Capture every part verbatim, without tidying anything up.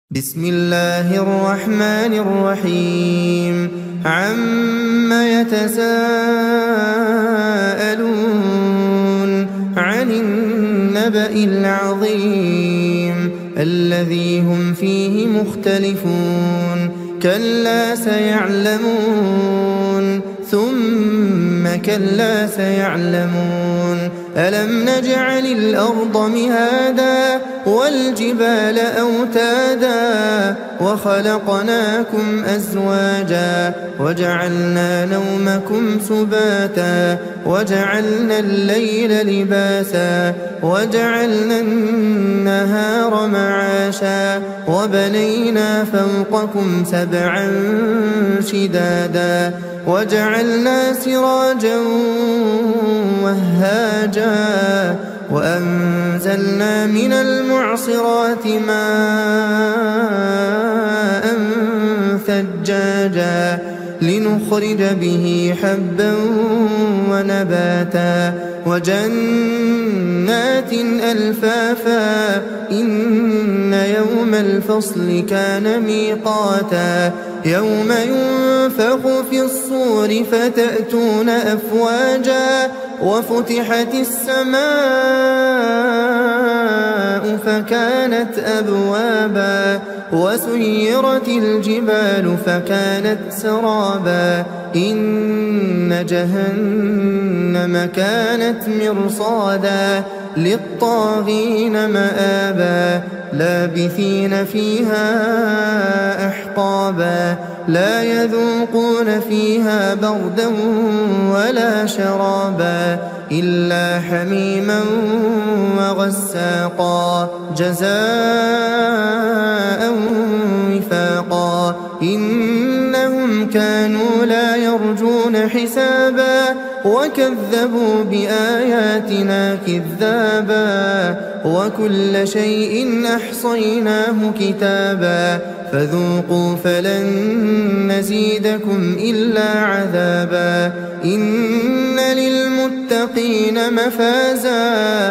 بسم الله الرحمن الرحيم عم يتساءلون عن النبأ العظيم الذي هم فيه مختلفون كلا سيعلمون ثم كلا سيعلمون ألم نجعل الأرض مهادا والجبال أوتادا وخلقناكم أزواجا وجعلنا نومكم سباتا وجعلنا الليل لباسا وجعلنا النهار معاشا وبنينا فوقكم سبعا شدادا وجعلنا سراجا وهاجا وأنزلنا من المعصرات ماء ثجاجا لنخرج به حبا ونباتا وجنات ألفافا إن يوم الفصل كان ميقاتا يوم ينفخ في الصور فتأتون أفواجا وفتحت السماء فكانت أبوابا وسيرت الجبال فكانت سرابا إن جهنم كانت مرصادا للطاغين مآبا لابثين فيها أحقابا لا يذوقون فيها بردا ولا شرابا إلا حميما وغساقا جزاء وفاقا إنهم كانوا لا يرجون حسابا وكذبوا بآياتنا كذابا وكل شيء أحصيناه كتابا فذوقوا فلن نزيدكم إلا عذابا إن للمتقين مفازا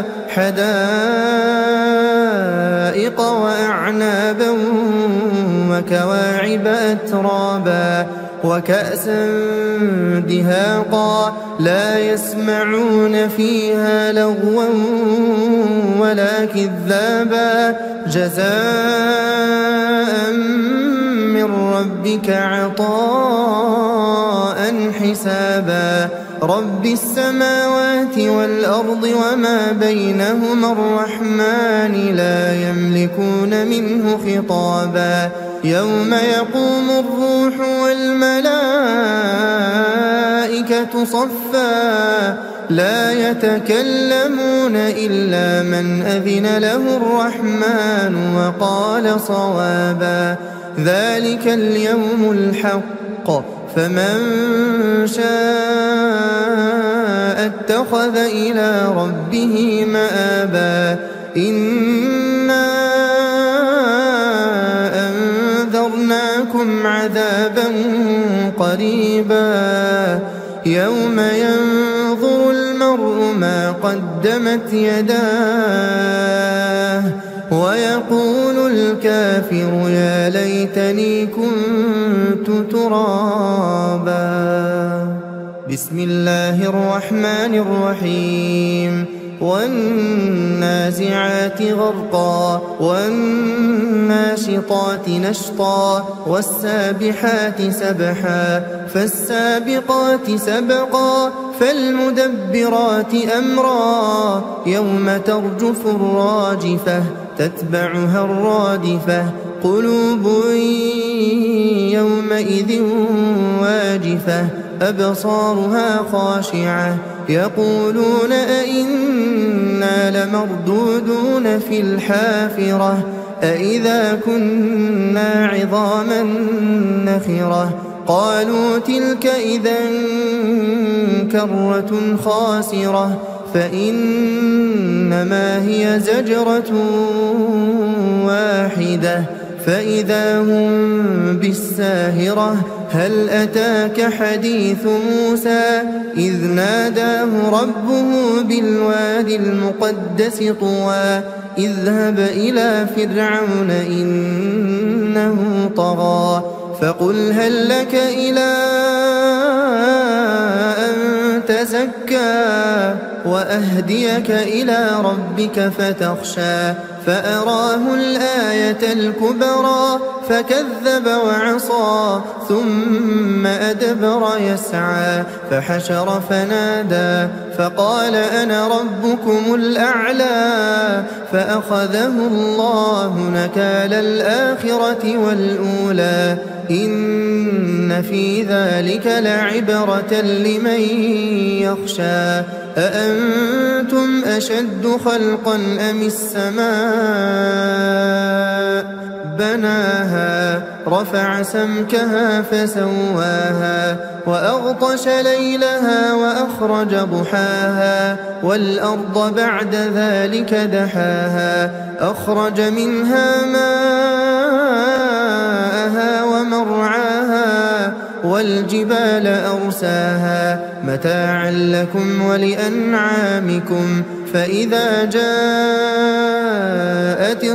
حدائق وأعنابا وكواعب أترابا وكأسا دهاقا لا يسمعون فيها لغوا ولا كذابا جزاء من ربك عطاء حسابا رب السماوات والأرض وما بينهما الرحمن لا يملكون منه خطابا يوم يقوم الروح والملائكة صفا لا يتكلمون إلا من أذن له الرحمن وقال صوابا ذلك اليوم الحق فمن شاء اتخذ إلى ربه مآبا إنا أنذرناكم عذابا قريبا يوم ينظر المرء ما قدمت يداه ويقول الكافر يا ليتني كنت ترابا بسم الله الرحمن الرحيم والنازعات غرقا والناشطات نشطا والسابحات سبحا فالسابقات سبقا فالمدبرات أمرا يوم ترجف الراجفة تتبعها الرادفة قلوب يومئذ واجفة أبصارها خاشعة يقولون أئنا لمردودون في الحافرة أئذا كنا عظاما نخرة قالوا تلك إذا كرة خاسرة فإنما هي زجرة واحدة فإذا هم بالساهرة هل أتاك حديث موسى إذ ناداه ربه بالوادي المقدس طوى اذهب إلى فرعون إن إنه طغى فقل هل لك إلى أن تزكى وأهديك إلى ربك فتخشى فأراه الآية الكبرى فكذب وعصى ثم أدبر يسعى فحشر فنادى فقال أنا ربكم الأعلى فأخذه الله نكال الآخرة والأولى إن في ذلك لعبرة لمن يخشى أأنتم أشد خلقا أم السماء بناها رفع سمكها فسواها وأغطش ليلها وأخرج ضحاها والأرض بعد ذلك دحاها أخرج منها ماءها ومرعاها والجبال أرساها متاعا لكم ولأنعامكم فإذا جاءت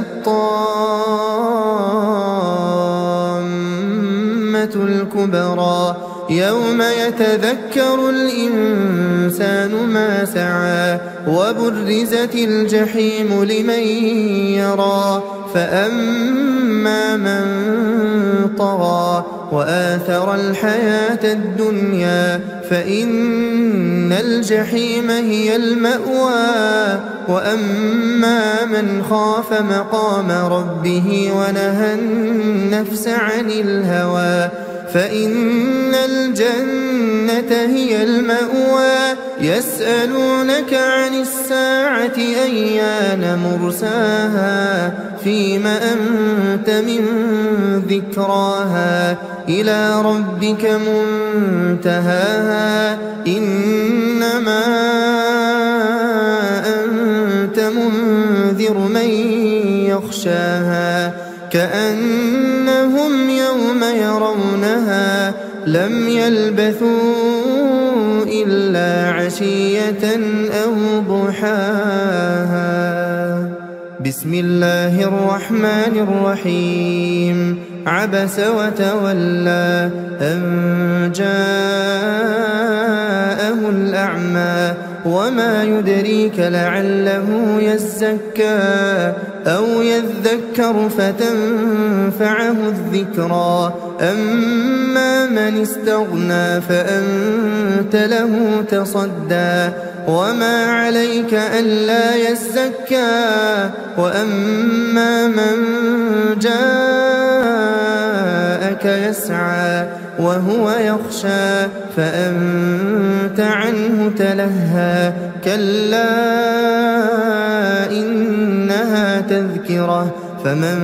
الطامة الكبرى يوم يتذكر الإنسان ما سعى وبرزت الجحيم لمن يرى فأما من طغى وآثر الحياة الدنيا فإن الجحيم هي المأوى وأما من خاف مقام ربه ونهى النفس عن الهوى فإن الجنة هي المأوى يسألونك عن الساعة أيان مرساها فيم أنت من ذكراها إلى ربك منتهاها إنما أنت منذر من يخشاها كأنهم يوم يرونها لم يلبثوا إلا عشية أو ضحاها بسم الله الرحمن الرحيم عبس وتولى أن جاءه الأعمى وما يدريك لعله يزكى أو يذكر فتنفعه الذكرى أما من استغنى فأنت له تصدى وما عليك ألا يزكى وأما من جاءك يسعى وهو يخشى فأنت عنه تلهى كلا إنها تذكرة فمن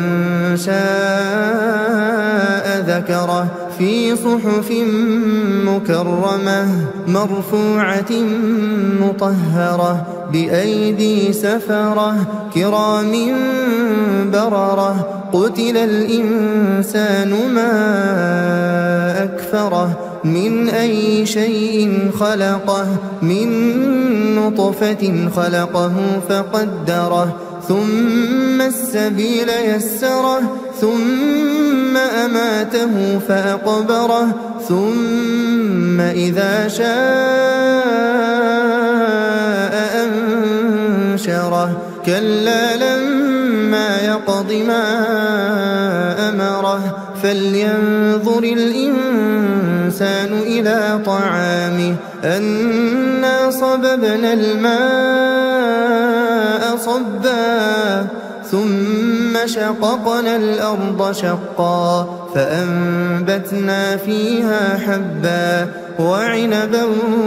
شاء ذكره في صحف مكرمة مرفوعة مطهرة بأيدي سفرة كرام بررة قتل الإنسان ما أكفره من أي شيء خلقه من نطفة خلقه فقدره ثم السبيل يسره ثم أماته فأقبره ثم إذا شاء أنشره كلا لما يقض ما أمره فلينظر الإنسان إلى طعامه أنا صببنا الماء صبا ثم شققنا الأرض شقا فأنبتنا فيها حبا وعنبا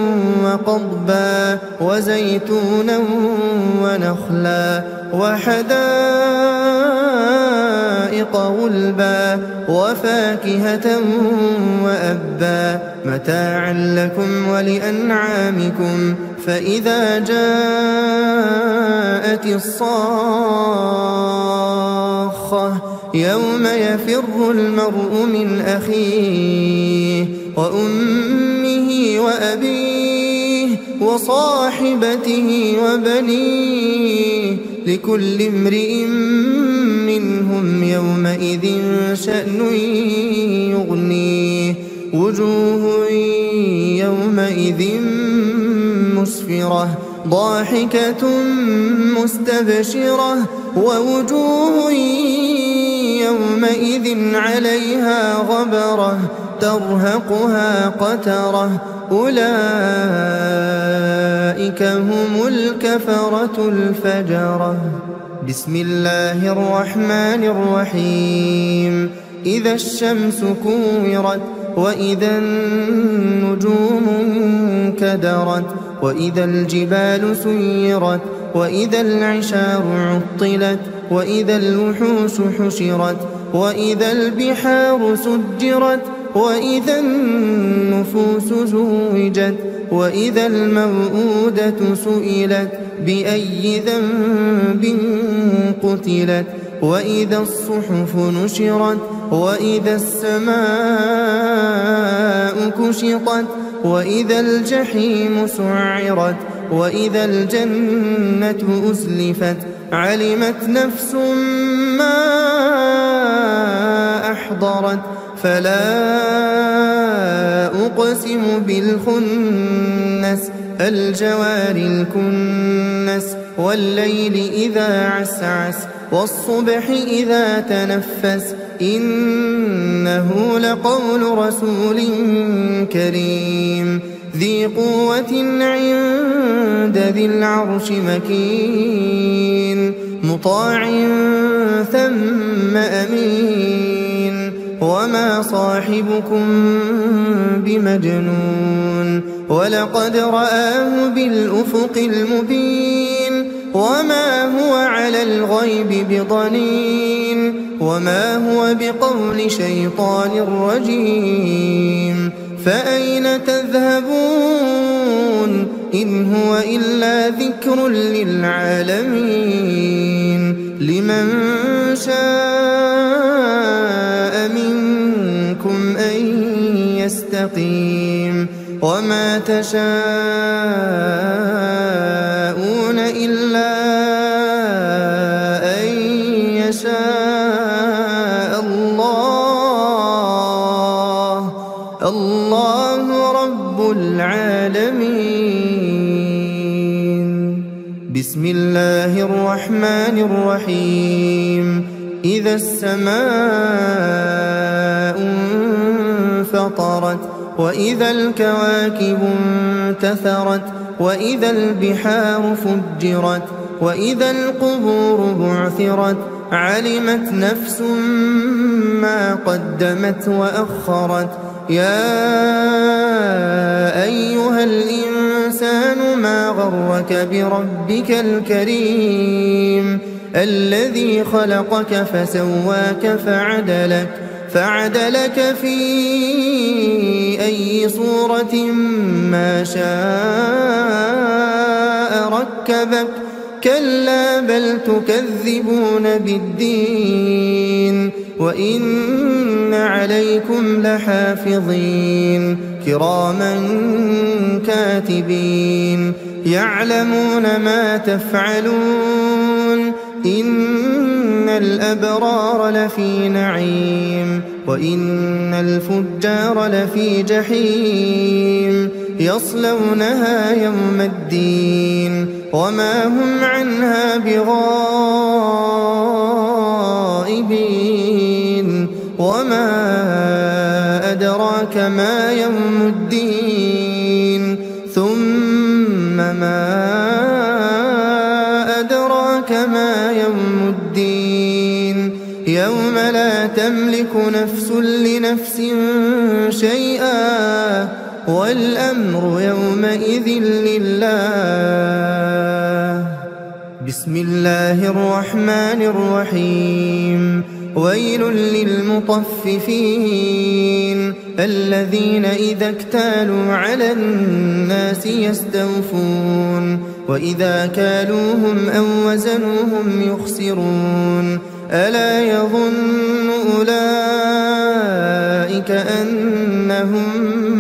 وقضبا وزيتونا ونخلا وحدائق غلبا وفاكهة وأبا متاعا لكم ولأنعامكم فإذا جاءت الصاخة يوم يفر المرء من أخيه وأمه وأبيه وصاحبته وبنيه لكل امرئ منهم منهم يومئذ شأن يغنيه وجوه يومئذ مسفرة ضاحكة مستبشرة ووجوه يومئذ عليها غبرة ترهقها قترة أولئك هم الكفرة الفجرة. بسم الله الرحمن الرحيم. إذا الشمس كورت وإذا النجوم انكدرت وإذا الجبال سيرت وإذا العشار عطلت وإذا الوحوش حشرت وإذا البحار سجرت وإذا النفوس زوجت وإذا الموءودة سئلت بأي ذنب قتلت وإذا الصحف نشرت وإذا السماء كشطت وإذا الجحيم سعرت وإذا الجنة أزلفت علمت نفس ما أحضرت فلا أقسم بالخنس الجوار الكنس والليل إذا عسعس والصبح إذا تنفس إنه لقول رسول كريم ذي قوة عند ذي العرش مكين مطاع ثم أمين وما صاحبكم بمجنون ولقد رآه بالأفق المبين وما هو على الغيب بضنين وما هو بقول شيطان رجيم فأين تذهبون إن هو إلا ذكر للعالمين لمن شاء منكم أن يستقيم وما تشاءون إلا أن يشاء الله الله رب العالمين. بسم الله الرحمن الرحيم. إذا السماء انفطرت وإذا الكواكب انتثرت وإذا البحار فجرت وإذا القبور بعثرت علمت نفس ما قدمت وأخرت يا أيها الإنسان ما غرك بربك الكريم الذي خلقك فسواك فعدلك فعدلك في أي صورة ما شاء ركبك كلا بل تكذبون بالدين وإن عليكم لحافظين كراما كاتبين يعلمون ما تفعلون إن الأبرار لفي نعيم وإن الفجار لفي جحيم يصلونها يوم الدين وما هم عنها بغائبين وما أدراك ما يوم الدين ثم ما أدراك ما يوم الدين يوم لا تملك نفس لنفس شيئا والأمر يومئذ لله. بسم الله الرحمن الرحيم. ويل للمطففين الذين إذا اكتالوا على الناس يستوفون وإذا كالوهم أو وزنوهم يخسرون ألا يظن أولئك أنهم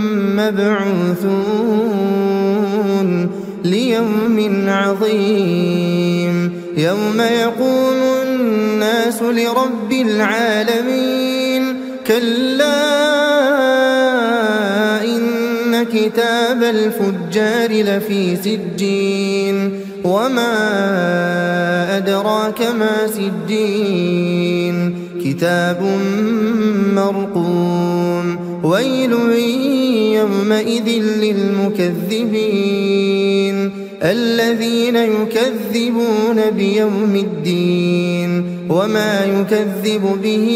مبعوثون ليوم عظيم يوم يقوم الناس لرب العالمين كلا إن كتاب الفجار لفي سجين وما أدراك ما سجين كتاب مرقوم ويل يومئذ للمكذبين الذين يكذبون بيوم الدين وما يكذب به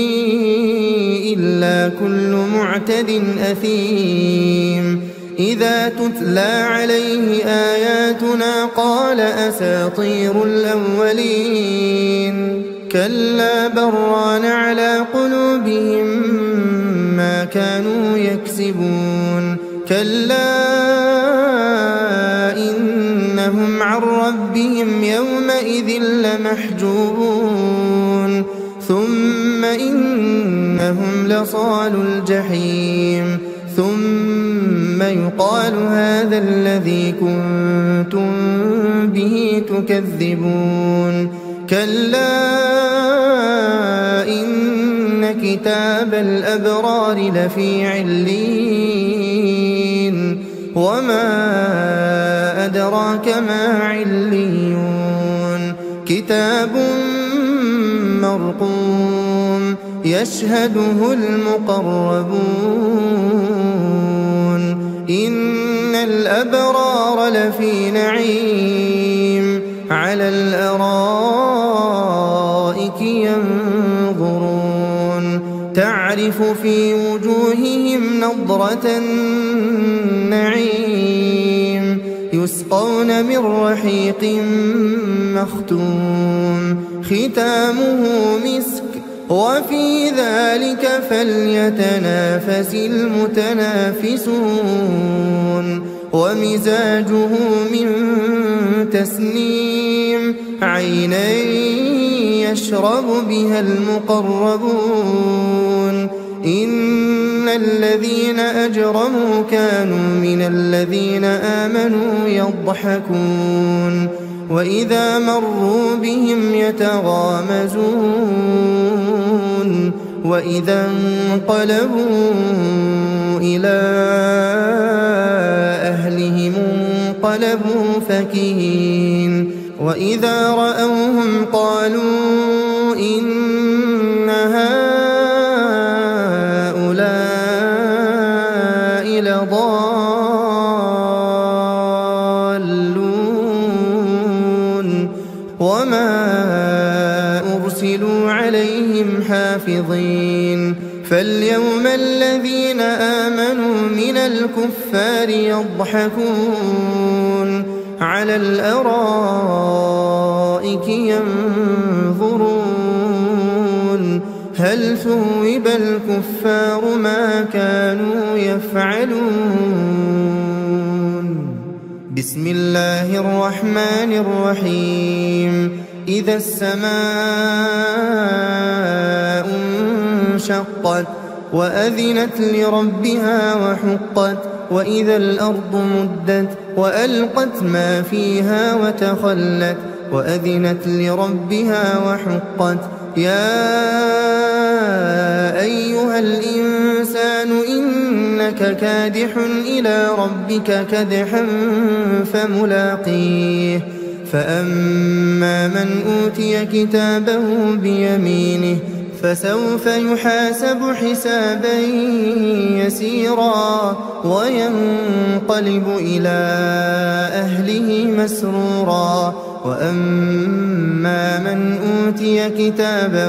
إلا كل معتد أثيم إذا تتلى عليه آياتنا قال أساطير الأولين كلا بران على قلوبهم ما كانوا يكسبون كلا إنهم عن ربهم يومئذ لمحجوبون ثم إنهم لصالو الجحيم ثم يقال هذا الذي كنتم به تكذبون كلا إن كتاب الأبرار لفي عليين وما أدراك ما عليون كتاب مرقوم يشهده المقربون إن الأبرار لفي نعيم على الأرائك ينظرون تعرف في وجوههم نضرة النعيم يسقون من رحيق مختوم ختامه مسك وفي ذلك فليتنافس المتنافسون ومزاجه من تسنيم عينا يشرب بها المقربون إن الذين أجرموا كانوا من الذين آمنوا يضحكون وإذا مروا بهم يتغامزون وإذا انقلبوا إلى أهلهم انقلبوا فكهين وإذا رأوهم قالوا إن هؤلاء لضالون وما أرسلوا عليهم حافظين فاليوم الذين آمنوا من الكفار يضحكون على الأرائك ينظرون هل ثوب الكفار ما كانوا يفعلون بسم الله الرحمن الرحيم إذا السماء انشقت وأذنت لربها وحقت وإذا الأرض مدت وألقت ما فيها وتخلت وأذنت لربها وحقت يا أيها الإنسان إنك كادح إلى ربك كدحا فملاقيه فأما من أوتي كتابه بيمينه فسوف يحاسب حسابا يسيرا وينقلب إلى أهله مسرورا وأما من أوتي كتابه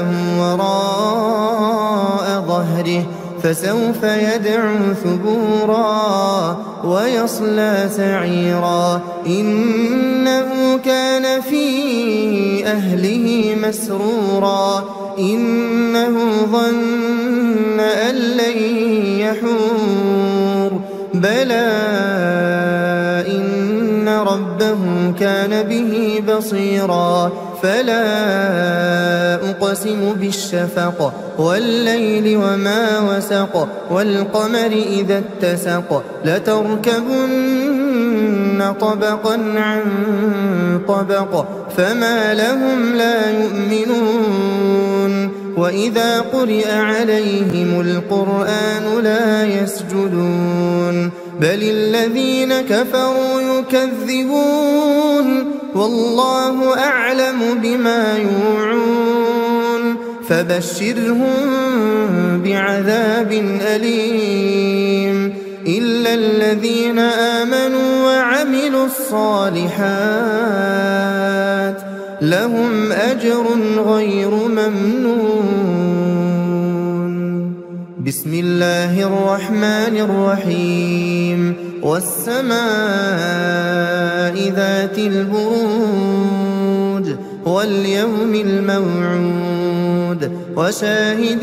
وراء ظهره فسوف يدعو ثبورا ويصلى سعيرا إنه كان في أهله مسرورا إنه ظن أن لن يحور بلى إن ربه كان به بصيرا فلا أقسم بالشفق والليل وما وسق والقمر إذا اتسق لتركبن طبقا عن طبق فما لهم لا يؤمنون وإذا قرئ عليهم القرآن لا يسجدون بل الذين كفروا يكذبون والله أعلم بما يوعون فبشرهم بعذاب أليم إلا الذين آمنوا وعملوا الصالحات لهم أجر غير ممنون. بسم الله الرحمن الرحيم والسماء ذات البروج واليوم الموعود وشاهد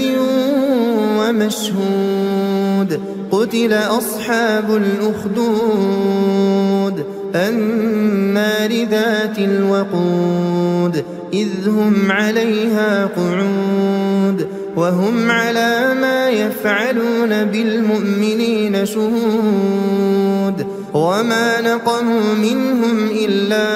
ومشهود قتل أصحاب الأخدود النار ذات الوقود إذ هم عليها قعود وهم على ما يفعلون بالمؤمنين شهود وما نقموا منهم إلا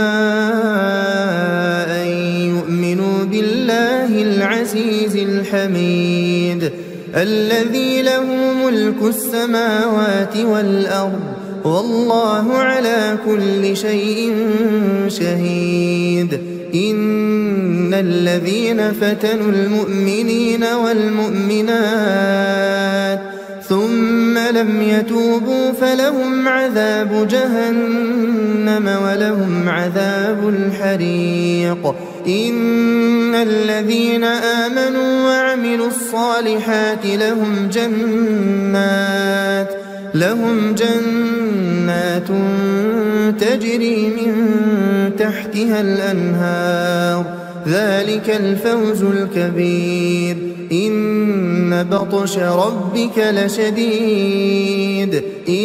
أن يؤمنوا بالله العزيز الحميد الذي له ملك السماوات والأرض والله على كل شيء شهيد إن الذين فتنوا المؤمنين والمؤمنات ثم لم يتوبوا فلهم عذاب جهنم ولهم عذاب الحريق إن الذين آمنوا وعملوا الصالحات لهم جنات لهم جنات تجري من تحتها الأنهار ذلك الفوز الكبير إن بطش ربك لشديد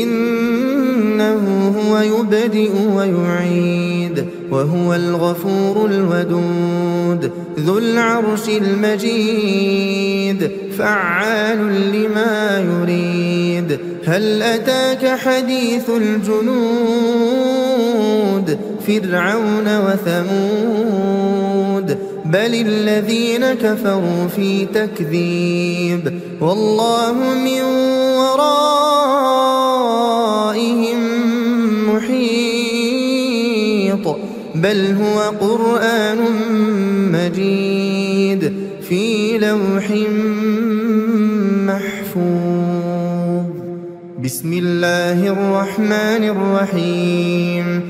إنه هو يبدئ ويعيد وهو الغفور الودود ذو العرش المجيد فعال لما يريد هل أتاك حديث الجنود فرعون وثمود بل الذين كفروا في تكذيب والله من ورائهم محيط بل هو قرآن مجيد في لوح محفوظ. بسم الله الرحمن الرحيم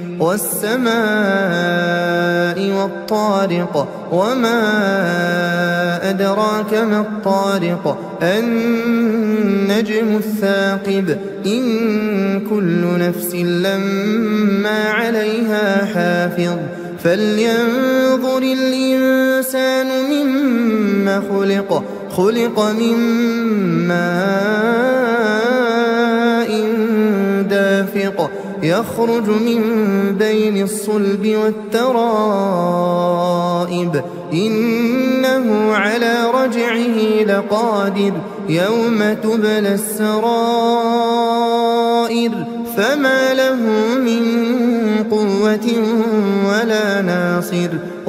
والسماء والطارق وما أدراك ما الطارق النجم الثاقب إن كل نفس لما عليها حافظ فلينظر الإنسان مما خلق خلق من ماء دافق يخرج من بين الصلب والترائب إنه على رجعه لقادر يوم تبلى السرائر فما له من قوة ولا ناصر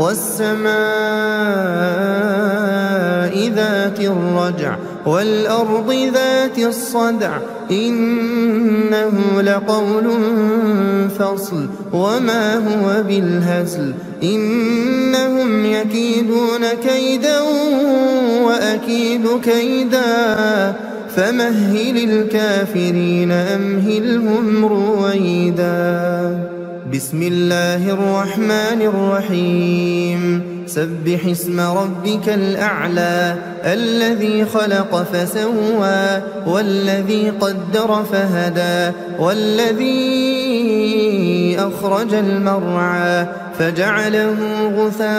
والسماء ذات الرجع والأرض ذات الصدع إنه لقول فصل وما هو بالهزل إنهم يكيدون كيدا وأكيد كيدا فمهل الكافرين أمهلهم رويدا. بسم الله الرحمن الرحيم سبح اسم ربك الأعلى الذي خلق فسوى والذي قدر فهدى والذي أخرج المرعى فجعله غثاء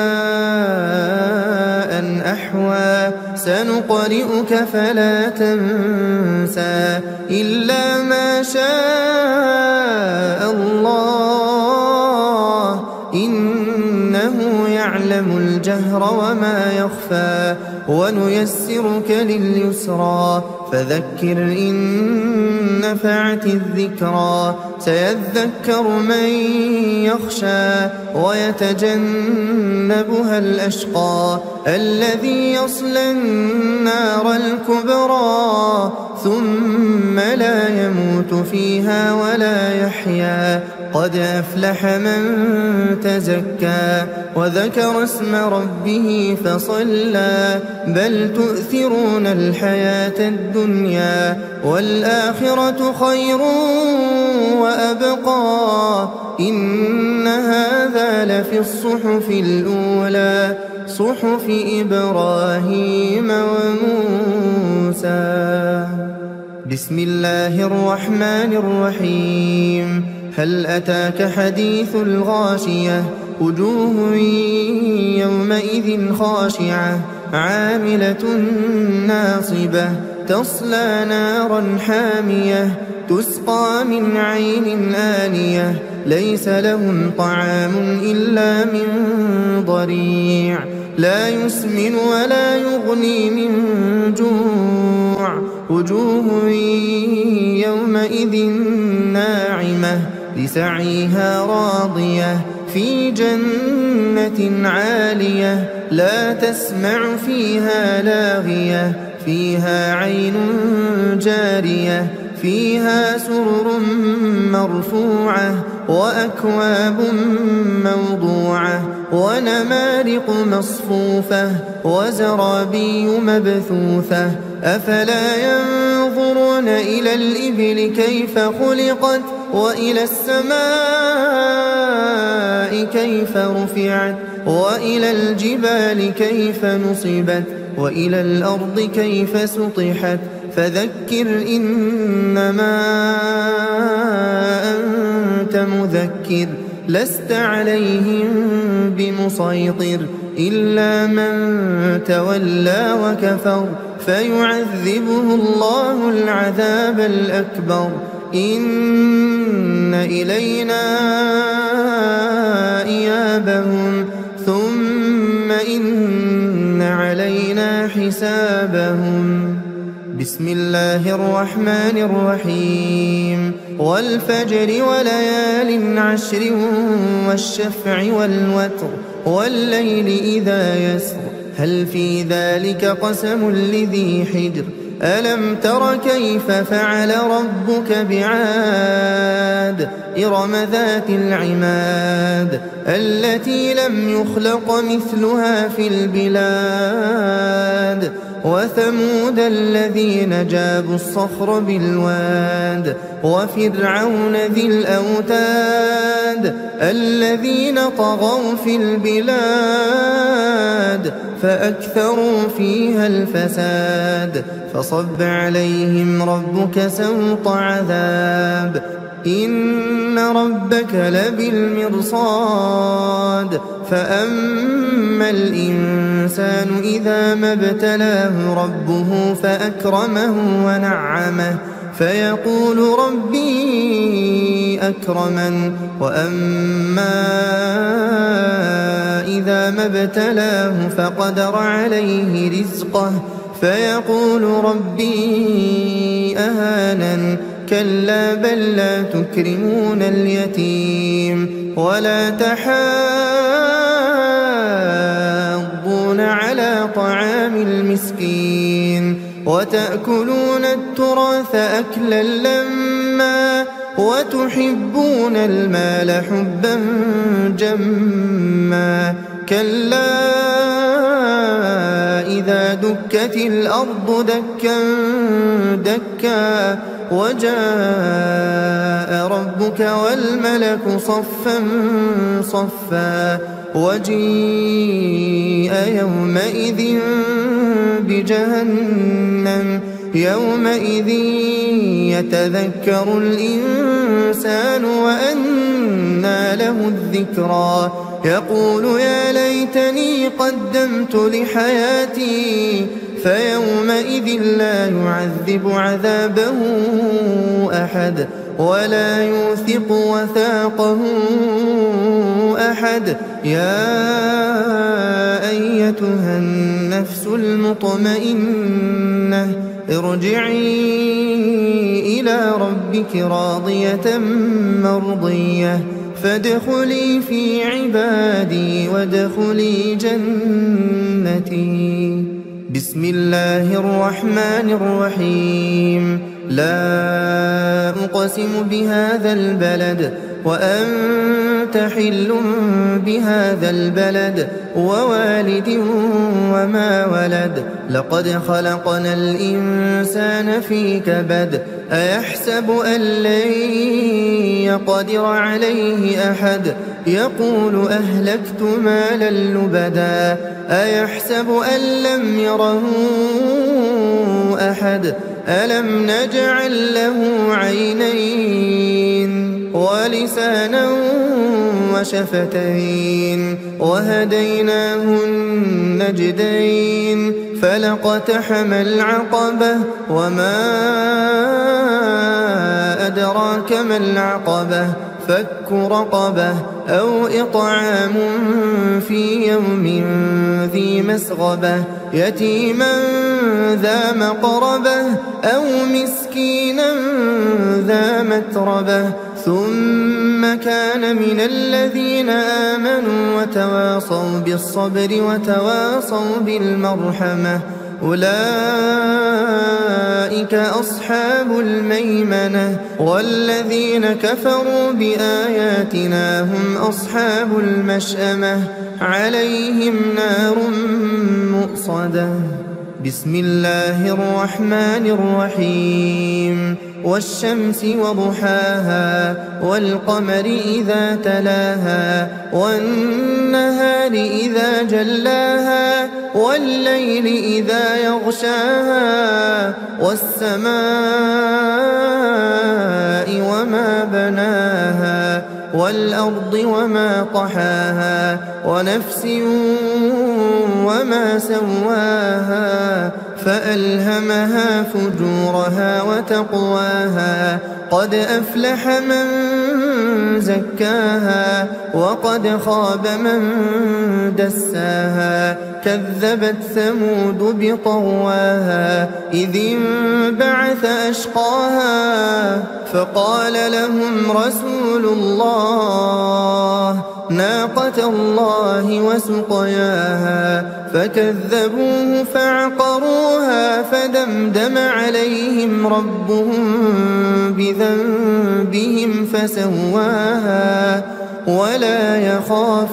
أحوى سنقرئك فلا تنسى إلا ما شاء الله إنه يعلم الجهر وما يخفى ونيسرك لليسرى فذكر إن نفعت الذكرى سيذكر من يخشى ويتجنبها الأشقى الذي يصلى النار الكبرى ثم لا يموت فيها ولا يحيا قد أفلح من تزكى وذكر اسم ربه فصلى بل تؤثرون الحياة الدنيا والآخرة خير وأبقى إن هذا لفي الصحف الأولى صحف إبراهيم وموسى. بسم الله الرحمن الرحيم. هل أتاك حديث الغاشية وجوه يومئذ خاشعة عاملة ناصبة تصلى نارا حامية تسقى من عين آنية ليس لهم طعام إلا من ضريع لا يسمن ولا يغني من جوع وجوه يومئذ ناعمة لسعيها راضية في جنة عالية لا تسمع فيها لاغية فيها عين جارية فيها سرر مرفوعة وأكواب موضوعة ونمارق مصفوفة وزرابي مبثوثة أفلا ينظرون إلى الإبل كيف خلقت وإلى السماء كيف رفعت وإلى الجبال كيف نصبت وإلى الأرض كيف سطحت فذكر إنما أنت مذكر لست عليهم بمسيطر إلا من تولى وكفر فيعذبه الله العذاب الأكبر إن إلينا إيابهم ثم إن علينا حسابهم. بسم الله الرحمن الرحيم. والفجر وليال عشر والشفع والوتر والليل إذا يسر هل في ذلك قسم لذي حجر ألم تر كيف فعل ربك بعاد إرم ذات العماد التي لم يخلق مثلها في البلاد وثمود الذين جابوا الصخر بالواد وفرعون ذي الأوتاد الذين طغوا في البلاد فأكثروا فيها الفساد فصب عليهم ربك سوط عذاب إن ربك لبالمرصاد فأما الإنسان إذا ما ابتلاه ربه فأكرمه ونعمه فيقول ربي أكرمن وأما إذا ما ابتلاه فقدر عليه رزقه فيقول ربي أهانن كلا بل لا تكرمون اليتيم ولا تحاضون على طعام المسكين وتأكلون التراث أكلا لما وتحبون المال حبا جما كلا إذا دكت الأرض دكا دكا وجاء ربك والملك صفا صفا وجيء يومئذ بجهنم يومئذ يتذكر الإنسان وأنى له الذكرى يقول يا ليتني قدمت لحياتي فيومئذ لا يعذب عذابه أحد ولا يوثق وثاقه أحد يا أيتها النفس المطمئنة ارجعي إلى ربك راضية مرضية فادخلي في عبادي وادخلي جنتي. بسم الله الرحمن الرحيم. لا أقسم بهذا البلد وأنت حل بهذا البلد ووالد وما ولد لقد خلقنا الإنسان في كبد أيحسب أن لن يقدر عليه أحد يقول أهلكت مالا لبدا أيحسب أن لم يره أحد ألم نجعل له عينين ولسانا وشفتين وهديناه النجدين فلاقتحم العقبة وما أدراك ما العقبة فك رقبة أو إطعام في يوم ذي مسغبة يتيما ذا مقربة أو مسكينا ذا متربة ثم كان من الذين آمنوا وتواصوا بالصبر وتواصوا بالمرحمة أولئك أصحاب الميمنة والذين كفروا بآياتنا هم أصحاب المشأمة عليهم نار مؤصدة. بسم الله الرحمن الرحيم. والشمس وضحاها والقمر إذا تلاها والنهار إذا جلاها والليل إذا يغشاها والسماء وما بناها والأرض وما طحاها ونفس وما سواها فألهمها فجورها وتقواها قد أفلح من زكاها وقد خاب من دساها كذبت ثمود بطغواها إذ انبعث أشقاها فقال لهم رسول الله ناقة الله وسقياها فكذبوه فعقروها فدمدم عليهم ربهم بذنبهم فسواها ولا يخاف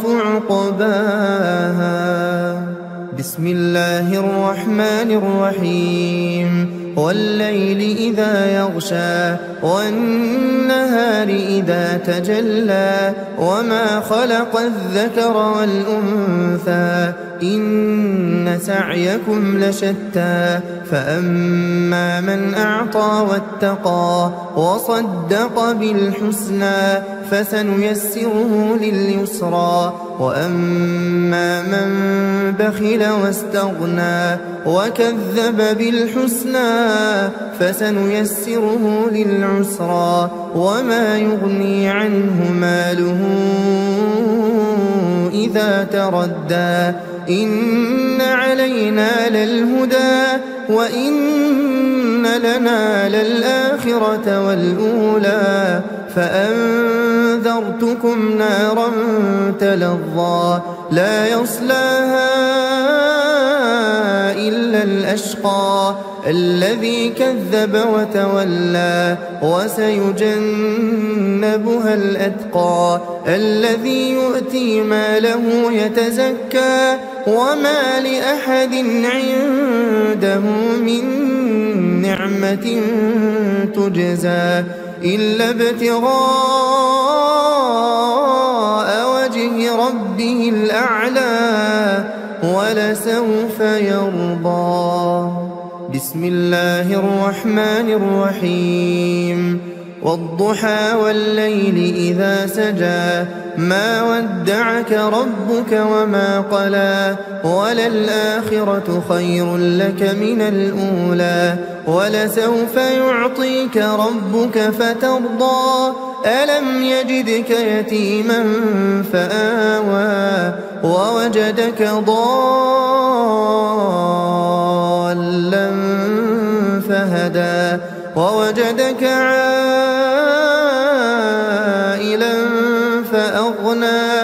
عقباها. بسم الله الرحمن الرحيم. والليل إذا يغشى والنهار إذا تجلى وما خلق الذكر والأنثى إن سعيكم لشتى فأما من أعطى واتقى وصدق بالحسنى فسنيسره لليسرى وأما من بخل واستغنى وكذب بالحسنى فسنيسره للعسرى وما يغني عنه ماله إذا تردى إن علينا للهدى وإن لنا للآخرة والأولى فأنذرتكم نارا تلظى لا يصلاها إلا الأشقى الذي كذب وتولى وسيجنبها الأتقى الذي يؤتي ماله يتزكى وما لأحد عنده من نعمة تجزى إلا ابتغاء وجه ربه الأعلى ولسوف يرضى. بسم الله الرحمن الرحيم. والضحى والليل إذا سجى ما ودعك ربك وما قلى وللآخرة خير لك من الأولى ولسوف يعطيك ربك فترضى ألم يجدك يتيما فآوى ووجدك ضالا فهدى ووجدك عائلا فأغنى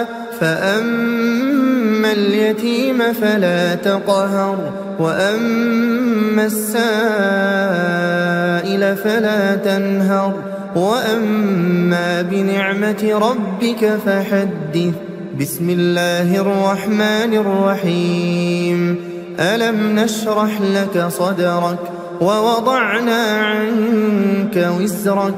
فأما اليتيم فلا تقهر وأما السائل فلا تنهر وأما بنعمة ربك فحدث. بسم الله الرحمن الرحيم. ألم نشرح لك صدرك ووضعنا عنك وزرك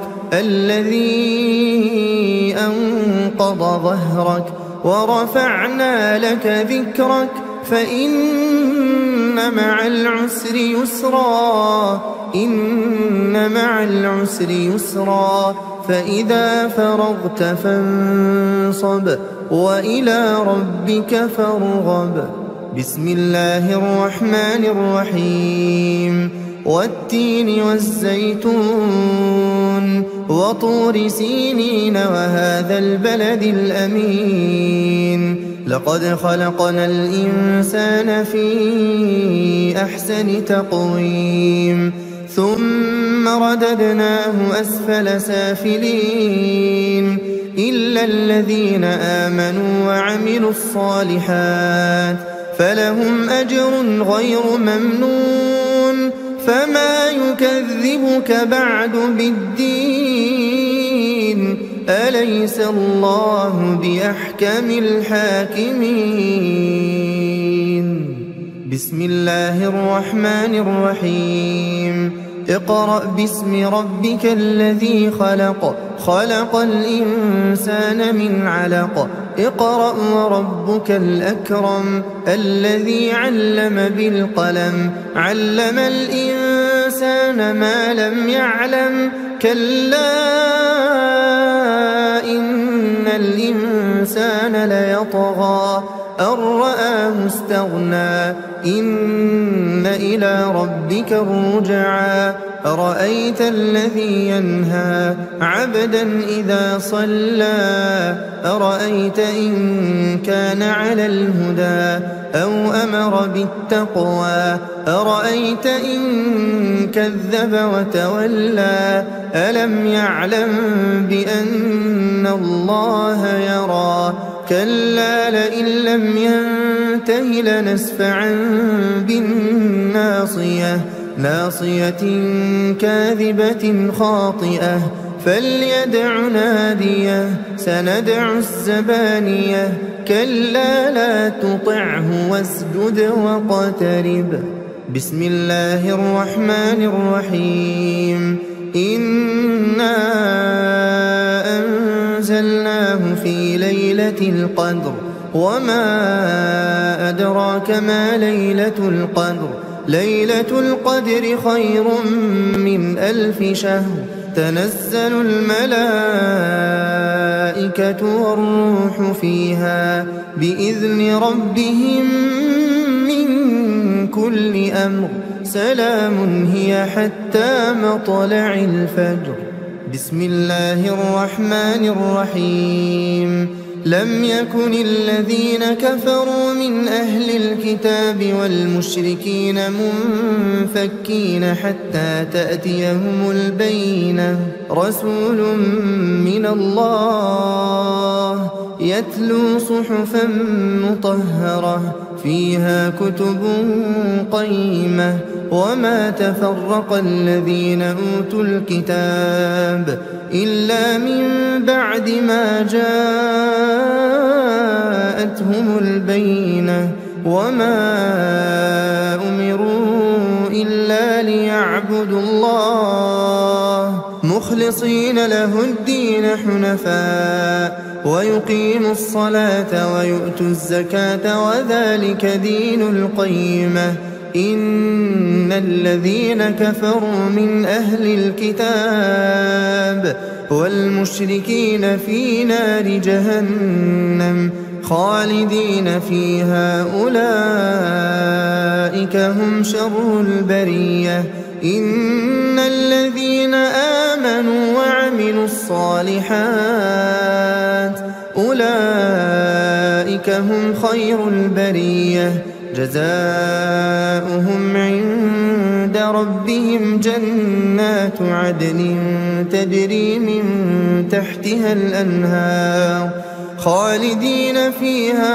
الذي أنقض ظهرك ورفعنا لك ذكرك فإن مع العسر يسرا إن مع العسر يسرا فإذا فرغت فانصب وإلى ربك فارغب. بسم الله الرحمن الرحيم. والتين والزيتون وطور سينين وهذا البلد الأمين لقد خلقنا الإنسان في أحسن تقويم ثم رددناه أسفل سافلين إلا الذين آمنوا وعملوا الصالحات فلهم أجر غير ممنون فما يكذبك بعد بالدين أليس الله بأحكم الحاكمين. بسم الله الرحمن الرحيم. اقرأ باسم ربك الذي خلق خلق الإنسان من علق اقرأ وربك الأكرم الذي علم بالقلم علم الإنسان ما لم يعلم كلا إن الإنسان ليطغى أن رآه استغنى إن إلى ربك الرجعى أرأيت الذي ينهى عبدا إذا صلى أرأيت إن كان على الهدى أو أمر بالتقوى أرأيت إن كذب وتولى ألم يعلم بأن الله يرى كلا لئن لم ينته لنسفعا بالناصية ناصية كاذبة خاطئة فليدع ناديه سندع الزبانية كلا لا تطعه واسجد واقترب. بسم الله الرحمن الرحيم. إنا أنزلناه في ليلة القدر وما أدراك ما ليلة القدر ليلة القدر خير من ألف شهر تنزل الملائكة والروح فيها بإذن ربهم من كل أمر سلام هي حتى مطلع الفجر. بسم الله الرحمن الرحيم. لم يكن الذين كفروا من أهل الكتاب والمشركين منفكين حتى تأتيهم البينة رسول من الله يتلو صحفا مطهرة فيها كتب قيمة وما تفرق الذين أوتوا الكتاب إلا من بعد ما جاءتهم البينة وما أمروا إلا ليعبدوا الله مخلصين له الدين حنفاء ويقيموا الصلاة ويؤتوا الزكاة وذلك دين القيمة إن الذين كفروا من أهل الكتاب والمشركين في نار جهنم خالدين فيها أولئك هم شر البرية. إن الذين آمنوا وعملوا الصالحات أولئك هم خير البرية جزاؤهم عند ربهم جنات عدن تجري من تحتها الأنهار خالدين فيها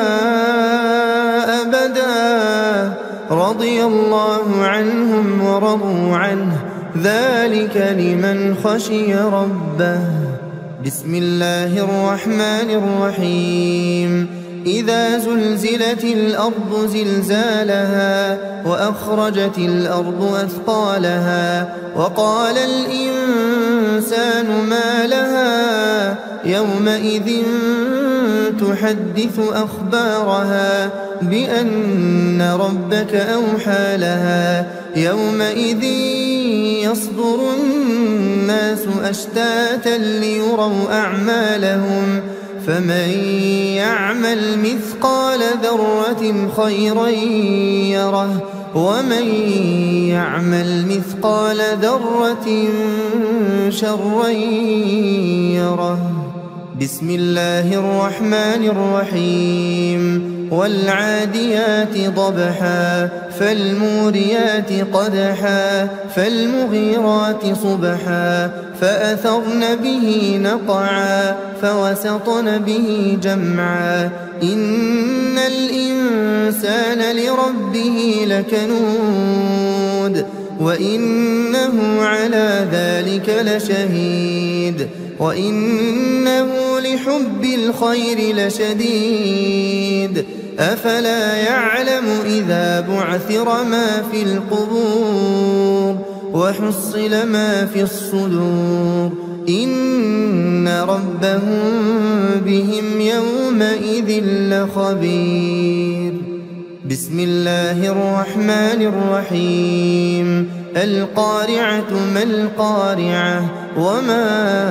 أبدا رضي الله عنهم ورضوا عنه ذلك لمن خشي ربه. بسم الله الرحمن الرحيم. إذا زلزلت الأرض زلزالها وأخرجت الأرض أثقالها وقال الإنسان ما لها يومئذ تحدث أخبارها بأن ربك أوحى لها يومئذ يصدر الناس أشتاتا ليروا أعمالهم فمن يعمل مثقال ذرة خيرا يره ومن يعمل مثقال ذرة شرا يره. بسم الله الرحمن الرحيم. والعاديات ضبحا فالموريات قدحا فالمغيرات صبحا فأثرن به نقعا فوسطن به جمعا. إن الإنسان لربه لكنود وإنه على ذلك لشهيد وإنه لحب الخير لشديد. أفلا يعلم إذا بعثر ما في القبور وحصل ما في الصدور إن ربهم بهم يومئذ لخبير. بسم الله الرحمن الرحيم. القارعة ما القارعة وما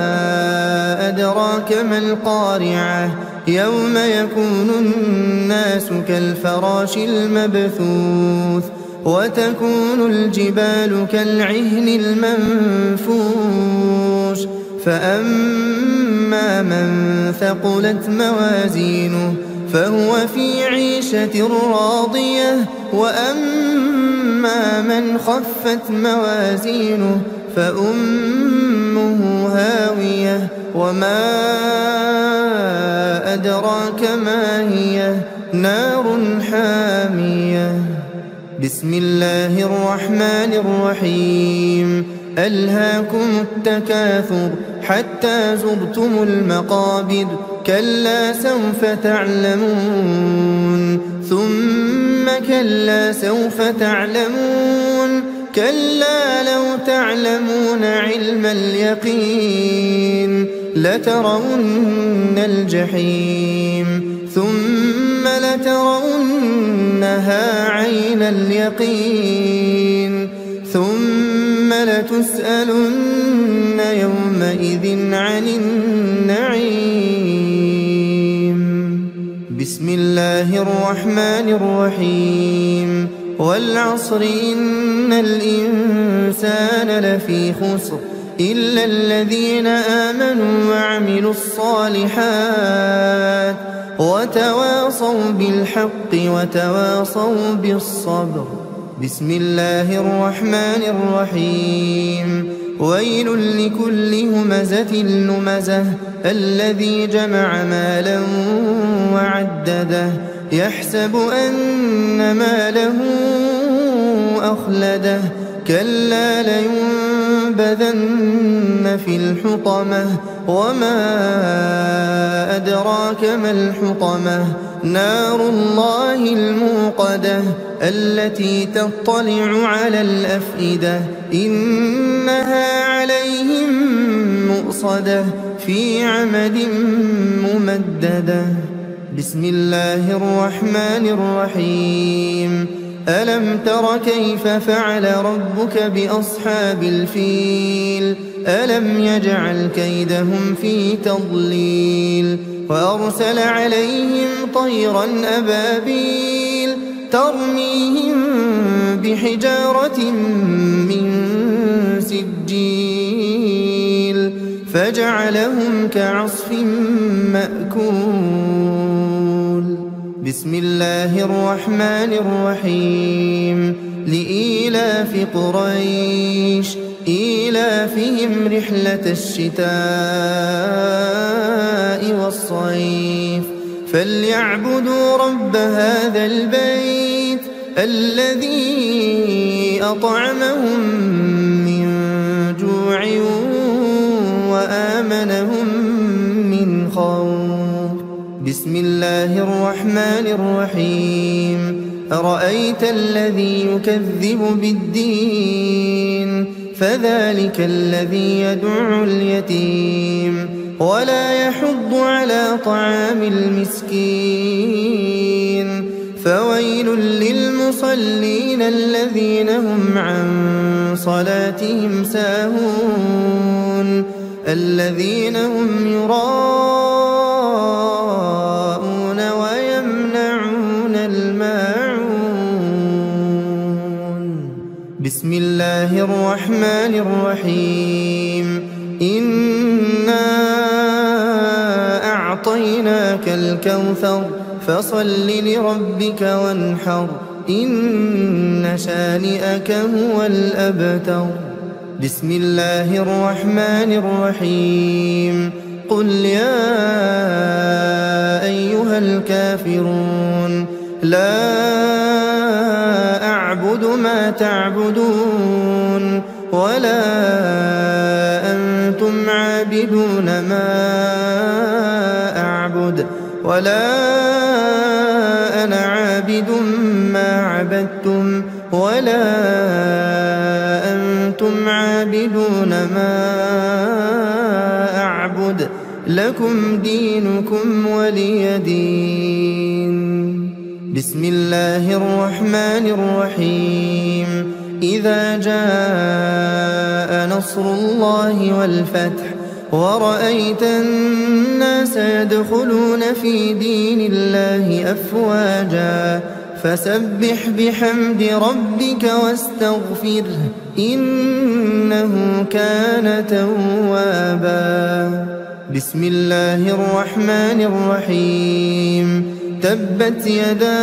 أدراك ما القارعة يوم يكون الناس كالفراش المبثوث وتكون الجبال كالعهن المنفوش فأما من ثقلت موازينه فهو في عيشة راضية وأما من خفت موازينه فأمه هاوية وما أدراك ما هي نار حامية. بسم الله الرحمن الرحيم. ألهاكم التكاثر حتى زرتم المقابر كلا سوف تعلمون ثم كلا سوف تعلمون كلا لو تعلمون علم اليقين لترون الجحيم ثم لترونها عين اليقين ثم لتسألن يومئذ عن النعيم. بسم الله الرحمن الرحيم. والعصر إن الإنسان لفي خسر إلا الذين آمنوا وعملوا الصالحات وتواصوا بالحق وتواصوا بالصبر. بسم الله الرحمن الرحيم. ويل لكل همزة لمزة الذي جمع مالا وعدده يحسب أن ماله أخلده كلا لينبذن في الحطمة وما أدراك ما الحطمة نار الله الموقدة التي تطلع على الأفئدة إنها عليهم مؤصدة في عمد ممددة. بسم الله الرحمن الرحيم. ألم تر كيف فعل ربك بأصحاب الفيل ألم يجعل كيدهم في تضليل وأرسل عليهم طيرا أبابيل ترميهم بحجارة من سجيل فجعلهم كعصف مأكول بسم الله الرحمن الرحيم لإيلاف قريش إيلافهم رحلة الشتاء والصيف فليعبدوا رب هذا البيت الذي أطعمهم من جوع وآمنهم من خوف بسم الله الرحمن الرحيم أرأيت الذي يكذب بالدين فذلك الذي يدعو اليتيم ولا يحض على طعام المسكين فويل للمصلين الذين هم عن صلاتهم ساهون الذين هم يراءون ويمنعون الماعون بسم الله الرحمن الرحيم إنا أعطيناك الكوثر فصل لربك وانحر إن شانئك هو الأبتر بسم الله الرحمن الرحيم قل يا أيها الكافرون لا أعبد ما تعبدون ولا أنتم عابدون ما أعبد ولا أنا عابد ما عبدتم ولا أنتم عابدون ما أعبد لكم دينكم ولي دين بسم الله الرحمن الرحيم إذا جاء نصر الله والفتح ورأيت الناس يدخلون في دين الله أفواجا فسبح بحمد ربك واستغفره إنه كان توابا بسم الله الرحمن الرحيم تبت يدا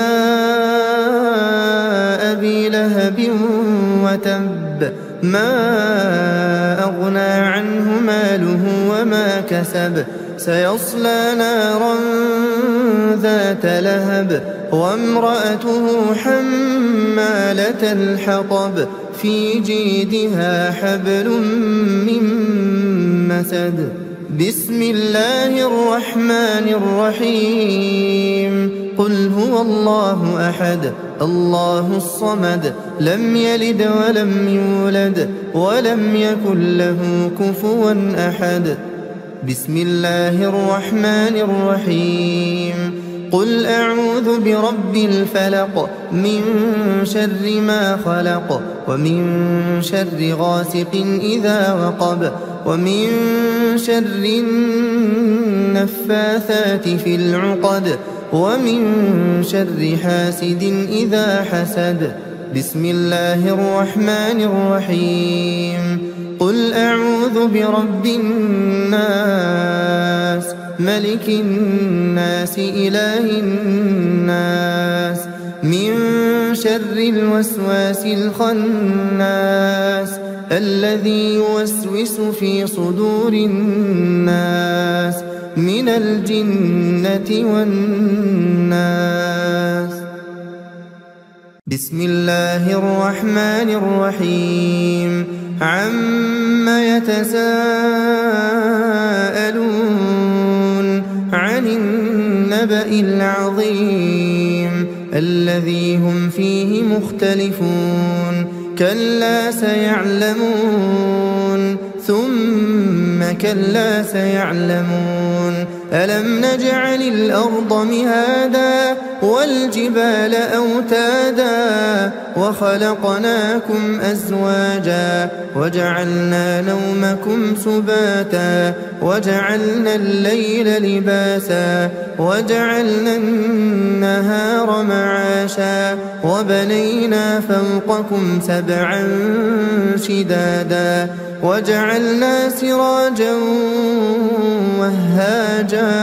أبي لهب وتب ما أغنى عنه ماله وما كسب سيصلى نارا ذات لهب وامرأته حمالة الحطب في جيدها حبل من مسد بسم الله الرحمن الرحيم قل هو الله أحد الله الصمد لم يلد ولم يولد ولم يكن له كفوا أحد بسم الله الرحمن الرحيم قل أعوذ برب الفلق من شر ما خلق ومن شر غاسق إذا وقب ومن شر النفاثات في العقد ومن شر حاسد إذا حسد بسم الله الرحمن الرحيم قل أعوذ برب الناس ملك الناس إله الناس من شر الوسواس الخناس الذي يوسوس في صدور الناس من الجنة والناس بسم الله الرحمن الرحيم عم يتساءلون عن النبأ العظيم الذي هم فيه مختلفون كلا سيعلمون ثم كلا سيعلمون ألم نجعل الأرض مهادا والجبال أوتادا وخلقناكم أزواجا وجعلنا نومكم سباتا وجعلنا الليل لباسا وجعلنا النهار معاشا وبنينا فوقكم سبعا شدادا وجعلنا سراجا وهاجا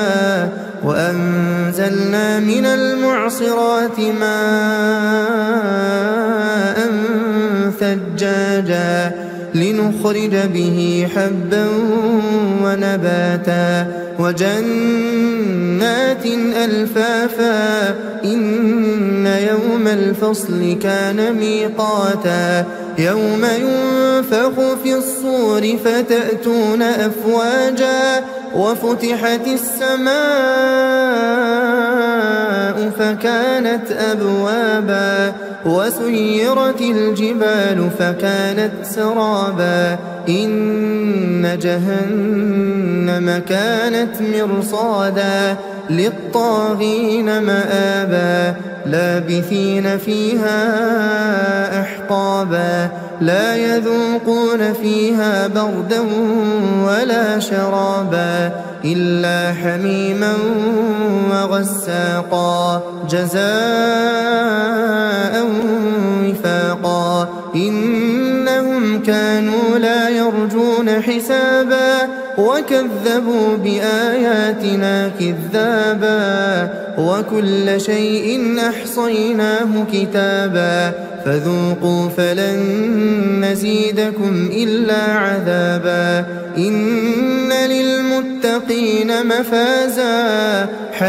وأنزلنا من المعصرات ماء ثجاجا لنخرج به حبا ونباتا وجنات ألفافا إن يوم الفصل كان ميقاتا يوم ينفخ في الصور فتأتون أفواجا وفتحت السماء فكانت أبوابا وسيرت الجبال فكانت سرابا إن جهنم كانت مرصادا للطاغين مآبا لابثين فيها أحقابا لا يذوقون فيها بردا ولا شرابا إلا حميما وغساقا جزاء وفاقا إنهم كانوا لا يرجون حسابا وكذبوا بآياتنا كذابا وكل شيء أحصيناه كتابا فذوقوا فلن نزيدكم إلا عذابا إن للمتقين مفازا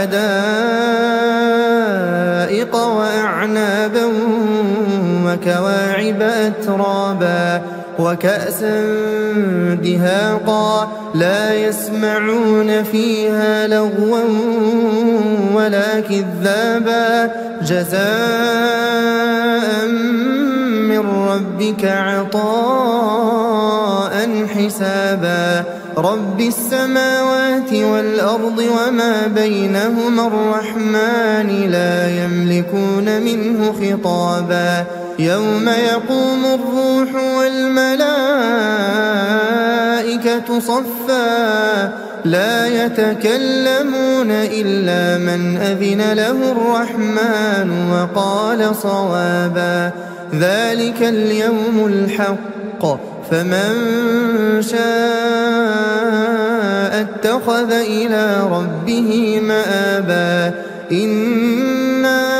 حدائق وأعنابا وكواعب أترابا وكأسا دهاقا لا يسمعون فيها لغوا ولا كذابا جزاء من ربك عطاء حسابا رب السماوات والأرض وما بينهما الرحمن لا يملكون منه خطابا يوم يقوم الروح والملائكة صفا لا يتكلمون إلا من أذن له الرحمن وقال صوابا ذلك اليوم الحق فمن شاء اتخذ إلى ربه مآبا إنا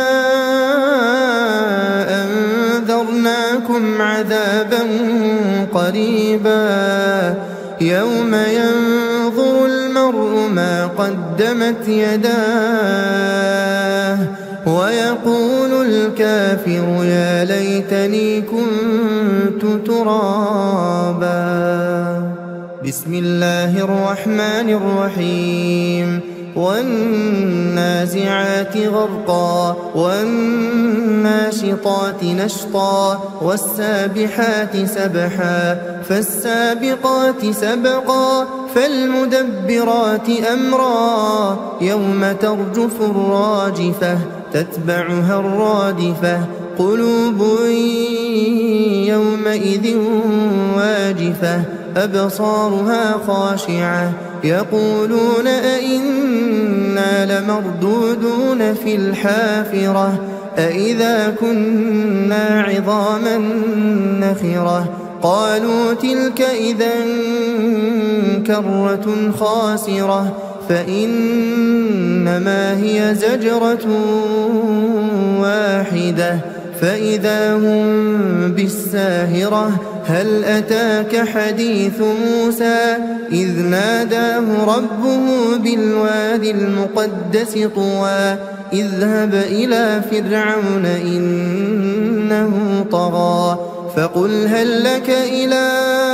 أنذرناكم عذابا قريبا يوم ينظر المرء ما قدمت يداه ويقول الكافر يا ليتني كنت ترابا بسم الله الرحمن الرحيم والنازعات غرقا والناشطات نشطا والسابحات سبحا فالسابقات سبقا فالمدبرات أمرا يوم ترجف الراجفة تتبعها الرادفة قلوب يومئذ واجفة أبصارها خاشعة يقولون أئنا لمردودون في الحافرة أئذا كنا عظاما نخرة قالوا تلك إذا كرة خاسرة فإنما هي زجرة واحدة فإذا هم بالساهرة هل أتاك حديث موسى إذ ناداه ربه بالوادي المقدس طوى اذهب إلى فرعون إنه طغى فقل هل لك إلى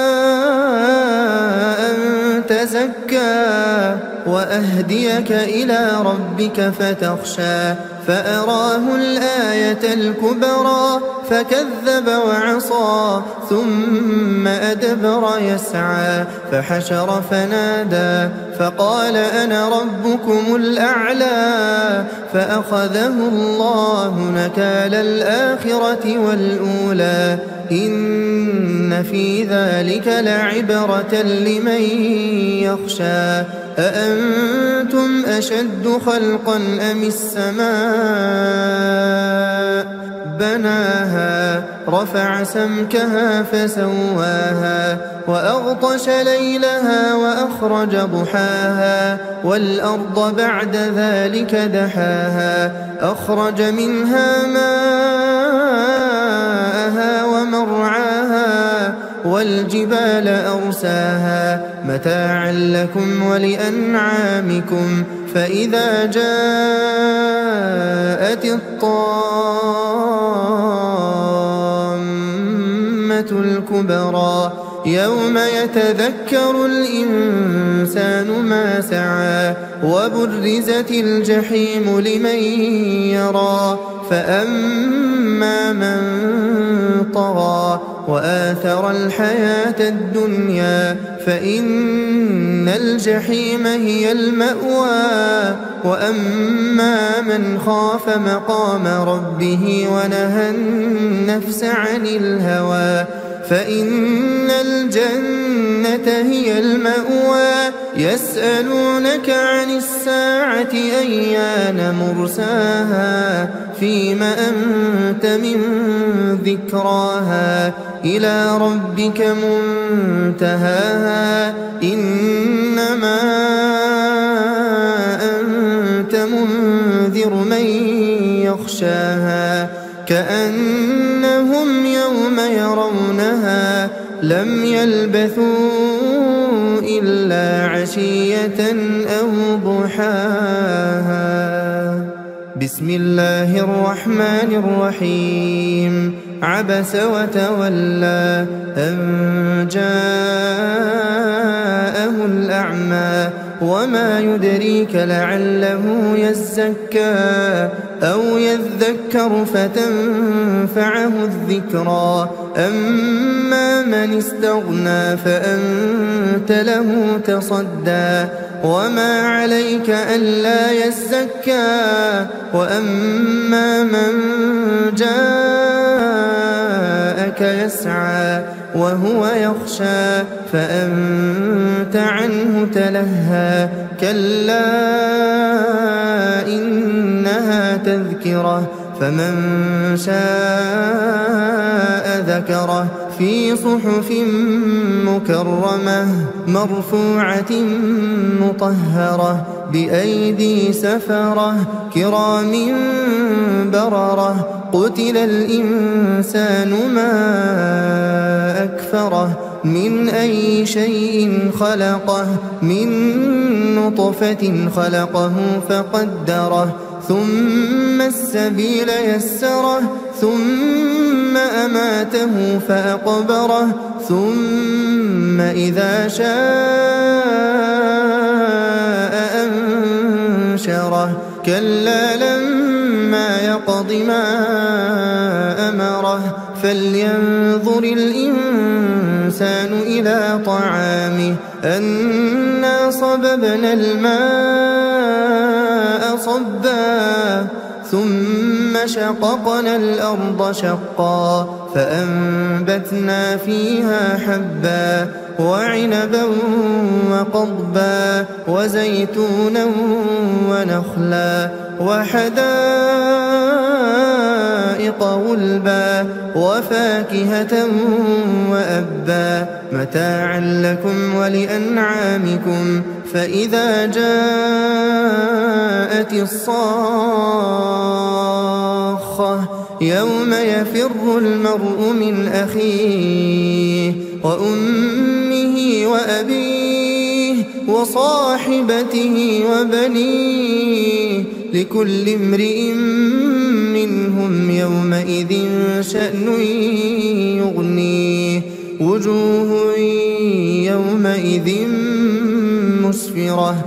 أن تزكى وأهديك إلى ربك فتخشى فأراه الآية الكبرى فكذب وعصى ثم أدبر يسعى فحشر فنادى فقال أنا ربكم الأعلى فأخذه الله نكال الآخرة والأولى إن في ذلك لعبرة لمن يخشى أأنتم أشد خلقا أم السماء بناها رفع سمكها فسواها وأغطش ليلها وأخرج ضحاها والأرض بعد ذلك دحاها أخرج منها ماءها ومرعاها والجبال أرساها متاعا لكم ولأنعامكم فإذا جاءت الطامة الكبرى يوم يتذكر الإنسان ما سعى وبرزت الجحيم لمن يرى فأما من طغى وآثر الحياة الدنيا فإن الجحيم هي المأوى وأما من خاف مقام ربه ونهى النفس عن الهوى فإن الجنة هي المأوى يسألونك عن الساعة أيان مرساها فيم أنت من ذكراها إلى ربك منتهاها إنما أنت منذر من يخشاها كأنهم يوم يرونها لم يلبثوا إلا عشية أو ضحاها بسم الله الرحمن الرحيم عبس وتولى أن جاءه الأعمى وما يدريك لعله يزكى أو يذكر فتنفعه الذكرى أما من استغنى فأنت له تصدى وما عليك ألا يزكى وأما من جاءك يسعى وهو يخشى فأنت عنه تلهى كلا إنها تذكرة فمن شاء ذكره في صحف مكرمة مرفوعة مطهرة بأيدي سفرة كرام بررة قتل الإنسان ما أكفره من أي شيء خلقه من نطفة خلقه فقدره ثم السبيل يسره ثم أماته فأقبره ثم إذا شاء أنشره كلا لما يقض ما أمره فلينظر الإنسان إلى طعامه أنا صببنا الماء صبا ثم شققنا الأرض شقا فأنبتنا فيها حبا وعنبا وقضبا وزيتونا ونخلا وحدائق غلبا وفاكهة وأبا متاعا لكم ولأنعامكم فإذا جاءت الصاخة يوم يفر المرء من أخيه وأمه وأبيه وصاحبته وبنيه لكل امرئ منهم يومئذ شأن يغنيه وجوه يومئذ مسفرة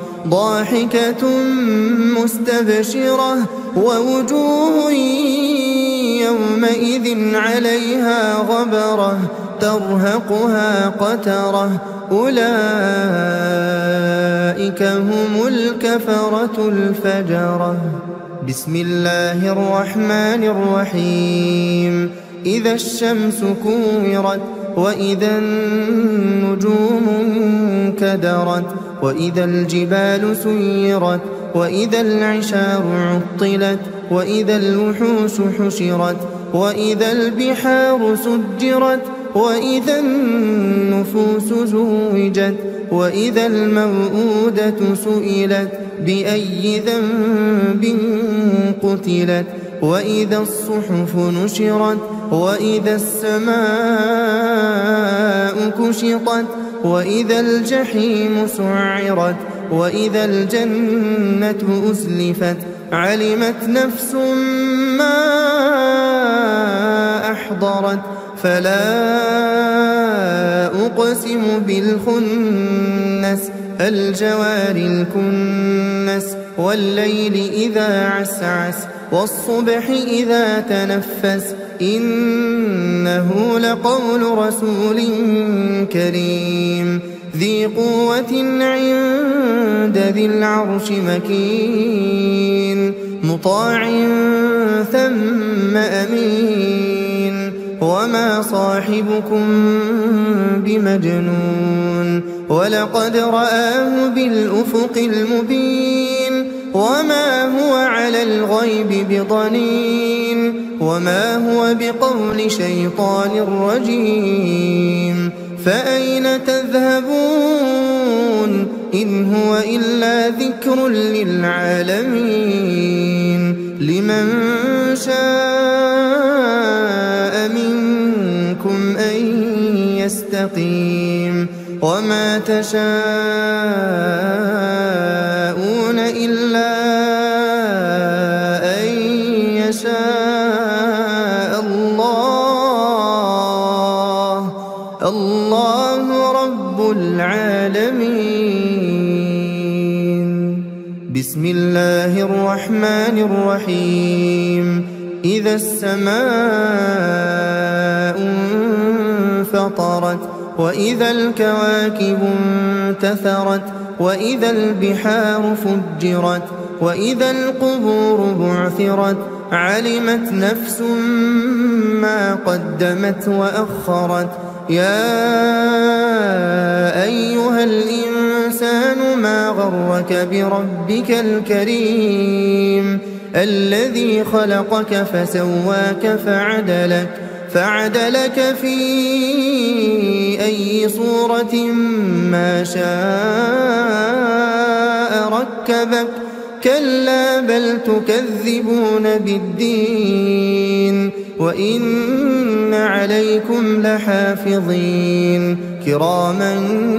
ضاحكة مستبشرة ووجوه يومئذ عليها غبرة ترهقها قترة أولئك هم الكفرة الفجرة. بسم الله الرحمن الرحيم. إذا الشمس كورت وإذا النجوم انكدرت وإذا الجبال سيرت وإذا العشار عطلت وإذا الوحوش حشرت وإذا البحار سجرت وإذا النفوس زوجت وإذا الموءودة سئلت بأي ذنب قتلت وإذا الصحف نشرت وإذا السماء كشطت وإذا الجحيم سعرت وإذا الجنة أزلفت علمت نفس ما أحضرت فلا أقسم بالخنس الجوار الكنس والليل إذا عسعس والصبح إذا تنفس إنه لقول رسول كريم ذي قوة عند ذي العرش مكين مطاع ثم أمين وما صاحبكم بمجنون ولقد رآه بالأفق المبين وما هو على الغيب بضنين وما هو بقول شيطان رجيم فأين تذهبون إن هو إلا ذكر للعالمين لمن شاء منكم أن يستقيم وما تشاءون إلا أن يشاء الله الله رب العالمين. بسم الله الرحمن الرحيم. إذا السماء انفطرت وإذا الكواكب انتثرت وإذا البحار فجرت وإذا القبور بعثرت علمت نفس ما قدمت وأخرت يا أيها الإنسان ما غرك بربك الكريم الذي خلقك فسواك فعدلك فعدلك في أي صورة ما شاء ركبك كلا بل تكذبون بالدين وإن عليكم لحافظين كراما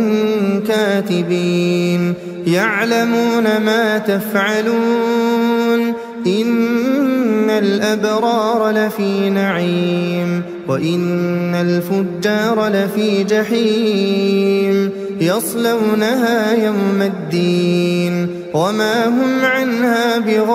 كاتبين يعلمون ما تفعلون إن الأبرار لفي نعيم وإن الفجار لفي جحيم يصلونها يوم الدين وما هم عنها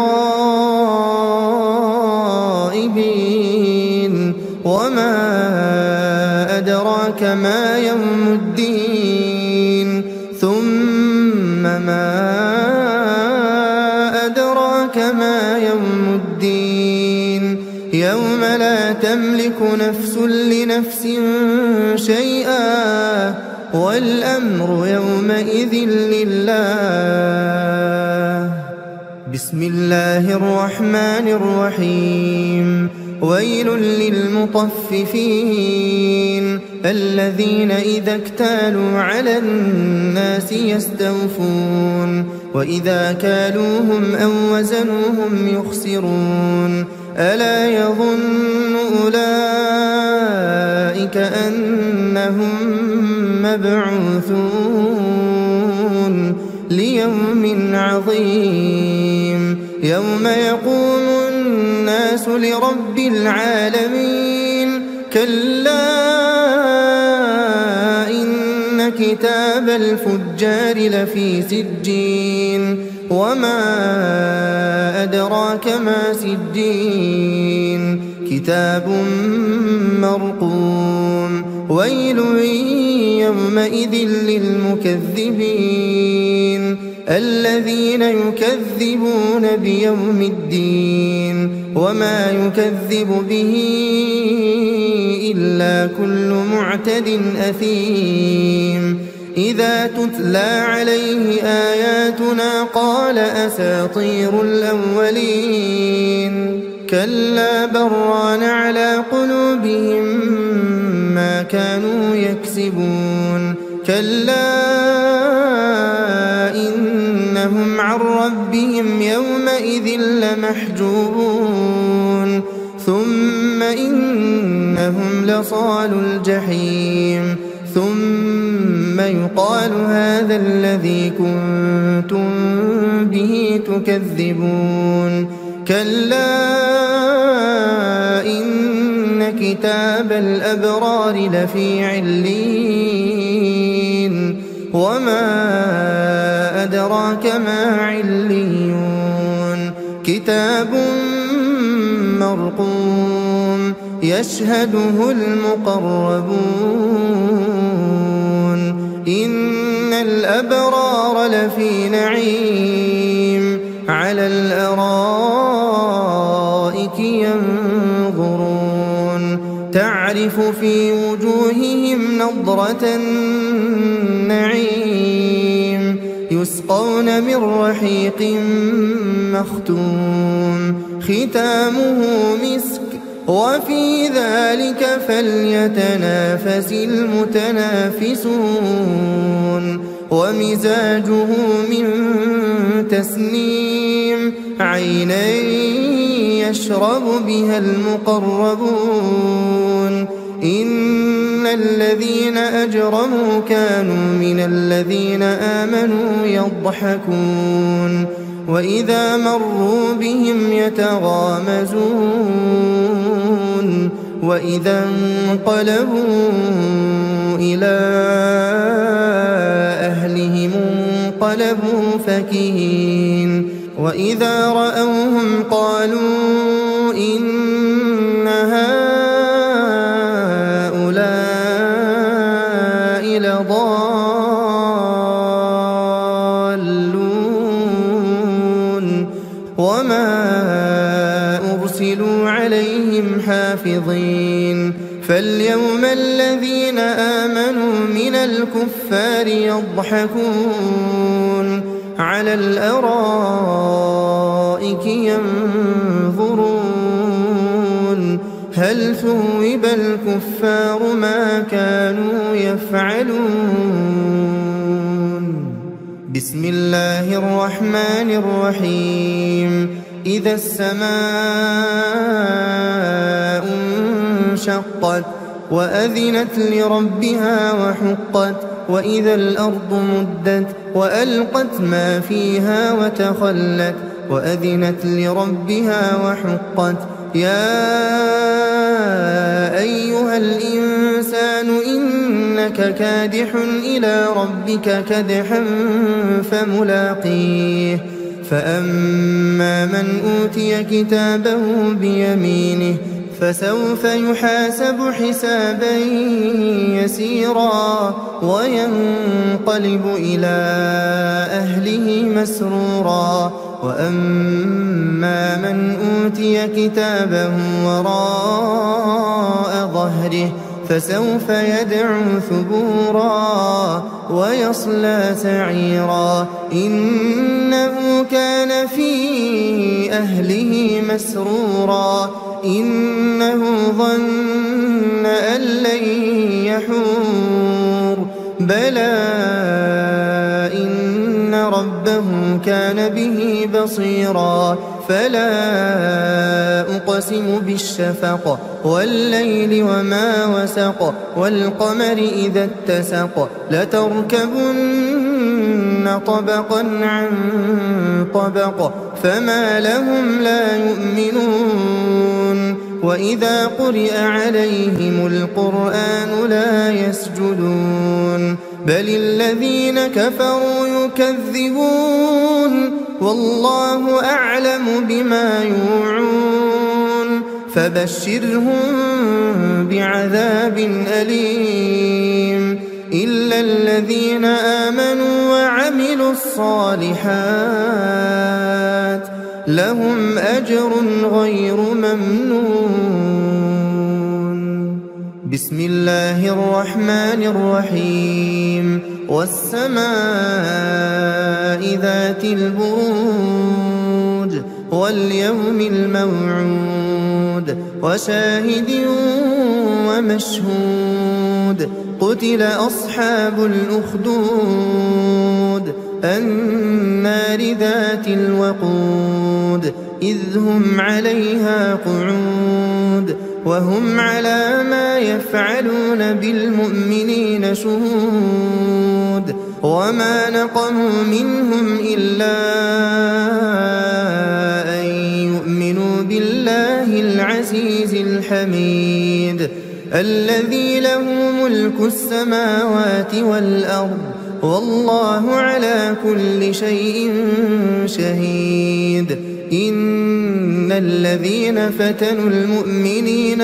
بغائبين وما أدراك ما يوم الدين ثم ما أدراك ما يوم الدين يوم لا تملك نفس لنفس شيئا والأمر يومئذ لله. بسم الله الرحمن الرحيم. ويل للمطففين الذين إذا اكتالوا على الناس يستوفون وإذا كالوهم أو وزنوهم يخسرون ألا يظن أولئك أنهم مبعوثون ليوم عظيم يوم يقوم الناس لرب العالمين كلا إن كتاب الفجار لفي سجين وما أدراك ما سجين كتاب مرقوم ويل يومئذ للمكذبين الذين يكذبون بيوم الدين وما يكذب به إلا كل معتد أثيم إذا تتلى عليه آياتنا قال أساطير الأولين كلا بران على قلوبهم ما كانوا يكسبون كلا إنهم عن ربهم يومئذ لمحجوبون ثم إنهم لصالو الجحيم ثم يقال هذا الذي كنتم به تكذبون كلا إن كتاب الأبرار لفي عليين وما أدراك ما عليون كتاب مرقوم يشهده المقربون إن الأبرار لفي نعيم على الأرائك ينظرون تعرف في وجوههم نضرة النعيم يسقون من رحيق مختوم ختامه مسك وفي ذلك فليتنافس المتنافسون ومزاجه من تسنيم عينا يشرب بها المقربون إن الذين أجرموا كانوا من الذين آمنوا يضحكون وإذا مروا بهم يتغامزون وإذا انقلبوا إلى أهلهم انقلبوا فكهين وإذا رأوهم قالوا إن هؤلاء لضالون وما أرسلوا عليهم حافظين فاليوم الذين آمنوا من الكفار يضحكون على الأرائك ينظرون هل ثوب الكفار ما كانوا يفعلون بسم الله الرحمن الرحيم إذا السماء انشقت وأذنت لربها وحقت وإذا الأرض مدت وألقت ما فيها وتخلت وأذنت لربها وحقت يا أيها الإنسان إنك كادح إلى ربك كدحا فملاقيه فأما من أوتي كتابه بيمينه فسوف يحاسب حسابا يسيرا وينقلب إلى أهله مسرورا وأما من أوتي كتابه وراء ظهره فسوف يدعو ثبورا ويصلى سعيرا إنه كان في أهله مسرورا إنه ظن أن لن يحور بلى إن ربه كان به بصيرا فلا أقسم بالشفق والليل وما وسق والقمر إذا اتسق لتركبن طبقا عن طبق فما لهم لا يؤمنون وإذا قرئ عليهم القرآن لا يسجدون بل الذين كفروا يكذبون والله أعلم بما يوعون فبشرهم بعذاب أليم إلا الذين آمنوا وعملوا الصالحات لهم أجر غير ممنون. بسم الله الرحمن الرحيم. والسماء ذات البروج واليوم الموعود وشاهد ومشهود. قتل أصحاب الأخدود النار ذات الوقود إذ هم عليها قعود وهم على ما يفعلون بالمؤمنين شهود. وما نقموا منهم إلا أن يؤمنوا بالله العزيز الحميد الذي له ملك السماوات والأرض والله على كل شيء شهيد. إن الذين فتنوا المؤمنين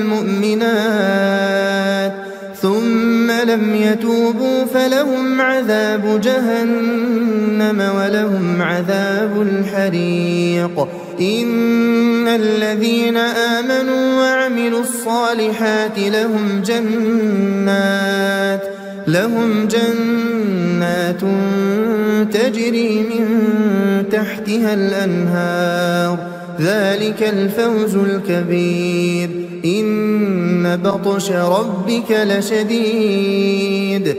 والمؤمنات ثم لم يتوبوا فلهم عذاب جهنم ولهم عذاب الحريق. إن الذين آمنوا وعملوا الصالحات لهم جنات لهم جنات تجري من تحتها الأنهار ذلك الفوز الكبير. إن بطش ربك لشديد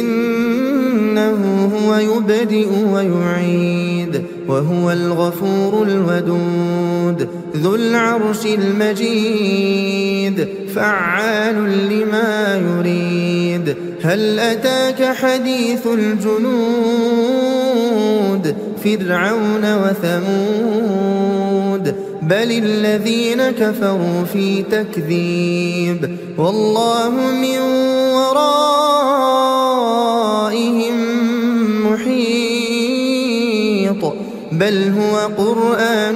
إنه هو يبدئ ويعيد وهو الغفور الودود ذو العرش المجيد فعال لما يريد. هل أتاك حديث الجنود فرعون وثمود بل الذين كفروا في تكذيب والله من ورائهم محيط بل هو قرآن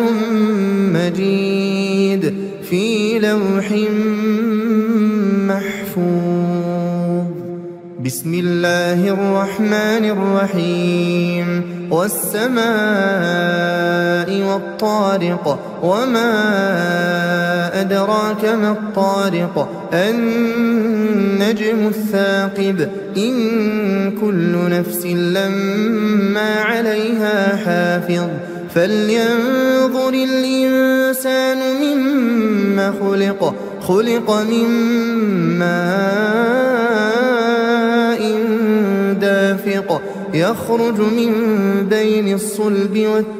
مجيد في لوح محفوظ. بسم الله الرحمن الرحيم. والسماء والطارق وما أدراك ما الطارق النجم الثاقب إن كل نفس لما عليها حافظ فلينظر الإنسان مما خلق خلق من ماء دافق يخرج من بين الصلب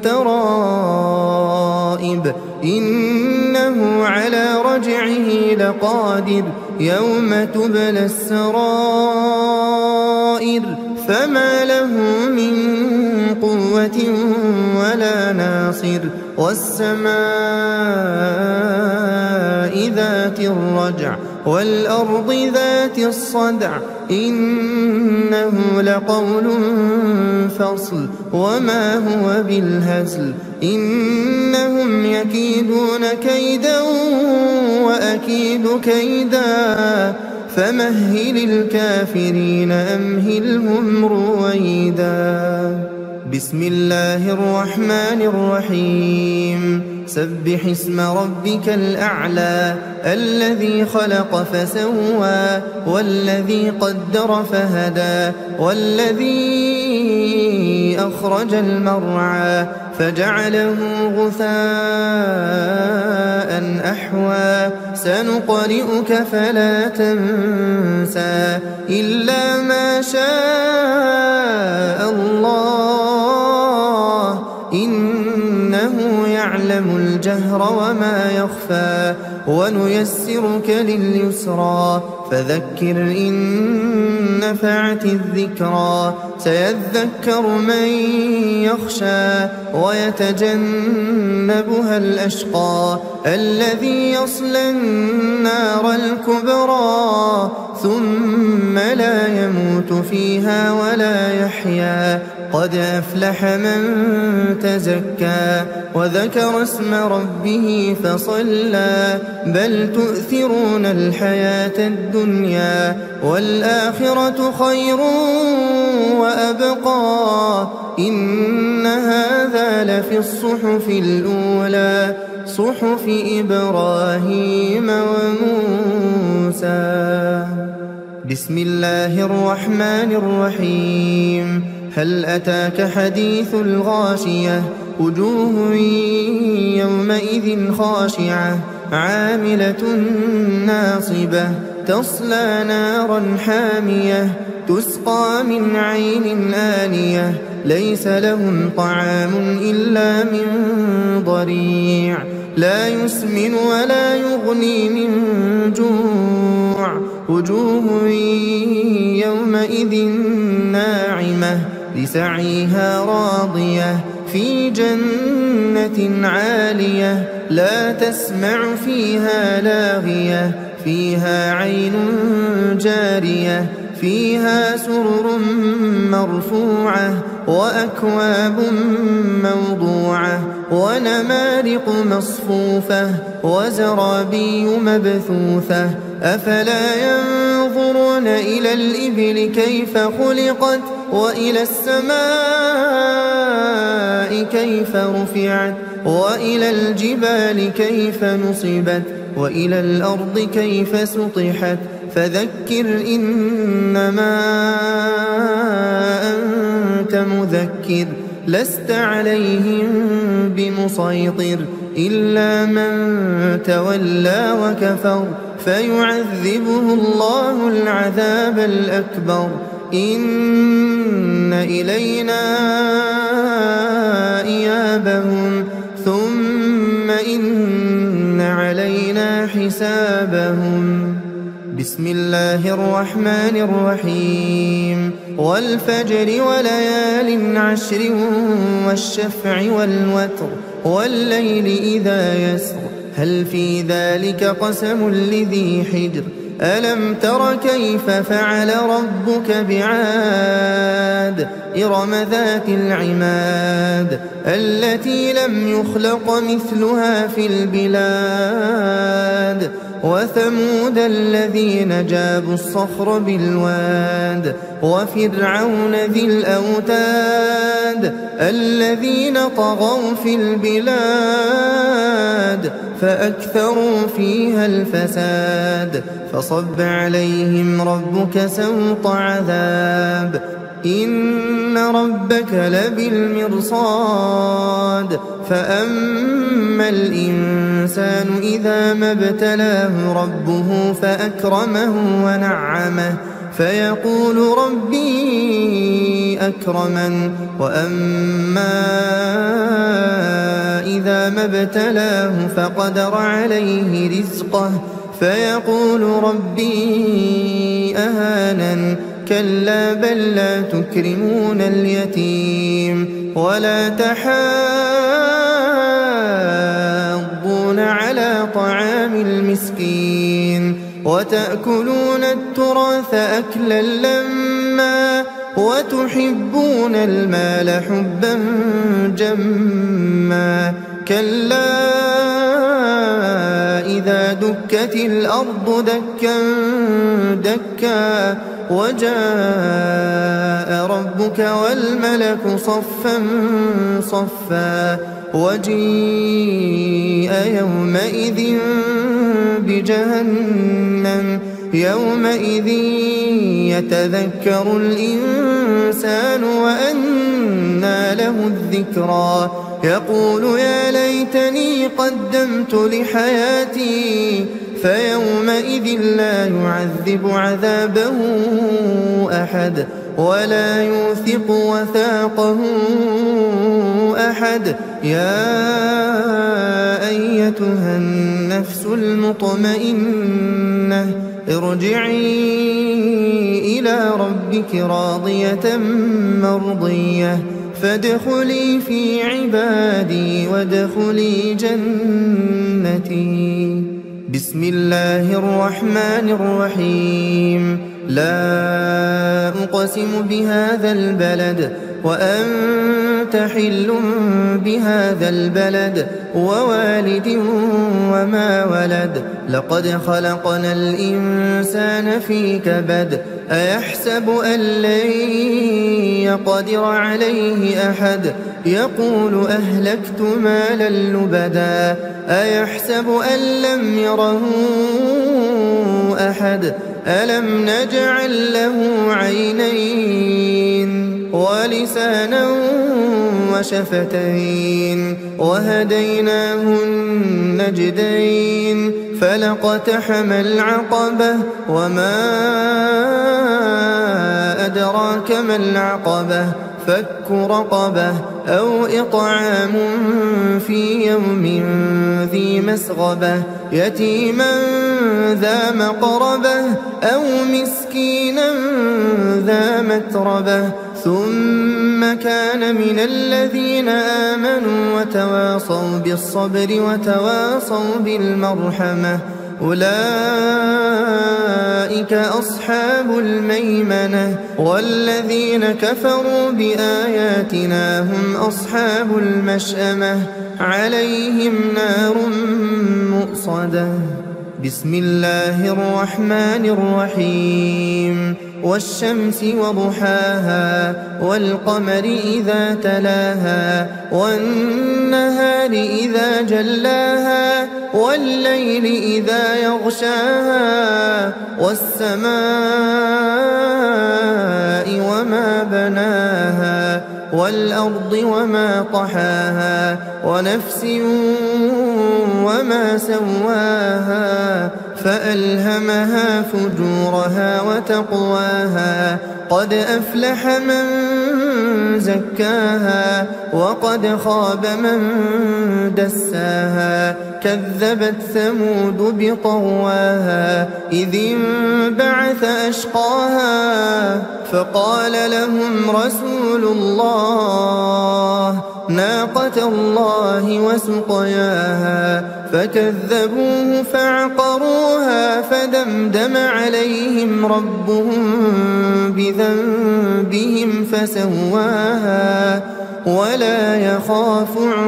والترائب إنه على رجعه لقادر يوم تبلى السرائر فما له من قوة ولا ناصر. والسماء ذات الرجع والأرض ذات الصدع إنه لقول فصل وما هو بالهزل. إنهم يكيدون كيدا وأكيد كيدا فمهل الكافرين أمهلهم رويدا. بسم الله الرحمن الرحيم. سبح اسم ربك الأعلى الذي خلق فسوى والذي قدر فهدى والذي أخرج المرعى فجعله غثاء أحوى سنقرئك فلا تنسى إلا ما شاء الله إنه يعلم الجهر وما يخفى ونيسرك لليسرى فذكر إن نفعت الذكرى سيذكر من يخشى ويتجنبها الأشقى الذي يصلى النار الكبرى ثم لا يموت فيها ولا يحيا قد أفلح من تزكى وذكر اسم ربه فصلى بل تؤثرون الحياة الدنيا والآخرة خير وأبقى إن هذا لفي الصحف الأولى صحف إبراهيم وموسى. بسم الله الرحمن الرحيم. هل أتاك حديث الغاشية وجوه يومئذ خاشعة عاملة ناصبة تصلى نارا حامية تسقى من عين آنية ليس لهم طعام إلا من ضريع لا يسمن ولا يغني من جوع وجوه يومئذ ناعمة لسعيها راضية في جنة عالية لا تسمع فيها لاغية فيها عين جارية فيها سرر مرفوعة وأكواب موضوعة ونمارق مصفوفة وزرابي مبثوثة أفلا ينظرون إلى الإبل كيف خلقت وإلى السماء كيف رفعت وإلى الجبال كيف نصبت وإلى الأرض كيف سطحت فذكر إنما أنت مذكر لست عليهم بمسيطر إلا من تولى وكفر فيعذبه الله العذاب الأكبر إن إلينا إيابهم ثم إن علينا حسابهم. بسم الله الرحمن الرحيم. والفجر وليال عشر والشفع والوتر والليل إذا يسر هل في ذلك قسم لذي حجر ألم تر كيف فعل ربك بعاد إرم ذات العماد التي لم يخلق مثلها في البلاد وثمود الذين جابوا الصخر بالواد وفرعون ذي الأوتاد الذين طغوا في البلاد فأكثروا فيها الفساد فصب عليهم ربك سوط عذاب إن ربك لبالمرصاد فأما الإنسان إذا ما ابتلاه ربه فأكرمه ونعمه فيقول ربي أكرمن وأما إذا ما ابتلاه فقدر عليه رزقه فيقول ربي أهانن كلا بل لا تكرمون اليتيم ولا تحاضون على طعام المسكين وتأكلون التراث أكلا لما وتحبون المال حبا جما كلا إذا دكت الأرض دكا دكا وجاء ربك والملك صفا صفا وجيء يومئذ بجهنم يومئذ يتذكر الإنسان وأنى له الذكرى يقول يا ليتني قدمت لحياتي فيومئذ لا يعذب عذابه أحد ولا يوثق وثاقه أحد يا أيتها النفس المطمئنة ارجعي إلى ربك راضية مرضية فادخلي في عبادي وادخلي جنتي. بسم الله الرحمن الرحيم. لا أقسم بهذا البلد وأنت حل بهذا البلد ووالد وما ولد. لقد خلقنا الإنسان في كبد. أيحسب أن لن يقدر عليه أحد يقول أهلكت مالا لبدا. أيحسب أن لم يره أحد ألم نجعل له عينين ولسانا وشفتين وهديناه النجدين. فلاقتحم العقبة وما أدراك ما العقبة فك رقبة أو إطعام في يوم ذي مسغبة يتيما ذا مقربة أو مسكينا ذا متربة ثم كان من الذين آمنوا وتواصوا بالصبر وتواصوا بالمرحمة أولئك أصحاب الميمنة. والذين كفروا بآياتنا هم أصحاب المشأمة عليهم نار مؤصدة. بسم الله الرحمن الرحيم. والشمس وضحاها والقمر إذا تلاها والنهار إذا جلاها والليل إذا يغشاها والسماء وما بناها والأرض وما طحاها ونفس وما سواها فألهمها فجورها وتقواها. قد أفلح من زكاها وقد خاب من دساها. كذبت ثمود بطغواها إذ انبعث أشقاها فقال لهم رسول الله ناقة الله وسقياها فكذبوه فعقروها فدمدم عليهم ربهم بذنبهم فسواها ولا يخاف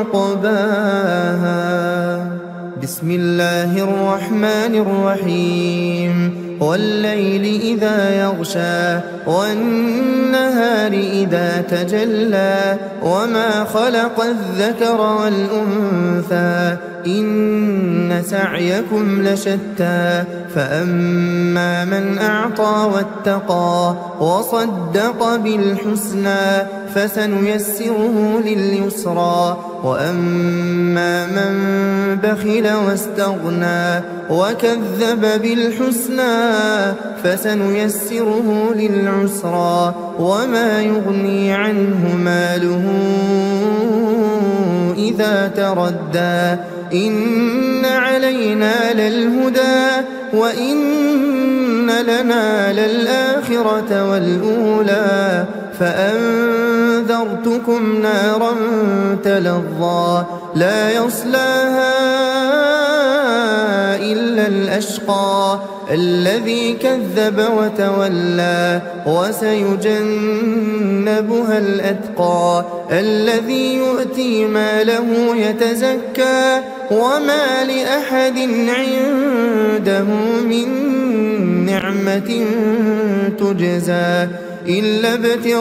عقباها. بسم الله الرحمن الرحيم. والليل إذا يغشى والنهار إذا تجلى وما خلق الذكر والأنثى إن سعيكم لشتى. فأما من أعطى واتقى وصدق بالحسنى فسنيسره لليسرى. وأما من بخل واستغنى وكذب بالحسنى فسنيسره للعسرى. وما يغني عنه ماله إذا تردى. إن علينا للهدى وإن لنا للآخرة والأولى. فأنذرتكم نارا تلظى لا يصلاها إلا الأشقى الذي كذب وتولى. وسيجنبها الأتقى الذي يؤتي ماله يتزكى. وما لأحد عنده من نعمة تجزى إلا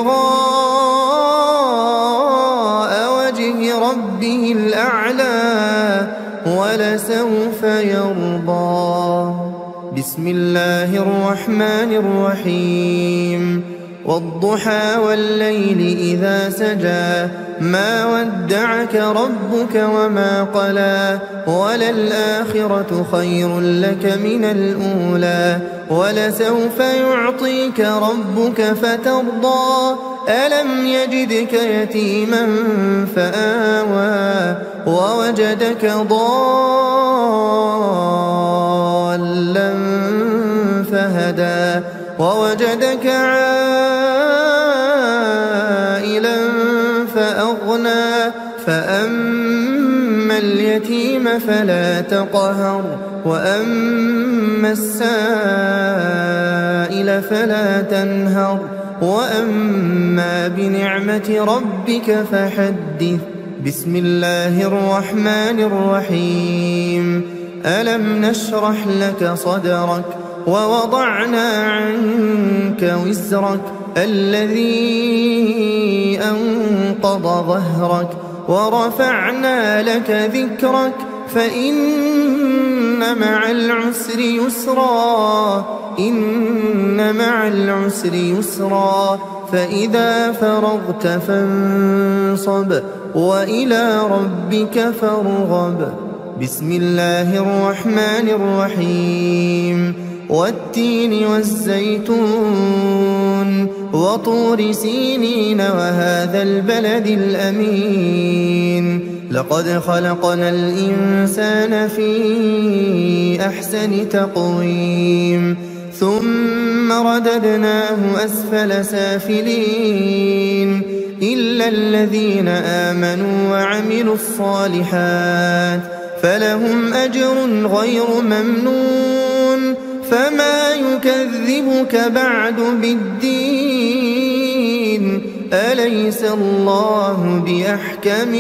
ابتغاء وجه ربه الأعلى ولسوف يرضى. بسم الله الرحمن الرحيم. والضحى والليل إذا سجى ما ودعك ربك وما قلى. وللآخرة خير لك من الأولى ولسوف يعطيك ربك فترضى. ألم يجدك يتيما فآوى ووجدك ضالا ووجدك عائلا فأغنى فأما اليتيم فلا تقهر وأما السائل فلا تنهر وأما بنعمة ربك فحدث. بسم الله الرحمن الرحيم. ألم نشرح لك صدرك ووضعنا عنك وزرك الذي أنقض ظهرك ورفعنا لك ذكرك فإن مع العسر يسرا إن مع العسر يسرا فإذا فرغت فانصب وإلى ربك فارغب. بسم الله الرحمن الرحيم. والتين والزيتون وطور سينين وهذا البلد الأمين لقد خلقنا الإنسان في أحسن تقويم ثم رددناه أسفل سافلين إلا الذين آمنوا وعملوا الصالحات فلهم أجر غير ممنون فما يكذبك بعد بالدين أليس الله بأحكم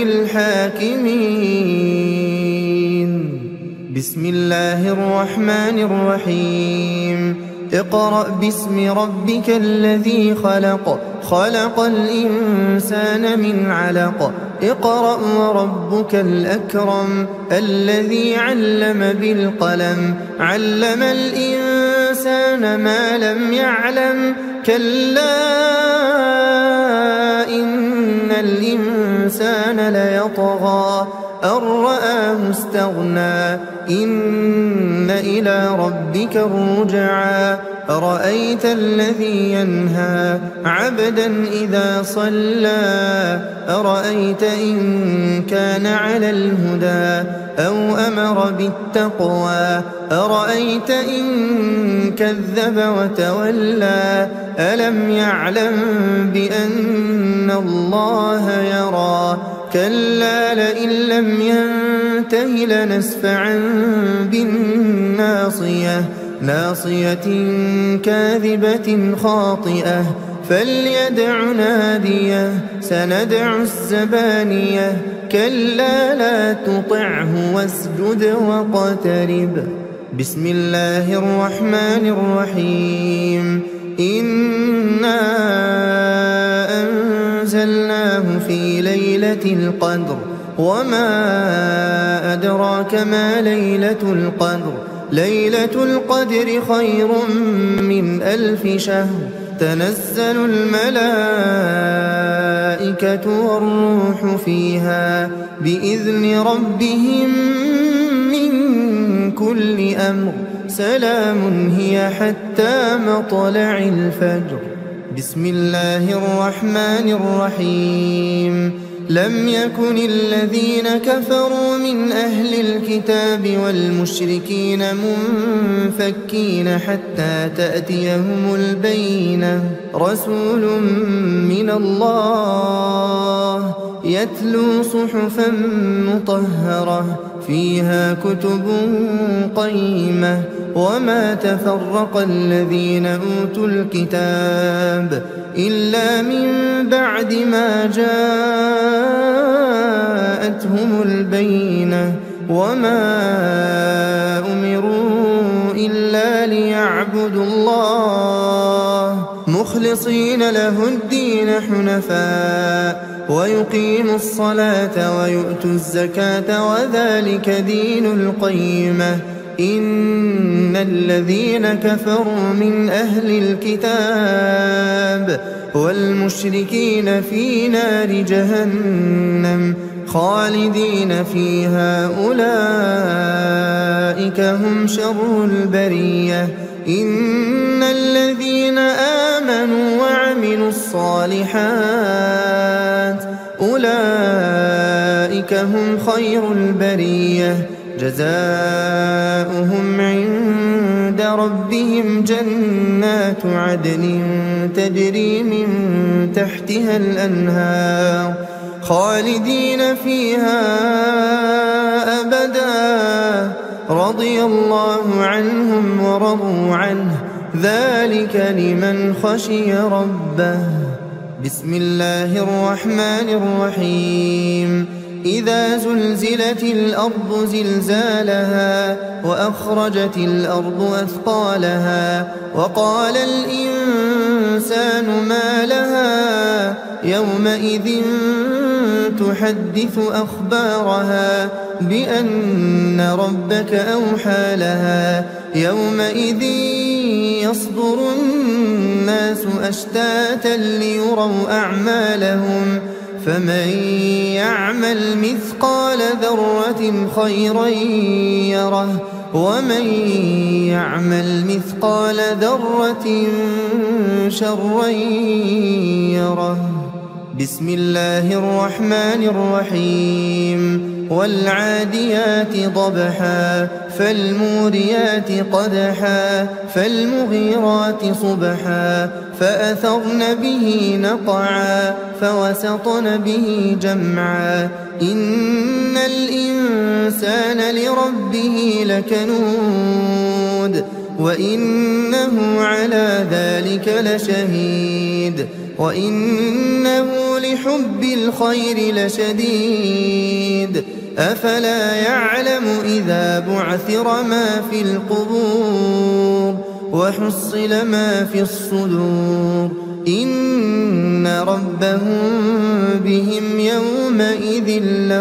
الحاكمين. بسم الله الرحمن الرحيم. اقرأ باسم ربك الذي خلق خلق الإنسان من علق اقرأ وربك الأكرم الذي علم بالقلم علم الإنسان ما لم يعلم كلا إن الإنسان ليطغى أن رآه استغنى إن إلى ربك الرجعى أرأيت الذي ينهى عبدا إذا صلى أرأيت إن كان على الهدى أو أمر بالتقوى أرأيت إن كذب وتولى ألم يعلم بأن الله يرى كلا لئن لم ينته لنسفعا بالناصية ناصية كاذبة خاطئة فليدع ناديه سندع الزبانية كلا لا تطعه واسجد واقترب. بسم الله الرحمن الرحيم. إنا أنزلناه في ليلة القدر وما أدراك ما ليلة القدر ليلة القدر خير من ألف شهر تنزل الملائكة والروح فيها بإذن ربهم من كل أمر سلام هي حتى مطلع الفجر. بسم الله الرحمن الرحيم. لم يكن الذين كفروا من أهل الكتاب والمشركين منفكين حتى تأتيهم البينة رسول من الله يتلو صحفا مطهرة فيها كتب قيمة وما تفرق الذين أوتوا الكتاب إلا من بعد ما جاءتهم البينة وما أمروا إلا ليعبدوا الله مخلصين له الدين حنفاء ويقيموا الصلاة ويؤتوا الزكاة وذلك دين القيمة إن الذين كفروا من أهل الكتاب والمشركين في نار جهنم خالدين فيها أولئك هم شر البرية إن الذين آمنوا وعملوا الصالحات أولئك هم خير البرية جزاؤهم عند عند ربهم جنات عدن تجري من تحتها الأنهار خالدين فيها أبدا رضي الله عنهم ورضوا عنه ذلك لمن خشي ربه. بسم الله الرحمن الرحيم. إذا زلزلت الأرض زلزالها وأخرجت الأرض أثقالها وقال الإنسان ما لها يومئذ تحدث أخبارها بأن ربك أوحى لها يومئذ يصدر الناس أشتاتا ليروا أعمالهم فمن يعمل مثقال ذرة خيرا يره ومن يعمل مثقال ذرة شرا يره. بسم الله الرحمن الرحيم. والعاديات ضبحا فالموريات قدحا فالمغيرات صبحا فأثرن به نقعا فوسطن به جمعا إن الإنسان لربه لكنود وإنه على ذلك لشهيد وإنه لحب الخير لشديد أفلا يعلم إذا بعثر ما في القبور وحصل ما في الصدور إن ربهم بهم يومئذ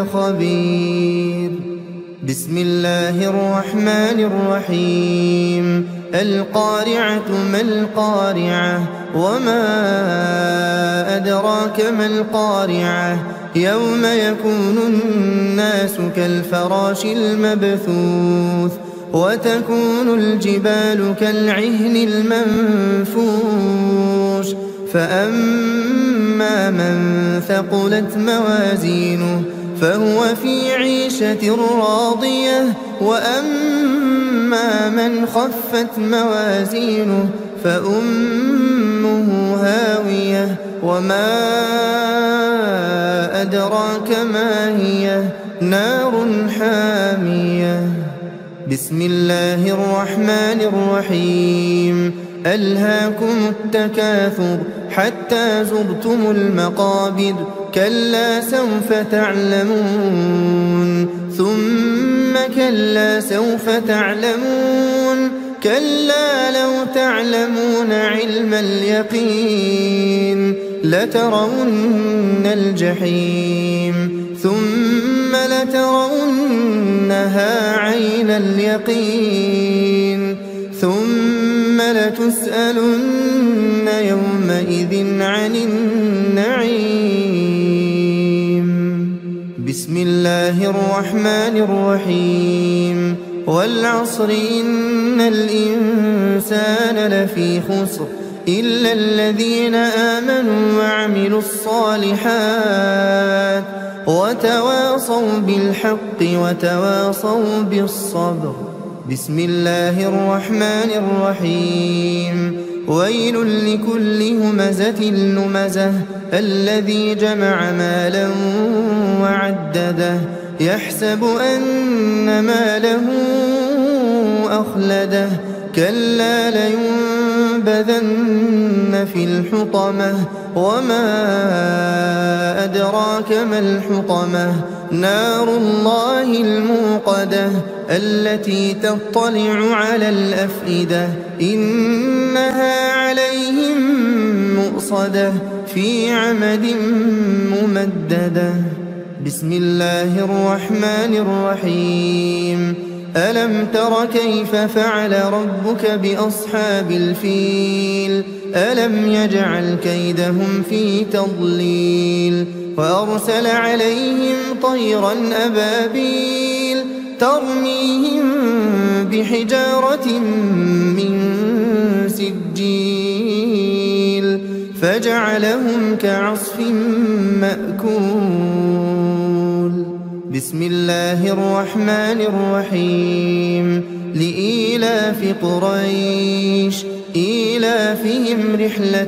لخبير. بسم الله الرحمن الرحيم. القارعة ما القارعة وما أدراك ما القارعة يوم يكون الناس كالفراش المبثوث وتكون الجبال كالعهن المنفوش فأما من ثقلت موازينه فهو في عيشة راضية وأما من خفت موازينه فأمه هاوية وما أدراك ما هي نار حامية. بسم الله الرحمن الرحيم. ألهاكم التكاثر حتى زرتم المقابر كلا سوف تعلمون ثم كلا سوف تعلمون كلا لو تعلمون علم اليقين لترون الجحيم ثم لترونها عين اليقين ثم لتسألن يومئذ عن النعيم. بسم الله الرحمن الرحيم. والعصر إن الإنسان لفي خسر إلا الذين آمنوا وعملوا الصالحات وتواصوا بالحق وتواصوا بالصبر. بسم الله الرحمن الرحيم. ويل لكل همزة لمزة الذي جمع مالا وعدده يحسب أن ماله أخلده كلا لينبذن في الحطمة وما أدراك ما الحطمة نار الله الموقدة التي تطلع على الأفئدة إنها عليهم مؤصدة في عمد ممددة. بسم الله الرحمن الرحيم. ألم تر كيف فعل ربك بأصحاب الفيل ألم يجعل كيدهم في تضليل وأرسل عليهم طيرا أبابيل ترميهم بحجارة من سجيل فجعلهم كعصف مأكول. بسم الله الرحمن الرحيم. لإيلاف قريش إيلافهم رحلة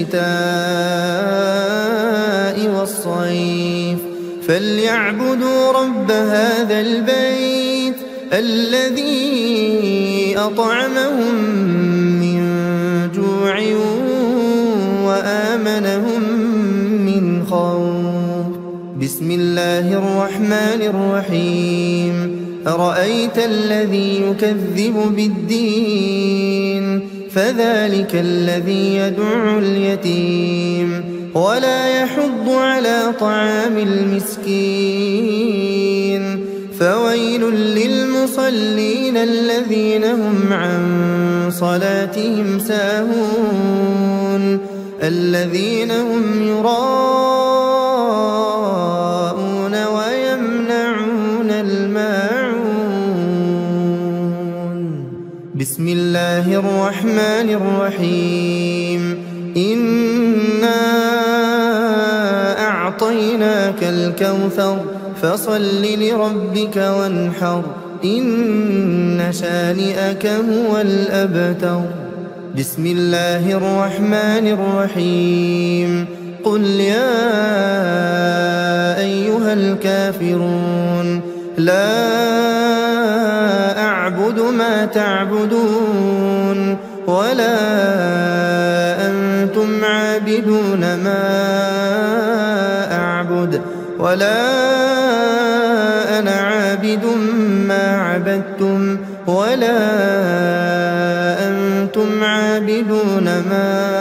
الشتاء والصيف فليعبدوا رب هذا البيت الذي أطعمهم من جوع وآمنهم من خوف. بسم الله الرحمن الرحيم. أرأيت الذي يكذب بالدين فذلك الذي يدع اليتيم ولا يحض على طعام المسكين فويل للمصلين الذين هم عن صلاتهم ساهون الذين هم يراءون ويمنعون الماعون. بسم الله الرحمن الرحيم. إنا أعطيناك الكوثر فصل لربك وانحر إن شانئك هو الأبتر. بسم الله الرحمن الرحيم. قل يا أيها الكافرون لا أعبد ما تعبدون ولا أنتم عابدون ما أعبد ولا أنا عابد ما عبدتم ولا أنتم عابدون ما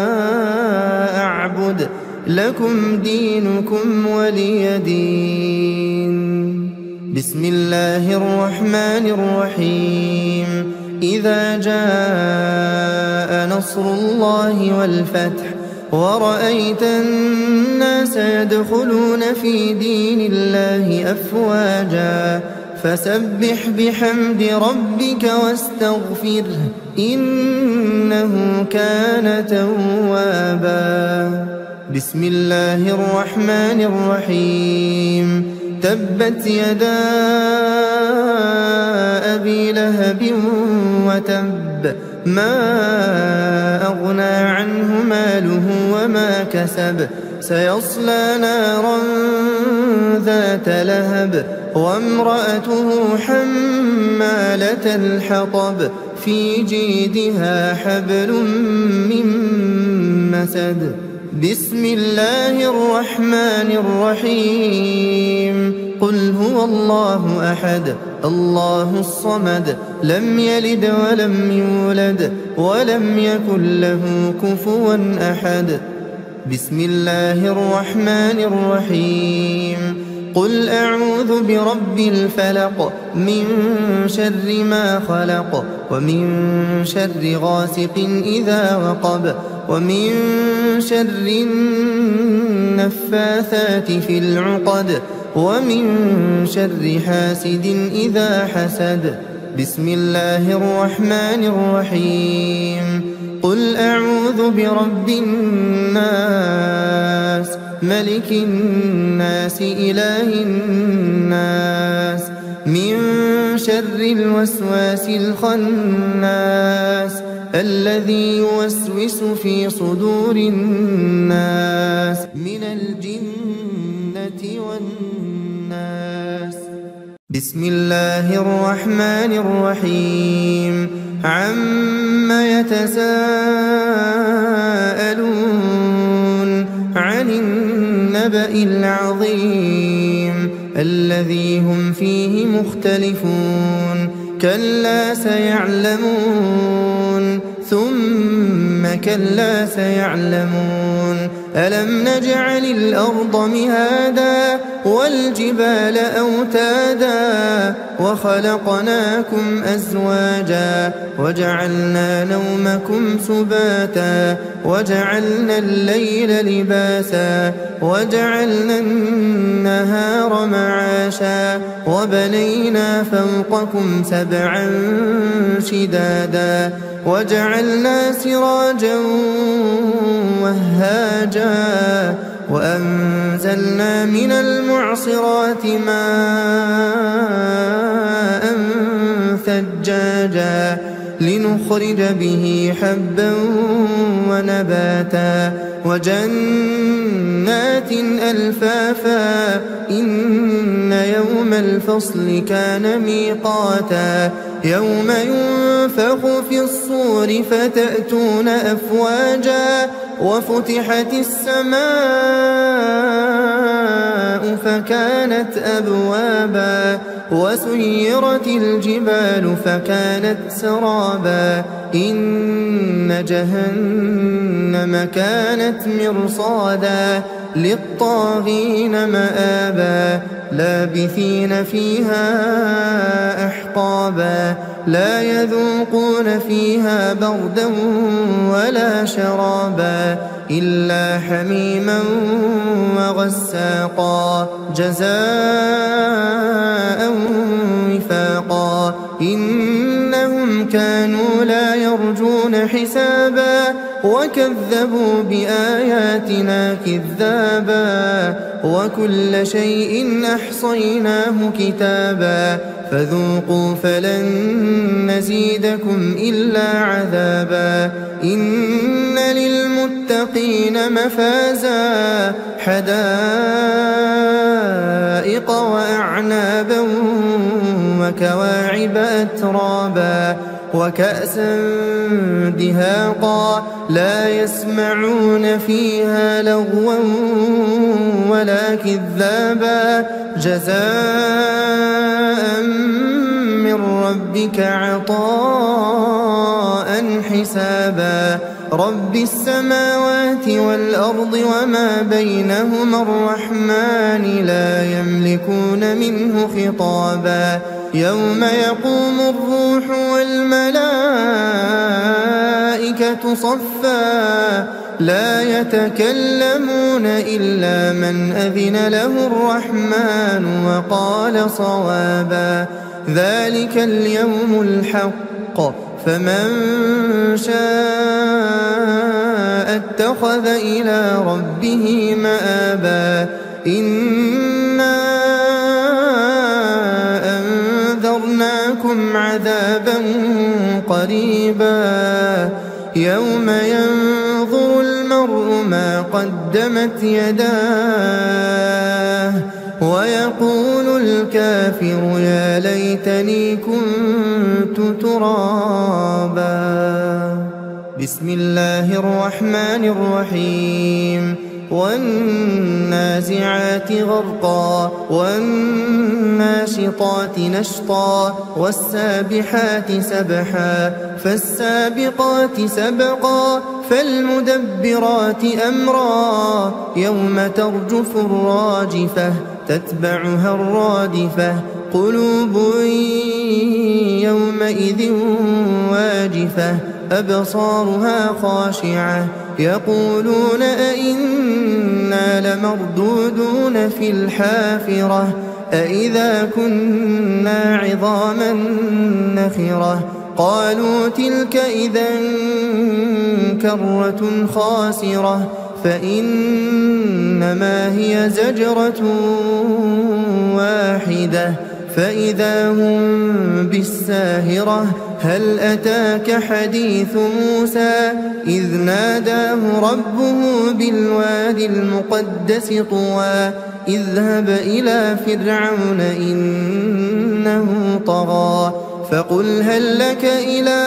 أعبد لكم دينكم ولي دين. بسم الله الرحمن الرحيم. إذا جاء نصر الله والفتح ورأيت الناس يدخلون في دين الله أفواجا فسبح بحمد ربك واستغفره إنه كان توابا. بسم الله الرحمن الرحيم. تبت يدا أبي لهب وتب ما أغنى عنه ماله وما كسب سيصلى نارا ذات لهب وامرأته حمالة الحطب في جيدها حبل من مسد. بسم الله الرحمن الرحيم. قل هو الله أحد الله الصمد لم يلد ولم يولد ولم يكن له كفوا أحد. بسم الله الرحمن الرحيم. قل أعوذ برب الفلق من شر ما خلق ومن شر غاسق إذا وقب ومن شر النفاثات في العقد ومن شر حاسد إذا حسد. بسم الله الرحمن الرحيم. قل أعوذ برب الناس ملك الناس إله الناس من شر الوسواس الخناس الذي يوسوس في صدور الناس من الجنة والناس. بسم الله الرحمن الرحيم. عم يتساءلون عن النبأ العظيم الذي هم فيه مختلفون كلا سيعلمون ثم كلا سيعلمون ألم نجعل الأرض مهادا والجبال أوتادا وخلقناكم أزواجا وجعلنا نومكم سباتا وجعلنا الليل لباسا وجعلنا النهار معاشا وبنينا فوقكم سبعا شدادا وجعلنا سراجا وهاجا وأنزلنا من المعصرات ماء ثجاجا لنخرج به حبا ونباتا وجنات ألفافا إن يوم الفصل كان ميقاتا يوم ينفخ في الصور فتأتون أفواجا وفتحت السماء فكانت أبوابا وسيرت الجبال فكانت سرابا إن جهنم كانت مرصادا للطاغين مآبا لابثين فيها أحقابا لا يذوقون فيها بردا ولا شرابا إلا حميما وغساقا جزاء وفاقا إنهم كانوا لا يرجون حسابا وكذبوا بآياتنا كذابا وكل شيء أحصيناه كتابا فذوقوا فلن نزيدكم إلا عذابا إن للمتقين مفازا حدائق وأعنابا وكواعب أترابا وكأسا دهاقا لا يسمعون فيها لغوا ولا كذابا جزاء من ربك عطاء حسابا رب السماوات والأرض وما بينهما الرحمن لا يملكون منه خطابا يوم يقوم الروح والملائكة صفا لا يتكلمون إلا من أذن له الرحمن وقال صوابا ذلك اليوم الحق فمن شاء اتخذ إلى ربه مآبا إنا أنذرناكم عذابا قريبا يوم ينظر المرء ما قدمت يداه ويقول الكافر يا ليتني كنت ترابا بسم الله الرحمن الرحيم والنازعات غرقا والناشطات نشطا والسابحات سبحا فالسابقات سبقا فالمدبرات أمرا يوم ترجف الراجفة تتبعها الرادفة قلوب يومئذ واجفة أبصارها خاشعة يقولون أئنا لمردودون في الحافرة أئذا كنا عظاما نخرة قالوا تلك إذا كرة خاسرة فإنما هي زجرة واحدة فإذا هم بالساهرة هل أتاك حديث موسى إذ ناداه ربه بالوادي المقدس طوى اذهب إلى فرعون إنه طغى فقل هل لك إلى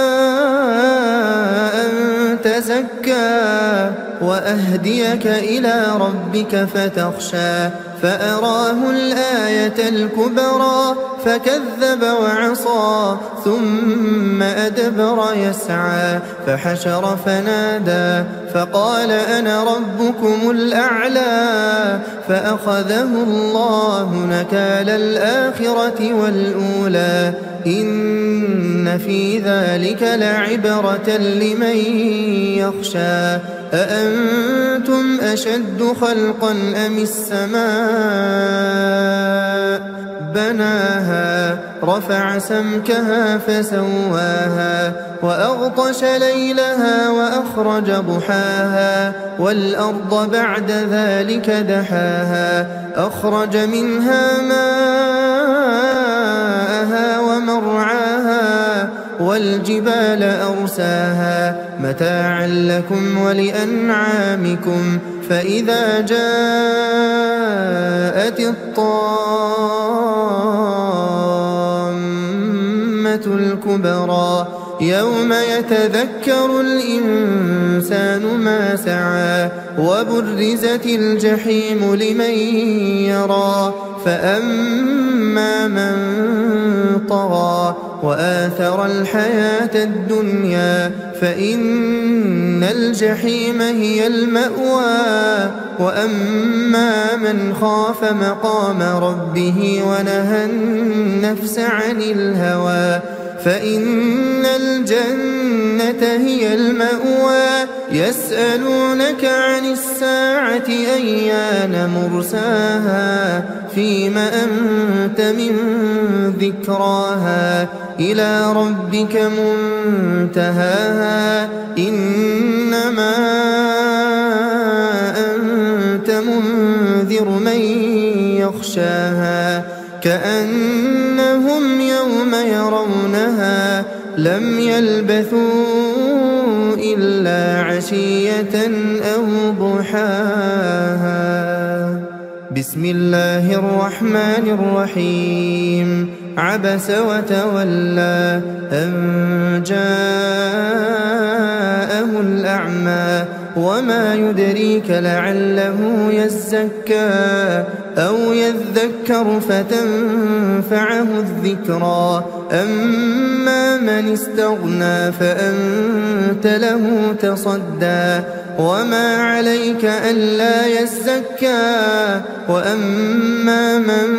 أن تزكى وأهديك إلى ربك فتخشى فأراه الآية الكبرى فكذب وعصى ثم أدبر يسعى فحشر فنادى فقال أنا ربكم الأعلى فأخذه الله نكال الآخرة والأولى إن في ذلك لعبرة لمن يخشى أأنتم أشد خلقا أم السماء بناها رفع سمكها فسواها وأغطش ليلها وأخرج ضحاها والأرض بعد ذلك دحاها أخرج منها ماءها ومرعاها والجبال أرساها متاعا لكم ولأنعامكم فإذا جاءت الطامة الكبرى يوم يتذكر الإنسان ما سعى وبرزت الجحيم لمن يرى فأما من طغى وآثر الحياة الدنيا فإن الجحيم هي المأوى وأما من خاف مقام ربه ونهى النفس عن الهوى فإن الجنة هي المأوى يسألونك عن الساعة أيان مرساها فيم أنت من ذكراها إلى ربك منتهاها إنما أنت منذر من يخشاها كأنهم يوم يرونها لم يلبثوا إلا عشية أو ضحاها. بسم الله الرحمن الرحيم. عبس وتولى أن جاءه الأعمى وما يدريك لعله يزكى أو يذكر فتنفعه الذكرى أما من استغنى فأنت له تصدى وما عليك ألا يزكى وأما من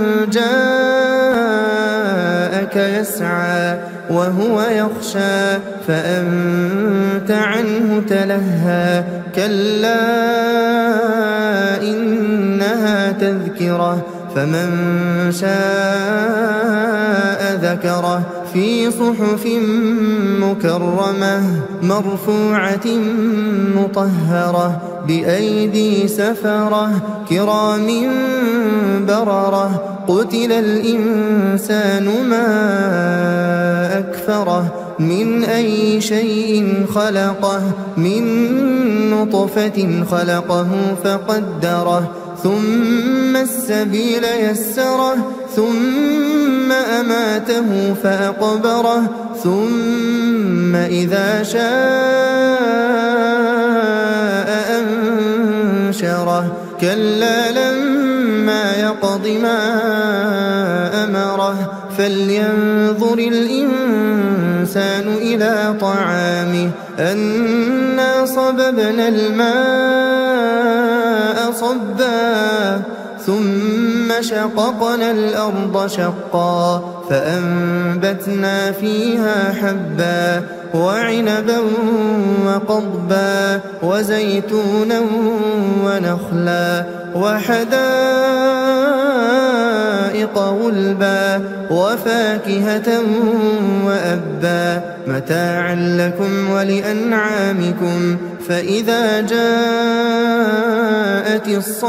جاءك يسعى وهو يخشى فأنت عنه تلهى كلا إنها تذكرة فمن شاء ذكره في صحف مكرمة مرفوعة مطهرة بأيدي سفرة كرام بررة قتل الإنسان ما أكفره من أي شيء خلقه من نطفة خلقه فقدره ثم السبيل يسره ثم أماته فأقبره ثم إذا شاء أنشره كلا لما يقض ما أمره فلينظر الإنسان إلى طعامه أنا صببنا الماء صبا ثم شققنا الأرض شقا فأنبتنا فيها حبا وعنبا وقضبا وزيتونا ونخلا وحدائق غلبا وفاكهة وأبا متاعا لكم ولأنعامكم فإذا جاءت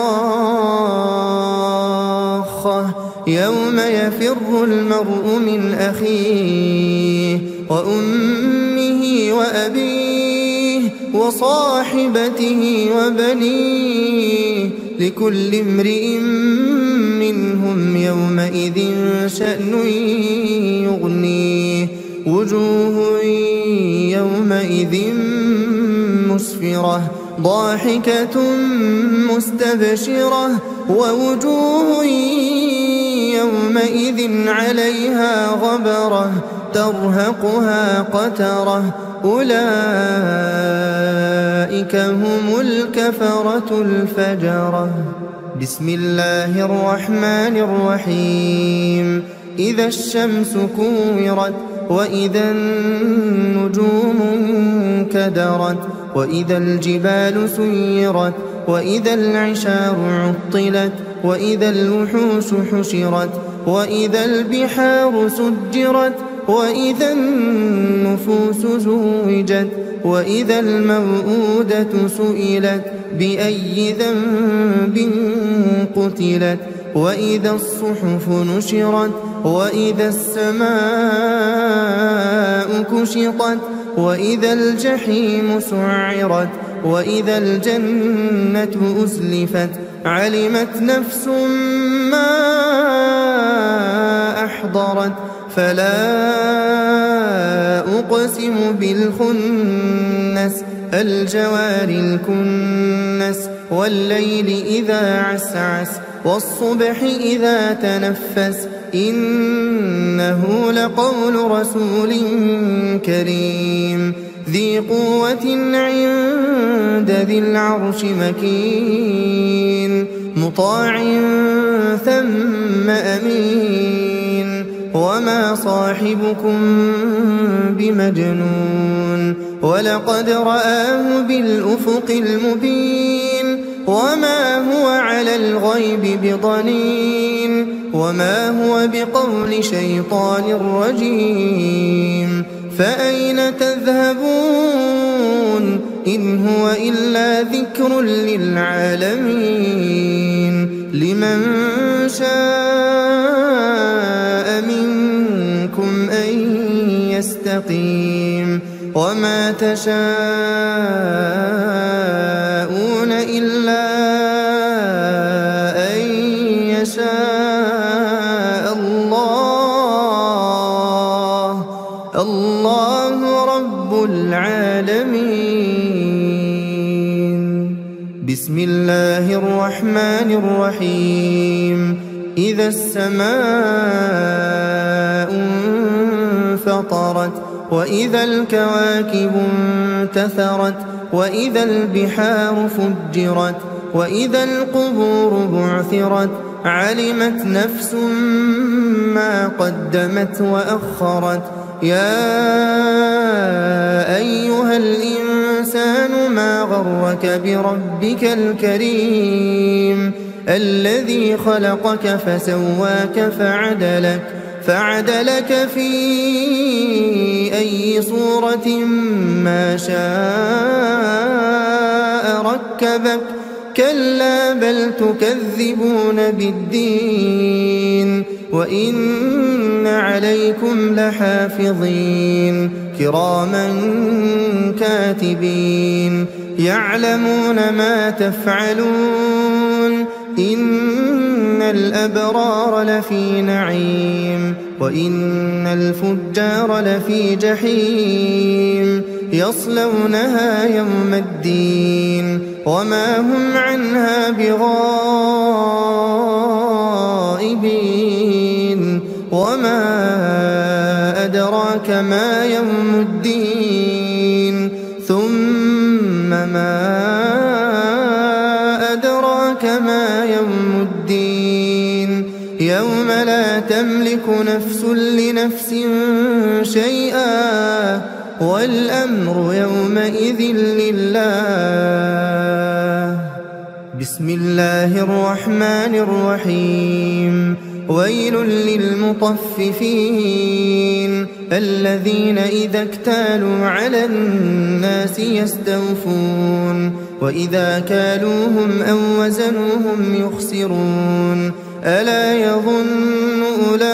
الصاخة يوم يفر المرء من أخيه وأمه وأبيه وصاحبته وبنيه لكل امرئ منهم يومئذ شأن يغنيه وجوه يومئذ مسفرة ضاحكة مستبشرة ووجوه يومئذ عليها غبرة ترهقها قترة أولئك هم الكفرة الفجرة. بسم الله الرحمن الرحيم. إذا الشمس كورت وإذا النجوم انكدرت وإذا الجبال سيرت وإذا العشار عطلت وإذا الوحوش حشرت وإذا البحار سجرت وإذا النفوس زوجت وإذا الموءودة سئلت بأي ذنب قتلت وإذا الصحف نشرت وإذا السماء كشطت وإذا الجحيم سعرت وإذا الجنة أزلفت علمت نفس ما أحضرت فلا أقسم بالخنس الجوار الكنس والليل إذا عسعس والصبح إذا تنفس إنه لقول رسول كريم ذي قوة عند ذي العرش مكين مطاع ثم أمين وما صاحبكم بمجنون ولقد رآه بالأفق المبين وما هو على الغيب بضنين وما هو بقول شيطان رجيم فأين تذهبون إن هو إلا ذكر للعالمين لمن شاء منكم أن يستقيم وما تشاءون إلا أن يشاء الله الله رب العالمين بسم الله الرحمن الرحيم إذا السماء انفطرت وإذا الكواكب انتثرت وإذا البحار فجرت وإذا القبور بعثرت علمت نفس ما قدمت وأخرت يا أيها الإنسان ما غرك بربك الكريم الذي خلقك فسواك فعدلك فعدلك في أي صورة ما شاء ركبك كلا بل تكذبون بالدين وإن عليكم لحافظين كراما كاتبين يعلمون ما تفعلون إن الأبرار لفي نعيم وإن الفجار لفي جحيم يصلونها يوم الدين وما هم عنها بغائبين وما أدراك ما يوم الدين ثم ما أدراك ما يوم الدين يوم لا تملك نفس لنفس شيئا والأمر يومئذ لله بسم الله الرحمن الرحيم ويل للمطففين الذين إذا اكتالوا على الناس يستوفون وإذا كالوهم أو وزنوهم يخسرون ألا يظن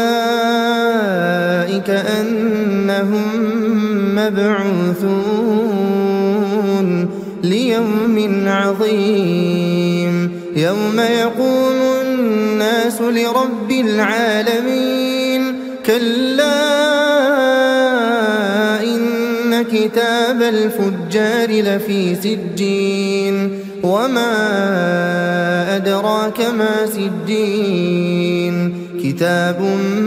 أولئك أنهم مبعوثون ليوم عظيم يوم يقوم الناس لرب العالمين كلا إن كتاب الفجار لفي سجين وما أدراك ما سجين كتاب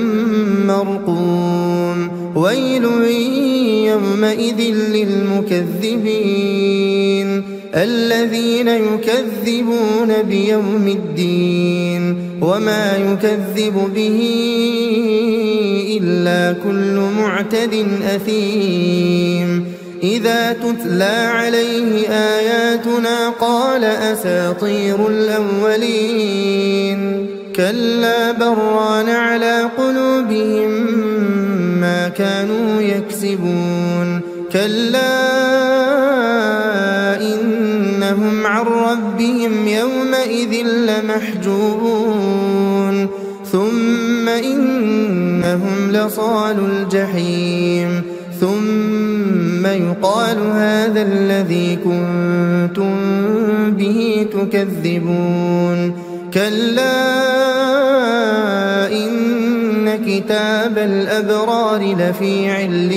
مرقوم ويل يومئذ للمكذبين الذين يكذبون بيوم الدين وما يكذب به إلا كل معتد أثيم إذا تتلى عليه آياتنا قال أساطير الأولين كلا بران على قلوبهم ما كانوا يكسبون كلا إنهم عن ربهم يومئذ لمحجوبون ثم إنهم لصالو الجحيم ثم يقال هذا الذي كنتم به تكذبون كلا إن كتاب الأبرار لفي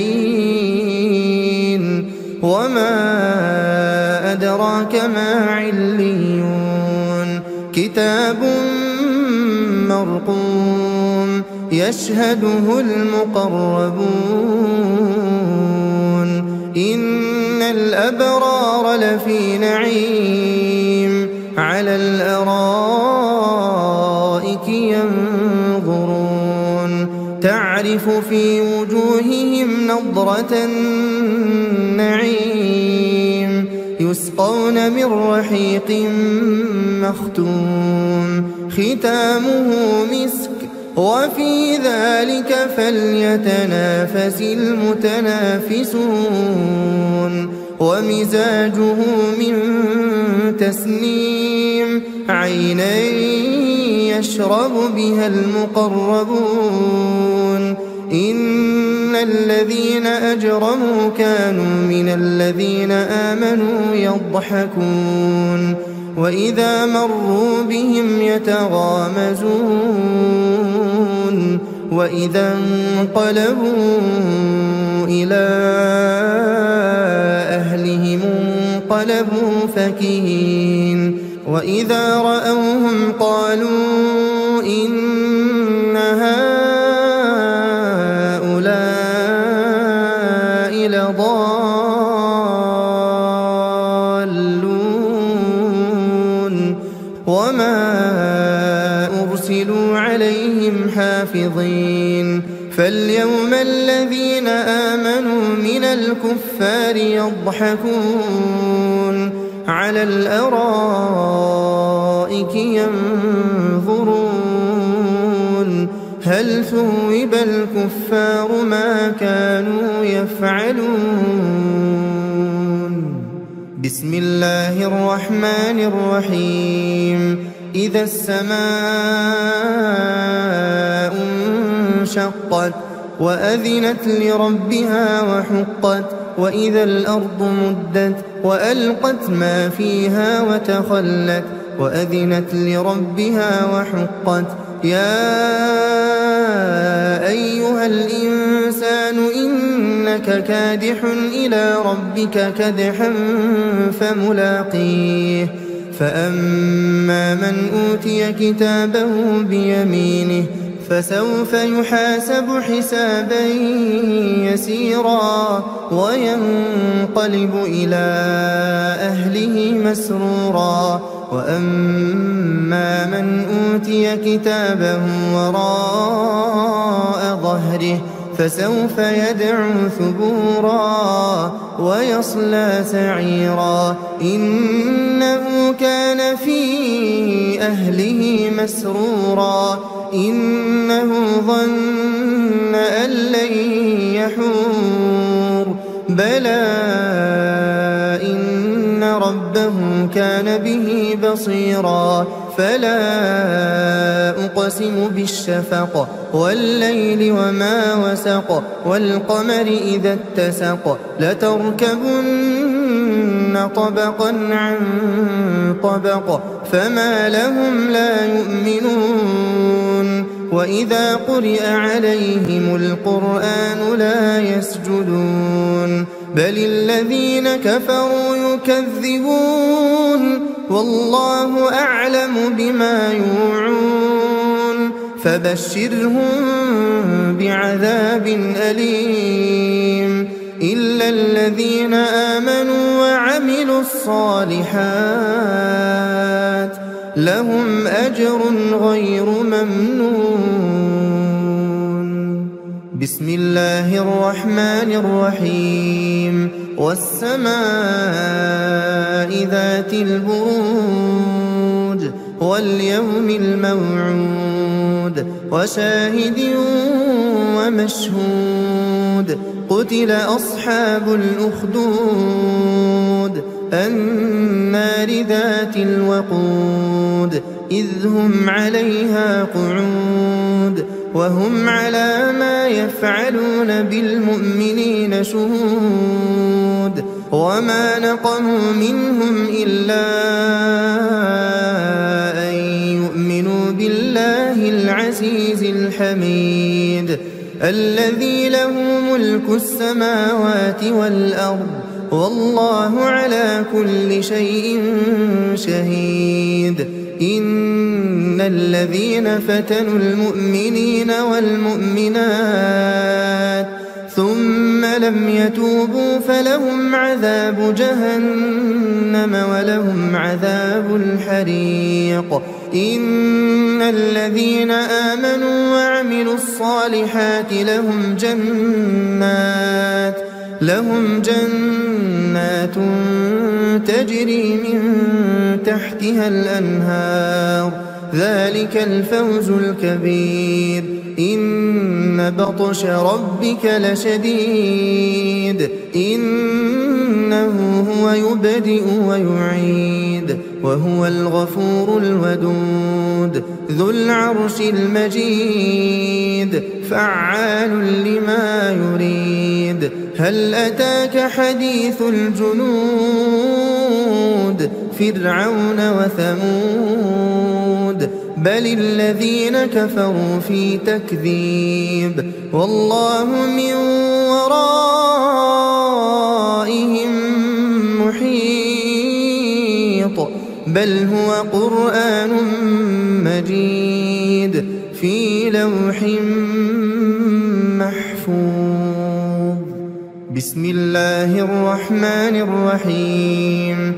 عليين وما أدراك ما عليون كتاب مرقوم يشهده المقربون إن الأبرار لفي نعيم على الأرائك ينظرون تعرف في وجوههم نضرة النعيم يسقون من رحيق مختوم ختامه مسك وفي ذلك فليتنافس المتنافسون ومزاجه من تسنيم عينا يشرب بها المقربون إن الذين أجرموا كانوا من الذين آمنوا يضحكون وإذا مروا بهم يتغامزون وإذا انقلبوا إلى أهلهم انقلبوا فكهين وإذا رأوهم قالوا إن هؤلاء لضالون وما أرسلوا عليهم حافظين فاليوم الذين آمنوا من الكفار يضحكون على الأرائك ينظرون هل ثوب الكفار ما كانوا يفعلون بسم الله الرحمن الرحيم إذا السماء انشقت وأذنت لربها وحقت وإذا الأرض مدت وألقت ما فيها وتخلت وأذنت لربها وحقت يا أيها الإنسان إنك كادح إلى ربك كدحا فملاقيه فأما من أوتي كتابه بيمينه فسوف يحاسب حسابا يسيرا وينقلب إلى أهله مسرورا وأما من أوتي كتابه وراء ظهره فسوف يدعو ثبورا ويصلى سعيرا إنه كان في أهله مسرورا إنه ظن أن لن يحور بلى إن ربه كان به بصيرا فلا أقسم بالشفق والليل وما وسق والقمر إذا اتسق لتركبن طبقا عن طبق فما لهم لا يؤمنون وإذا قرئ عليهم القرآن لا يسجدون بل الذين كفروا يكذبون والله أعلم بما يوعون فبشرهم بعذاب أليم إلا الذين آمنوا وعملوا الصالحات لهم أجر غير ممنون بسم الله الرحمن الرحيم والسماء ذات البروج واليوم الموعود وشاهد ومشهود قتل أصحاب الأخدود النار ذات الوقود إذ هم عليها قعود وهم على ما يفعلون بالمؤمنين شهود وما نقموا منهم إلا أن يؤمنوا بالله العزيز الحميد الذي له ملك السماوات والأرض والله على كل شيء شهيد إن الذين فتنوا المؤمنين والمؤمنات ثم لم يتوبوا فلهم عذاب جهنم ولهم عذاب الحريق إن الذين آمنوا وعملوا الصالحات لهم جنات لهم جنات تجري من تحتها الأنهار ذلك الفوز الكبير إن بطش ربك لشديد إنه هو يبدئ ويعيد وهو الغفور الودود ذو العرش المجيد فعال لما يريد هل أتاك حديث الجنود فرعون وثمود بل الذين كفروا في تكذيب والله من ورائهم محيط بل هو قرآن مجيد في لوح محفوظ بسم الله الرحمن الرحيم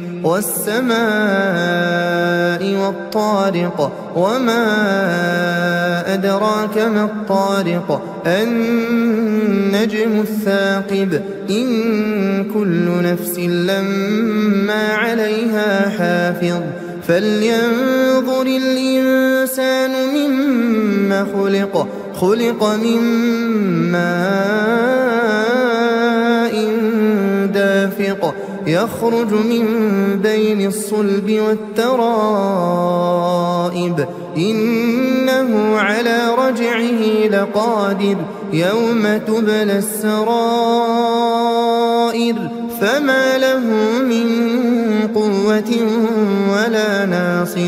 والسماء والطارق وما أدراك ما الطارق النجم الثاقب إن كل نفس لما عليها حافظ فلينظر الإنسان مما خلق خلق من ماء دافق يخرج من بين الصلب والترائب إنه على رجعه لقادر يوم تبلى السرائر فما له من قوة ولا ناصر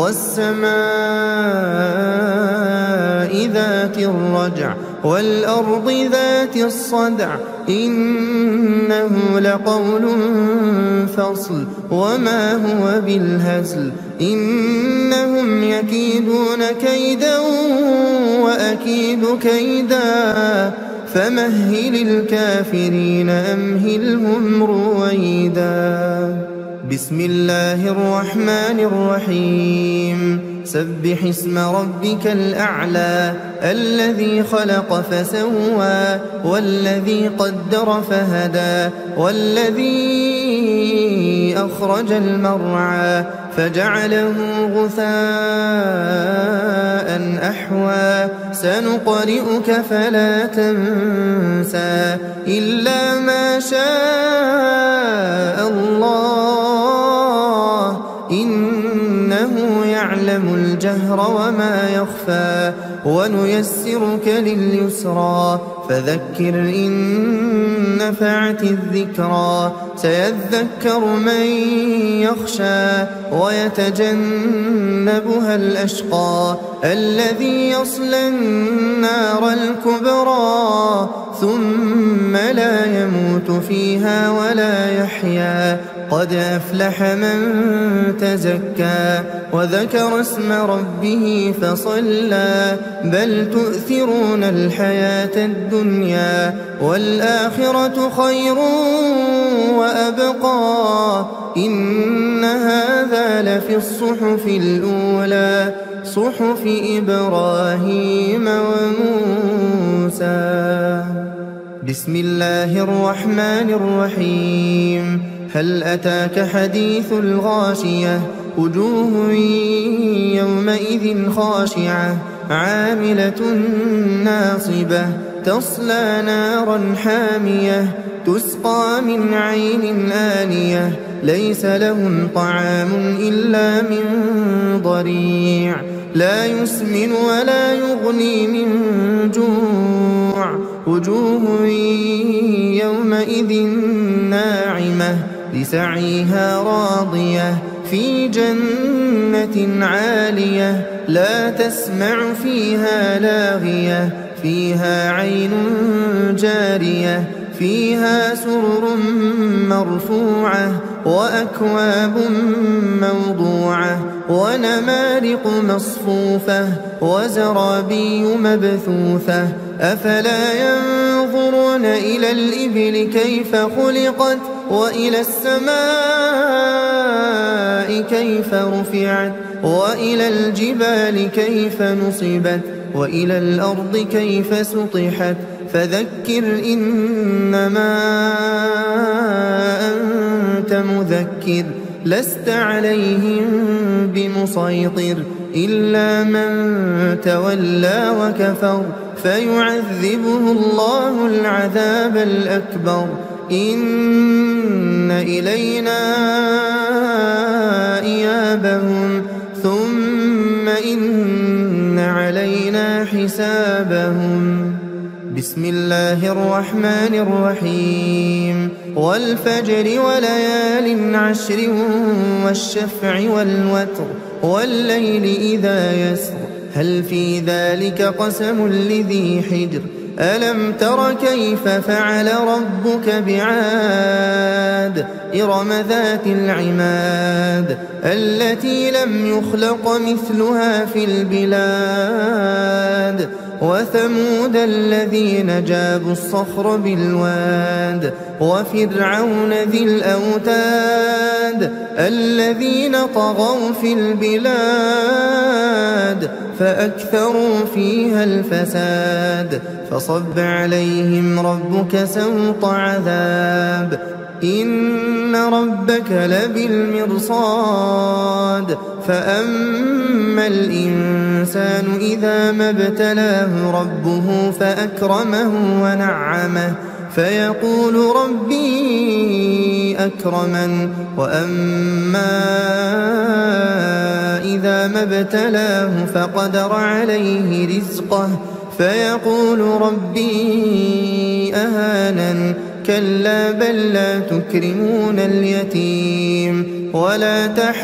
والسماء ذات الرجع والأرض ذات الصدع إنه لقول فصل وما هو بالهزل إنهم يكيدون كيدا وأكيد كيدا فمهل الكافرين أمهلهم رويدا بسم الله الرحمن الرحيم سبح اسم ربك الأعلى الذي خلق فسوى والذي قدر فهدى والذي أخرج المرعى فجعله غثاء أحوى سنقرئك فلا تنسى إلا ما شاء الله إنه يعلم الجهر وما يخفى ونيسرك لليسرى فذكر إن نفعت الذكرى سيذكر من يخشى ويتجنبها الأشقى الذي يصلى النار الكبرى ثم لا يموت فيها ولا يحيا قد أفلح من تزكى وذكر اسم ربه فصلى بل تؤثرون الحياة الدنيا والآخرة خير وأبقى إن هذا لفي الصحف الأولى صحف إبراهيم وموسى بسم الله الرحمن الرحيم هل أتاك حديث الغاشية وجوه يومئذ خاشعة عاملة ناصبة تصلى نارا حامية تسقى من عين آنية ليس لهم طعام إلا من ضريع لا يسمن ولا يغني من جوع وجوه يومئذ ناعمة لسعيها راضية في جنة عالية لا تسمع فيها لاغية فيها عين جارية فيها سرر مرفوعة وأكواب موضوعة ونمارق مصفوفة وزرابي مبثوثة أفلا ينظرون إلى الإبل كيف خلقت وإلى السماء كيف رفعت وإلى الجبال كيف نصبت وإلى الأرض كيف سطحت فذكر إنما أنت مذكر لست عليهم بمسيطر إلا من تولى وكفر فيعذبه الله العذاب الأكبر إن إلينا إيابهم ثم إن علينا حسابهم بسم الله الرحمن الرحيم والفجر وليال عشر والشفع والوتر والليل إذا يسر هل في ذلك قسم لذي حجر ألم تر كيف فعل ربك بعاد إرم ذات العماد التي لم يخلق مثلها في البلاد وثمود الذين جابوا الصخر بالواد وفرعون ذي الأوتاد الذين طغوا في البلاد فأكثروا فيها الفساد فصب عليهم ربك سوط عذاب إن ربك لبالمرصاد فأما الإنسان إذا ما ابتلاه ربه فأكرمه ونعمه فيقول ربي أكرمن وأما إذا ما ابتلاه فقدر عليه رزقه فيقول ربي أهانن كلا بل لا تكرمون اليتيم ولا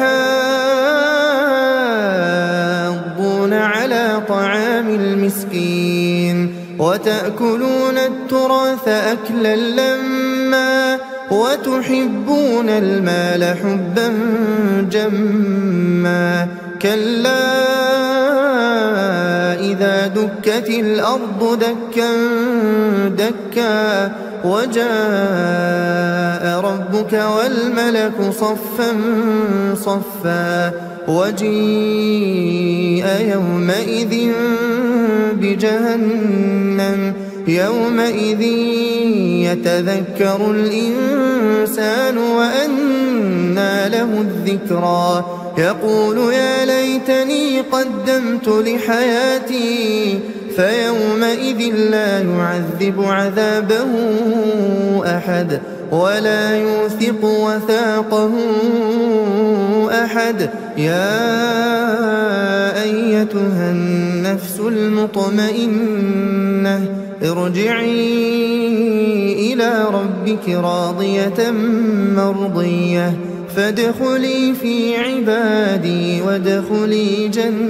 تحاضون على طعام المسكين وتأكلون التراث أكلا لما وتحبون المال حبا جما كلا إذا دكت الأرض دكا دكا وجاء ربك والملك صفا صفا وجيء يومئذ بجهنم يومئذ يتذكر الإنسان وأنى له الذكرى يقول يا ليتني قدمت لحياتي فيومئذ لا يعذب عذابه أحد ولا يوثق وثاقه أحد يا أيتها النفس المطمئنة ارجعي إلى ربك راضية مرضية فادخلي في عبادي وادخلي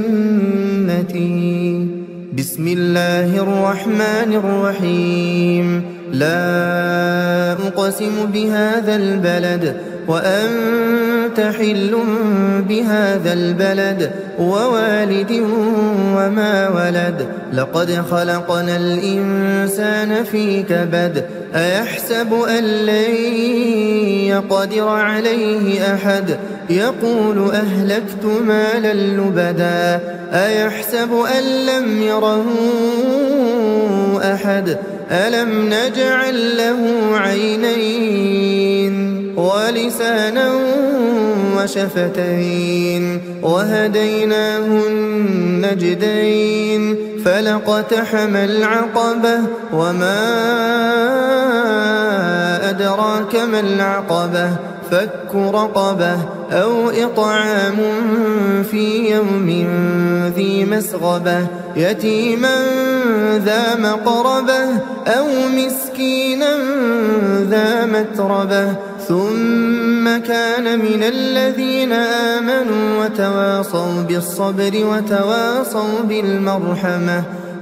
جنتي بسم الله الرحمن الرحيم لا أقسم بهذا البلد وأنت حل بهذا البلد ووالد وما ولد لقد خلقنا الإنسان في كبد أيحسب أن لن يقدر عليه أحد يقول أهلكت مالا لبدا أيحسب أن لم يره أحد ألم نجعل له عينين ولسانا وشفتين وهديناه النجدين فلاقتحم العقبة وما أدراك ما العقبة فك رقبة أو إطعام في يوم ذي مسغبة يتيما ذا مقربة أو مسكينا ذا متربة ثم كان من الذين آمنوا وتواصوا بالصبر وتواصوا بالمرحمة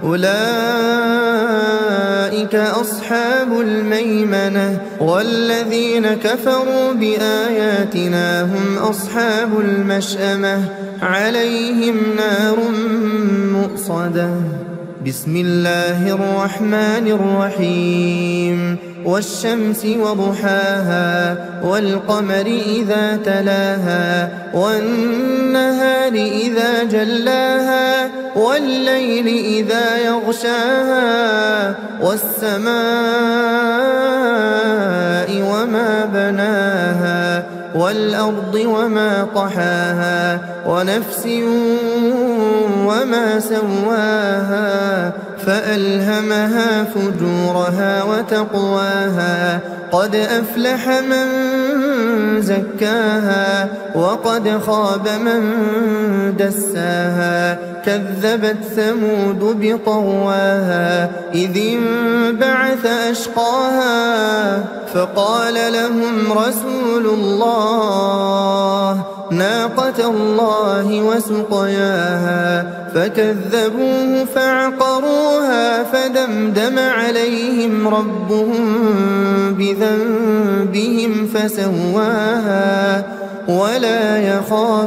أولئك أصحاب الميمنة والذين كفروا بآياتنا هم أصحاب المشأمة عليهم نار مؤصدة. بسم الله الرحمن الرحيم والشمس وضحاها والقمر إذا تلاها والنهار إذا جلاها والليل إذا يغشاها والسماء وما بناها والأرض وما طحاها ونفس وما سواها فألهمها فجورها وتقواها قد أفلح من زكاها وقد خاب من دساها كذبت ثمود بطغواها إذ انبعث أشقاها فقال لهم رسول الله ناقة الله وسقياها فكذبوه فعقروها فدمدم عليهم ربهم بذنبهم فسواها ولا يخاف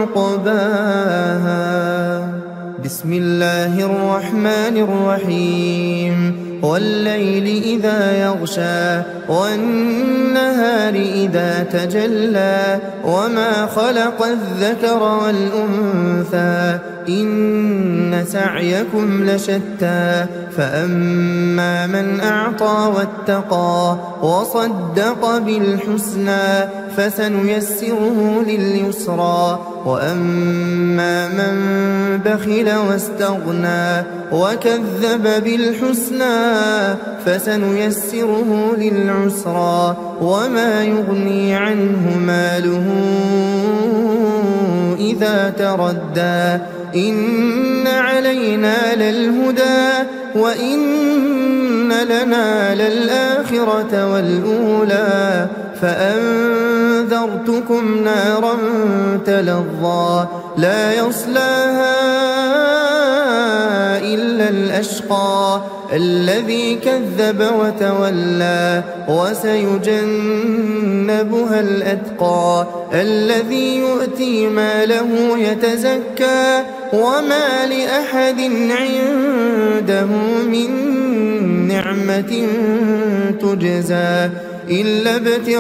عقباها. بسم الله الرحمن الرحيم والليل إذا يغشى والنهار إذا تجلى وما خلق الذكر والأنثى إن سعيكم لشتى فأما من أعطى واتقى وصدق بالحسنى فسنيسره لليسرى وأما من بخل واستغنى وكذب بالحسنى فسنيسره للعسرى وما يغني عنه ماله إذا تردى إن علينا للهدى وإن لنا للآخرة والأولى فأنذرتكم نارا تلظى لا يصلاها إلا الأشقى الذي كذب وتولى وسيجنبها الأتقى الذي يؤتي ماله يتزكى وما لأحد عنده من نعمة تجزى إلا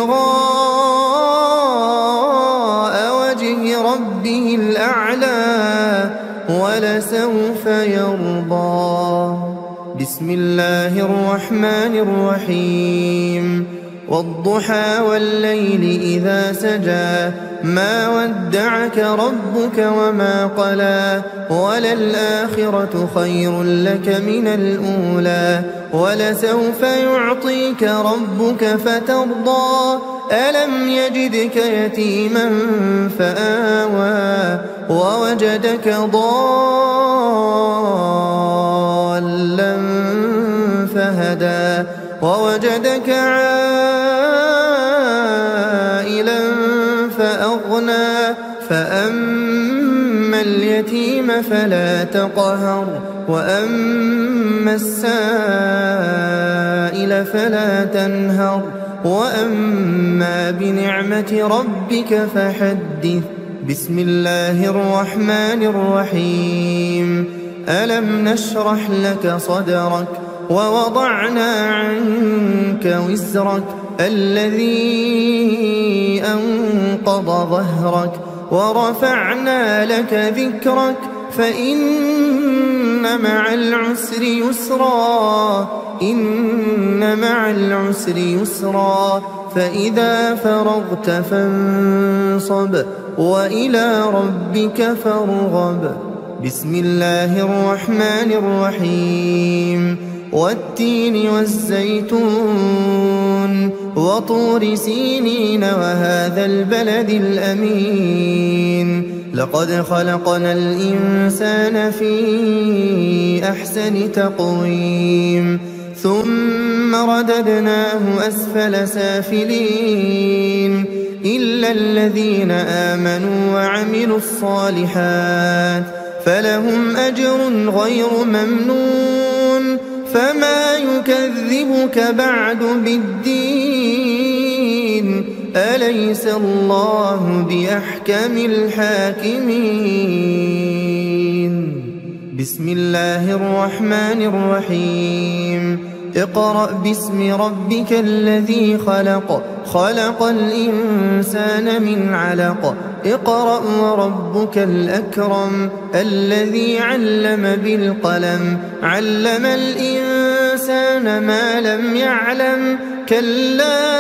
ابتغاء وجه ربه الأعلى ولسوف يرضى. بسم الله الرحمن الرحيم والضحى والليل إذا سجى ما ودعك ربك وما قلى وللآخرة خير لك من الأولى ولسوف يعطيك ربك فترضى ألم يجدك يتيما فآوى ووجدك ضالا فهدى ووجدك عائلا فأغنى فأما اليتيم فلا تقهر وأما السائل فلا تنهر وأما بنعمة ربك فحدث. بسم الله الرحمن الرحيم ألم نشرح لك صدرك ووضعنا عنك وزرك الذي أنقض ظهرك ورفعنا لك ذكرك فإن مع العسر يسرا إن مع العسر يسرا فإذا فرغت فانصب وإلى ربك فارغب. بسم الله الرحمن الرحيم. والتين والزيتون وطور سينين وهذا البلد الأمين. لقد خلقنا الإنسان في أحسن تقويم ثم رددناه أسفل سافلين إلا الذين آمنوا وعملوا الصالحات فلهم أجر غير ممنون. فما يكذبك بعد بالدين أليس الله بأحكم الحاكمين. بسم الله الرحمن الرحيم. اقرأ باسم ربك الذي خلق خلق الإنسان من علق. اقرأ وربك الأكرم الذي علم بالقلم علم الإنسان ما لم يعلم. كلا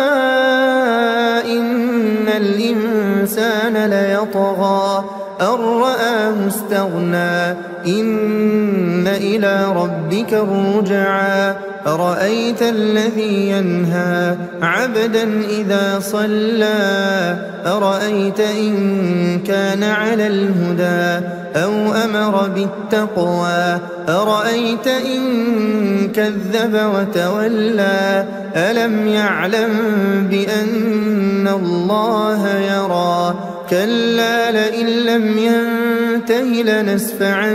إن الإنسان ليطغى أن رآه استغنى إن إلى ربك الرجعى. أرأيت الذي ينهى عبدا إذا صلى أرأيت إن كان على الهدى أو أمر بالتقوى أرأيت إن كذب وتولى. ألم يعلم بأن الله يرى كلا لئن لم ينته لنسفعا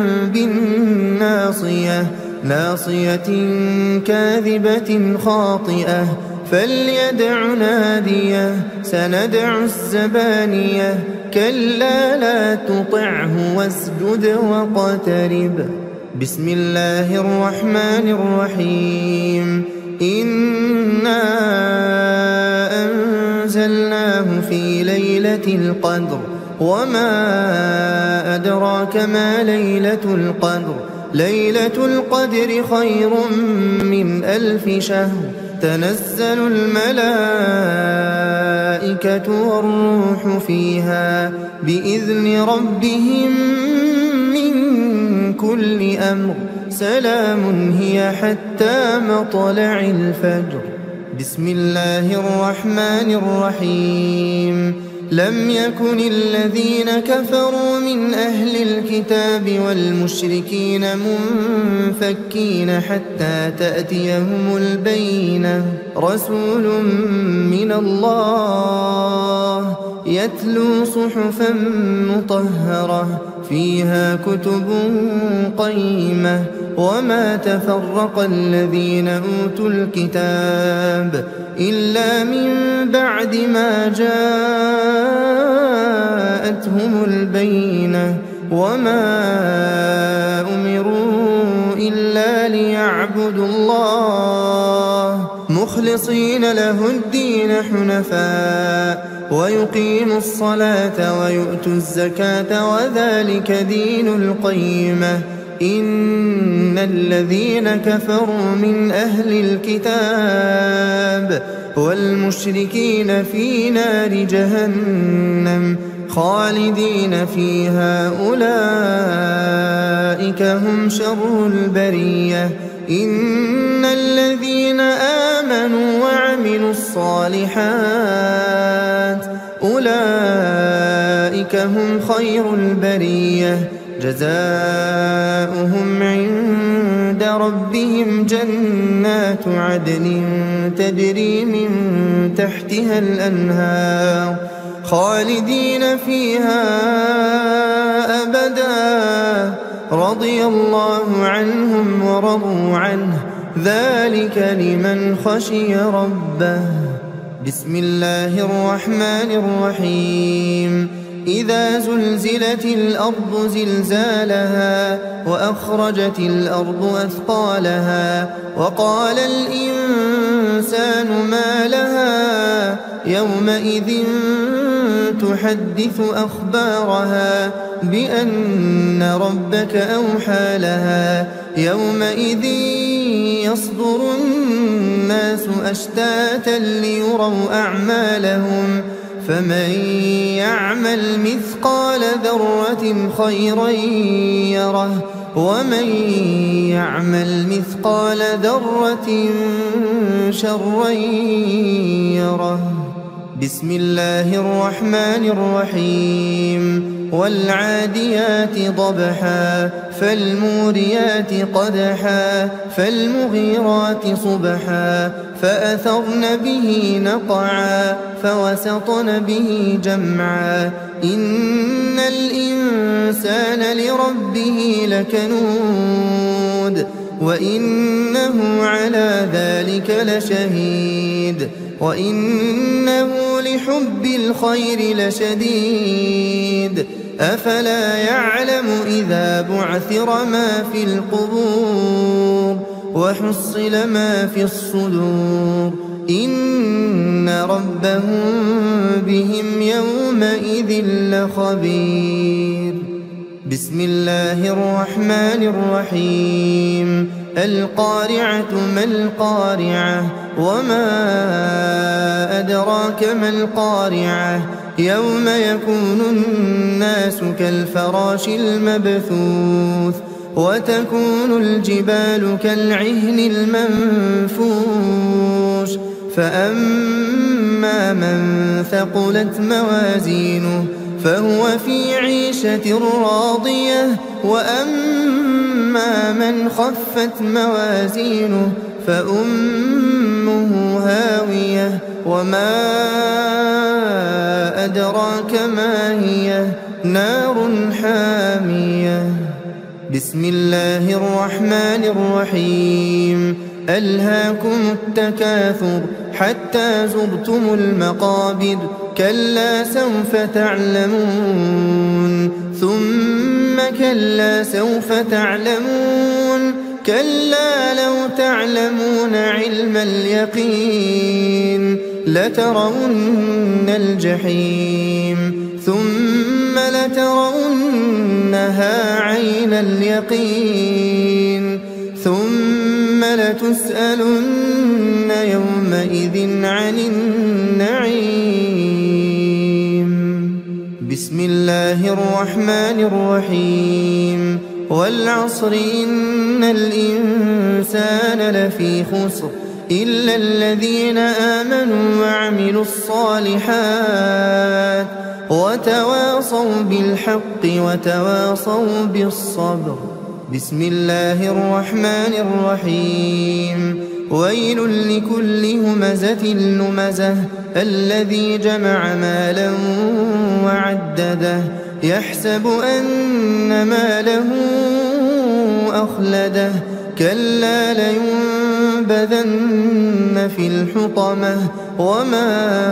بالناصية ناصية كاذبة خاطئة فليدع ناديه سندع الزبانية. كلا لا تطعه واسجد واقترب. بسم الله الرحمن الرحيم. إنا أنزلناه في ليلة القدر وما أدراك ما ليلة القدر. ليلة القدر خير من ألف شهر. تنزل الملائكة والروح فيها بإذن ربهم من كل أمر. سلام هي حتى مطلع الفجر. بسم الله الرحمن الرحيم. لم يكن الذين كفروا من أهل الكتاب والمشركين منفكين حتى تأتيهم البينة. رسول من الله يتلو صحفا مطهرة فيها كتب قيمة. وما تفرق الذين أوتوا الكتاب إلا من بعد ما جاءتهم البينة. وما أمروا إلا ليعبدوا الله مخلصين له الدين حنفاء ويقيموا الصلاة ويؤتوا الزكاة وذلك دين القيمة. إن الذين كفروا من أهل الكتاب والمشركين في نار جهنم خالدين فيها أولئك هم شر البرية. إن الذين آمنوا وعملوا الصالحات أولئك هم خير البرية. جزاؤهم عند ربهم جنات عدن تجري من تحتها الأنهار خالدين فيها أبدا رضي الله عنهم ورضوا عنه ذلك لمن خشي ربه. بسم الله الرحمن الرحيم. إذا زلزلت الأرض زلزالها وأخرجت الأرض أثقالها وقال الإنسان ما لها يومئذ تحدث أخبارها بأن ربك أوحى لها يومئذ يصدر الناس أشتاتا ليروا أعمالهم فمن يعمل مثقال ذرة خيرا يره ومن يعمل مثقال ذرة شرا يره. بسم الله الرحمن الرحيم. والعاديات ضبحا فالموريات قدحا فالمغيرات صبحا فأثرن به نقعا فوسطن به جمعا. إن الإنسان لربه لكنود وإنه على ذلك لشهيد وإنه لحب الخير لشديد. أفلا يعلم إذا بعثر ما في القبور وحصل ما في الصدور إن ربهم بهم يومئذ لخبير. بسم الله الرحمن الرحيم. القارعة ما القارعة وما أدراك ما القارعة يوم يكون الناس كالفراش المبثوث وتكون الجبال كالعهن المنفوش فأما من ثقلت موازينه فهو في عيشة راضية وأما من خفت موازينه فأمه هاوية وما أدراك ما هي نار حامية. بسم الله الرحمن الرحيم. ألهاكم التكاثر حتى زرتم المقابر كلا سوف تعلمون ثم كلا سوف تعلمون كلا لو تعلمون علم اليقين لترون الجحيم ثم لترونها عين اليقين ثم لتسألن يومئذ عن النعيم. بسم الله الرحمن الرحيم. والعصر إن الإنسان لفي خسر إلا الذين آمنوا وعملوا الصالحات وتواصوا بالحق وتواصوا بالصبر. بسم الله الرحمن الرحيم. ويل لكل همزة لمزة الذي جمع مالا وعدده يحسب أن ماله أخلده كلا لينبذن في الحطمة وما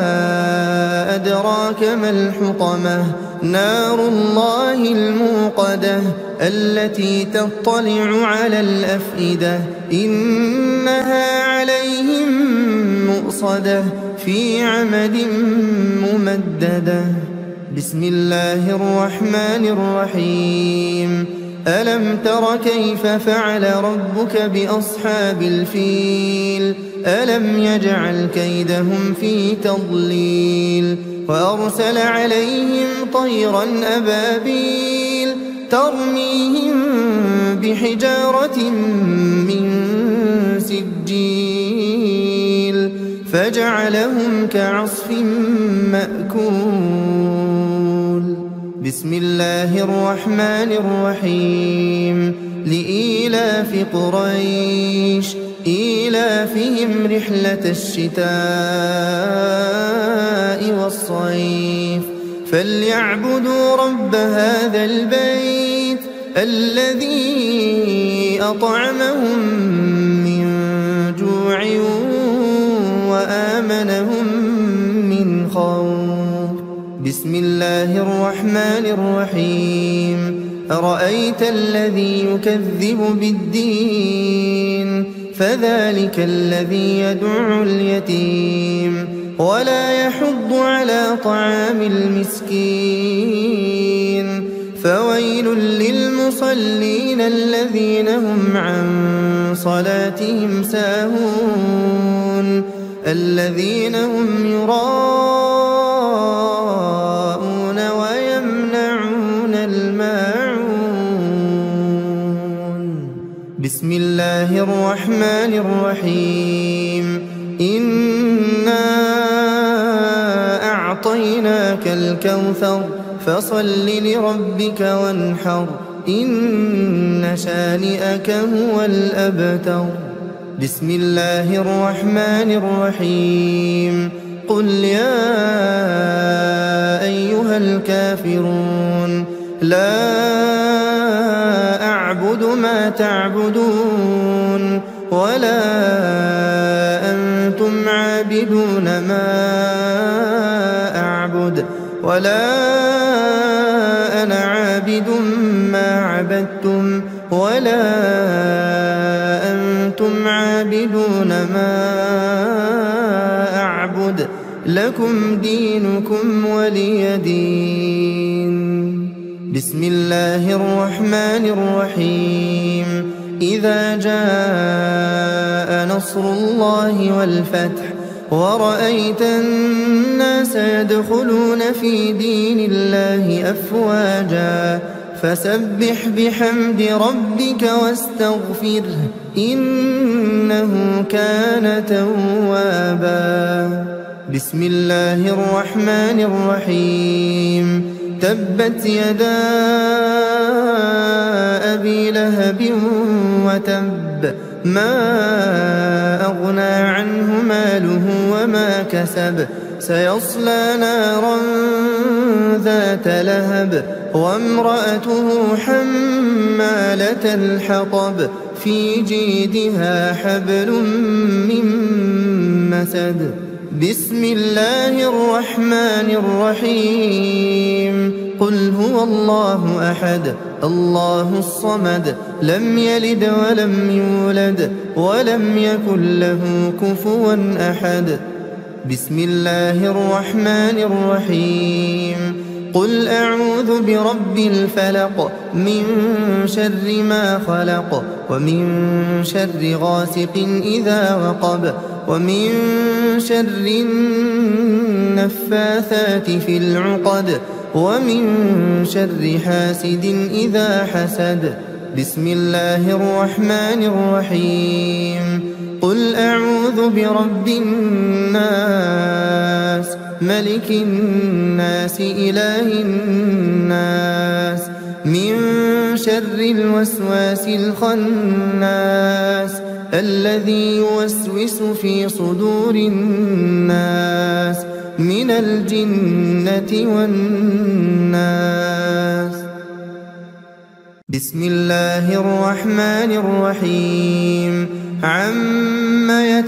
أدراك ما الحطمة نار الله الموقدة التي تطلع على الأفئدة إنها عليهم مؤصدة في عمد ممددة. بسم الله الرحمن الرحيم. ألم تر كيف فعل ربك بأصحاب الفيل ألم يجعل كيدهم في تضليل وأرسل عليهم طيرا أبابيل ترميهم بحجارة من سجيل فجعلهم كعصف مأكول. بسم الله الرحمن الرحيم. لإيلاف قريش إيلافهم رحلة الشتاء والصيف فليعبدوا رب هذا البيت الذي أطعمهم من جوع وآمنهم من خوف. بسم الله الرحمن الرحيم. أرأيت الذي يكذب بالدين فذلك الذي يدع اليتيم ولا يحض على طعام المسكين فويل للمصلين الذين هم عن صلاتهم ساهون الذين هم يراءون ويمنعون الماعون. بسم الله الرحمن الرحيم. إنا أعطيناك الكوثر فصل لربك وانحر إن شانئك هو الأبتر. بسم الله الرحمن الرحيم. قل يا أيها الكافرون لا أعبد ما تعبدون ولا أنتم عابدون ما أعبد ولا أنا عابد ما عبدتم ولا أنتم عابدون ما أعبد لكم دينكم ولي دين. بسم الله الرحمن الرحيم. إذا جاء نصر الله والفتح ورأيت الناس يدخلون في دين الله أفواجا فسبح بحمد ربك واستغفره إنه كان توابا. بسم الله الرحمن الرحيم. تبت يدا أبي لهب وتب ما أغنى عنه ماله وما كسب سيصلى نارا ذات لهب وامرأته حمالة الحطب في جيدها حبل من مسد. بسم الله الرحمن الرحيم. قل هو الله أحد الله الصمد لم يلد ولم يولد ولم يكن له كفوا أحد. بسم الله الرحمن الرحيم. قل أعوذ برب الفلق من شر ما خلق ومن شر غاسق إذا وقب ومن شر النفاثات في العقد ومن شر حاسد إذا حسد. بسم الله الرحمن الرحيم. قل أعوذ برب الناس ملك الناس إله الناس من شر الوسواس الخناس الذي يوسوس في صدور الناس من الجنة والناس. بسم الله الرحمن الرحيم. عم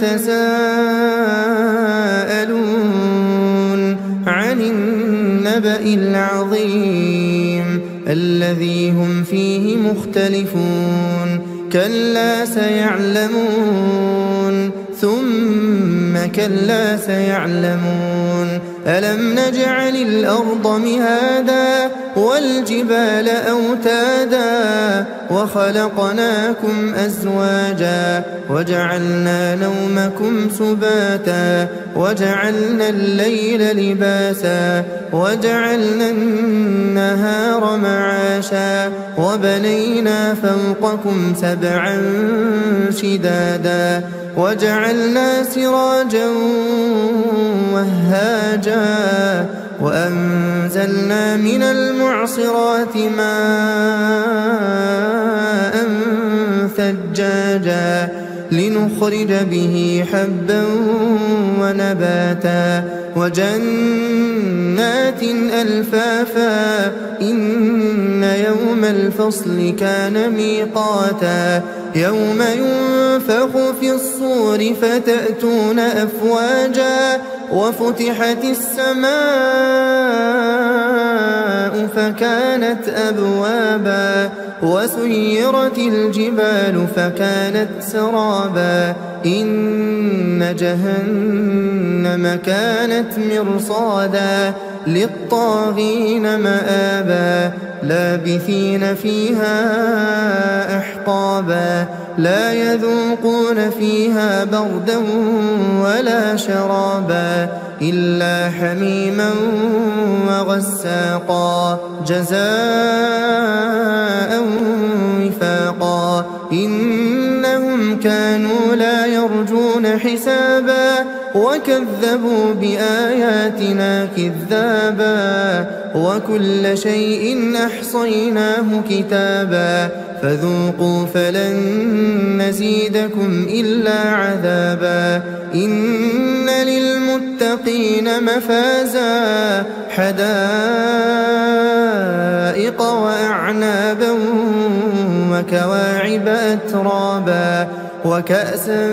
يتساءلون عن النبأ العظيم الذي هم فيه مختلفون كلا سيعلمون ثم كلا سيعلمون ألم نجعل الأرض مهادا والجبال أوتادا وخلقناكم أزواجا وجعلنا نومكم سباتا وجعلنا الليل لباسا وجعلنا النهار معاشا وبنينا فوقكم سبعا شدادا وجعلنا سراجا وهاجا وأنزلنا من المعصرات ماء ثجاجا لنخرج به حبا ونباتا وجنات ألفافا إن يوم الفصل كان ميقاتا يوم ينفخ في الصور فتأتون أفواجا وفتحت السماء فكانت أبوابا وسيرت الجبال فكانت سرابا إن جهنم كانت مرصادا للطاغين مآبا لابثين فيها أحقابا لا يذوقون فيها بردا ولا شرابا إلا حميما وغساقا جزاء وفاقا إنهم كانوا لا يرجون حسابا وكذبوا بآياتنا كذابا وكل شيء أحصيناه كتابا فذوقوا فلن نزيدكم إلا عذابا إن للمتقين مفازا حدائق وأعنابا وكواعب أترابا وكأسا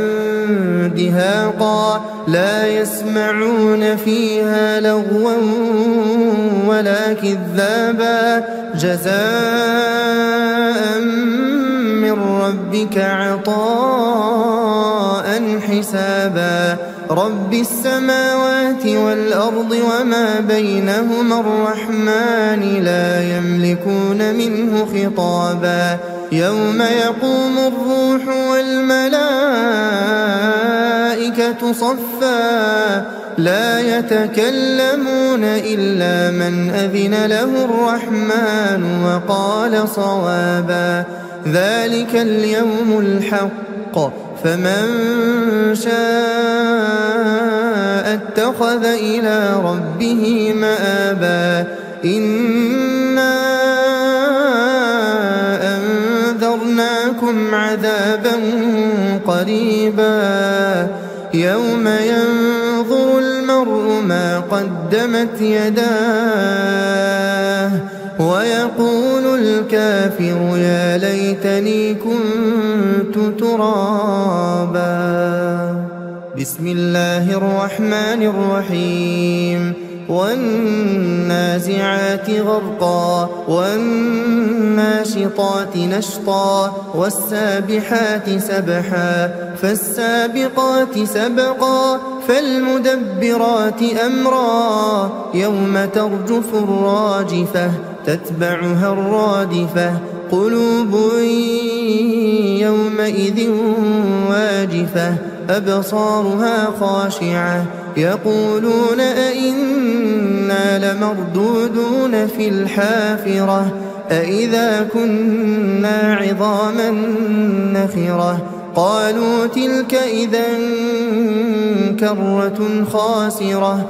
دهاقا لا يسمعون فيها لغوا ولا كذابا جزاء من ربك عطاء حسابا رب السماوات والأرض وما بينهما الرحمن لا يملكون منه خطابا يوم يقوم الروح والملائكة صفا لا يتكلمون إلا من أذن له الرحمن وقال صوابا ذلك اليوم الحق فمن شاء اتخذ إلى ربه مآبا إنا أنذرناكم عذابا قريبا يوم ينظر المرء ما قدمت يداه ويقول الكافر يا ليتني كنت ترابا بسم الله الرحمن الرحيم والنازعات غرقا والناشطات نشطا والسابحات سبحا فالسابقات سبقا فالمدبرات أمرا يوم ترجف الراجفة تتبعها الرادفة قلوب يومئذ واجفة أبصارها خاشعة يقولون أئنا لمردودون في الحافرة أئذا كنا عظاما نخرة قالوا تلك إذا كرة خاسرة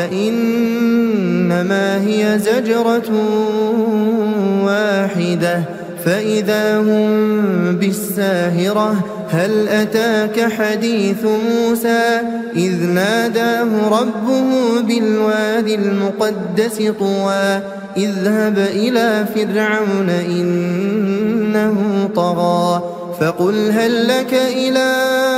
فإنما هي زجرة واحدة فإذا هم بالساهرة هل أتاك حديث موسى إذ ناداه ربه بالوادي المقدس طوى اذهب إلى فرعون إنه طغى فقل هل لك إلى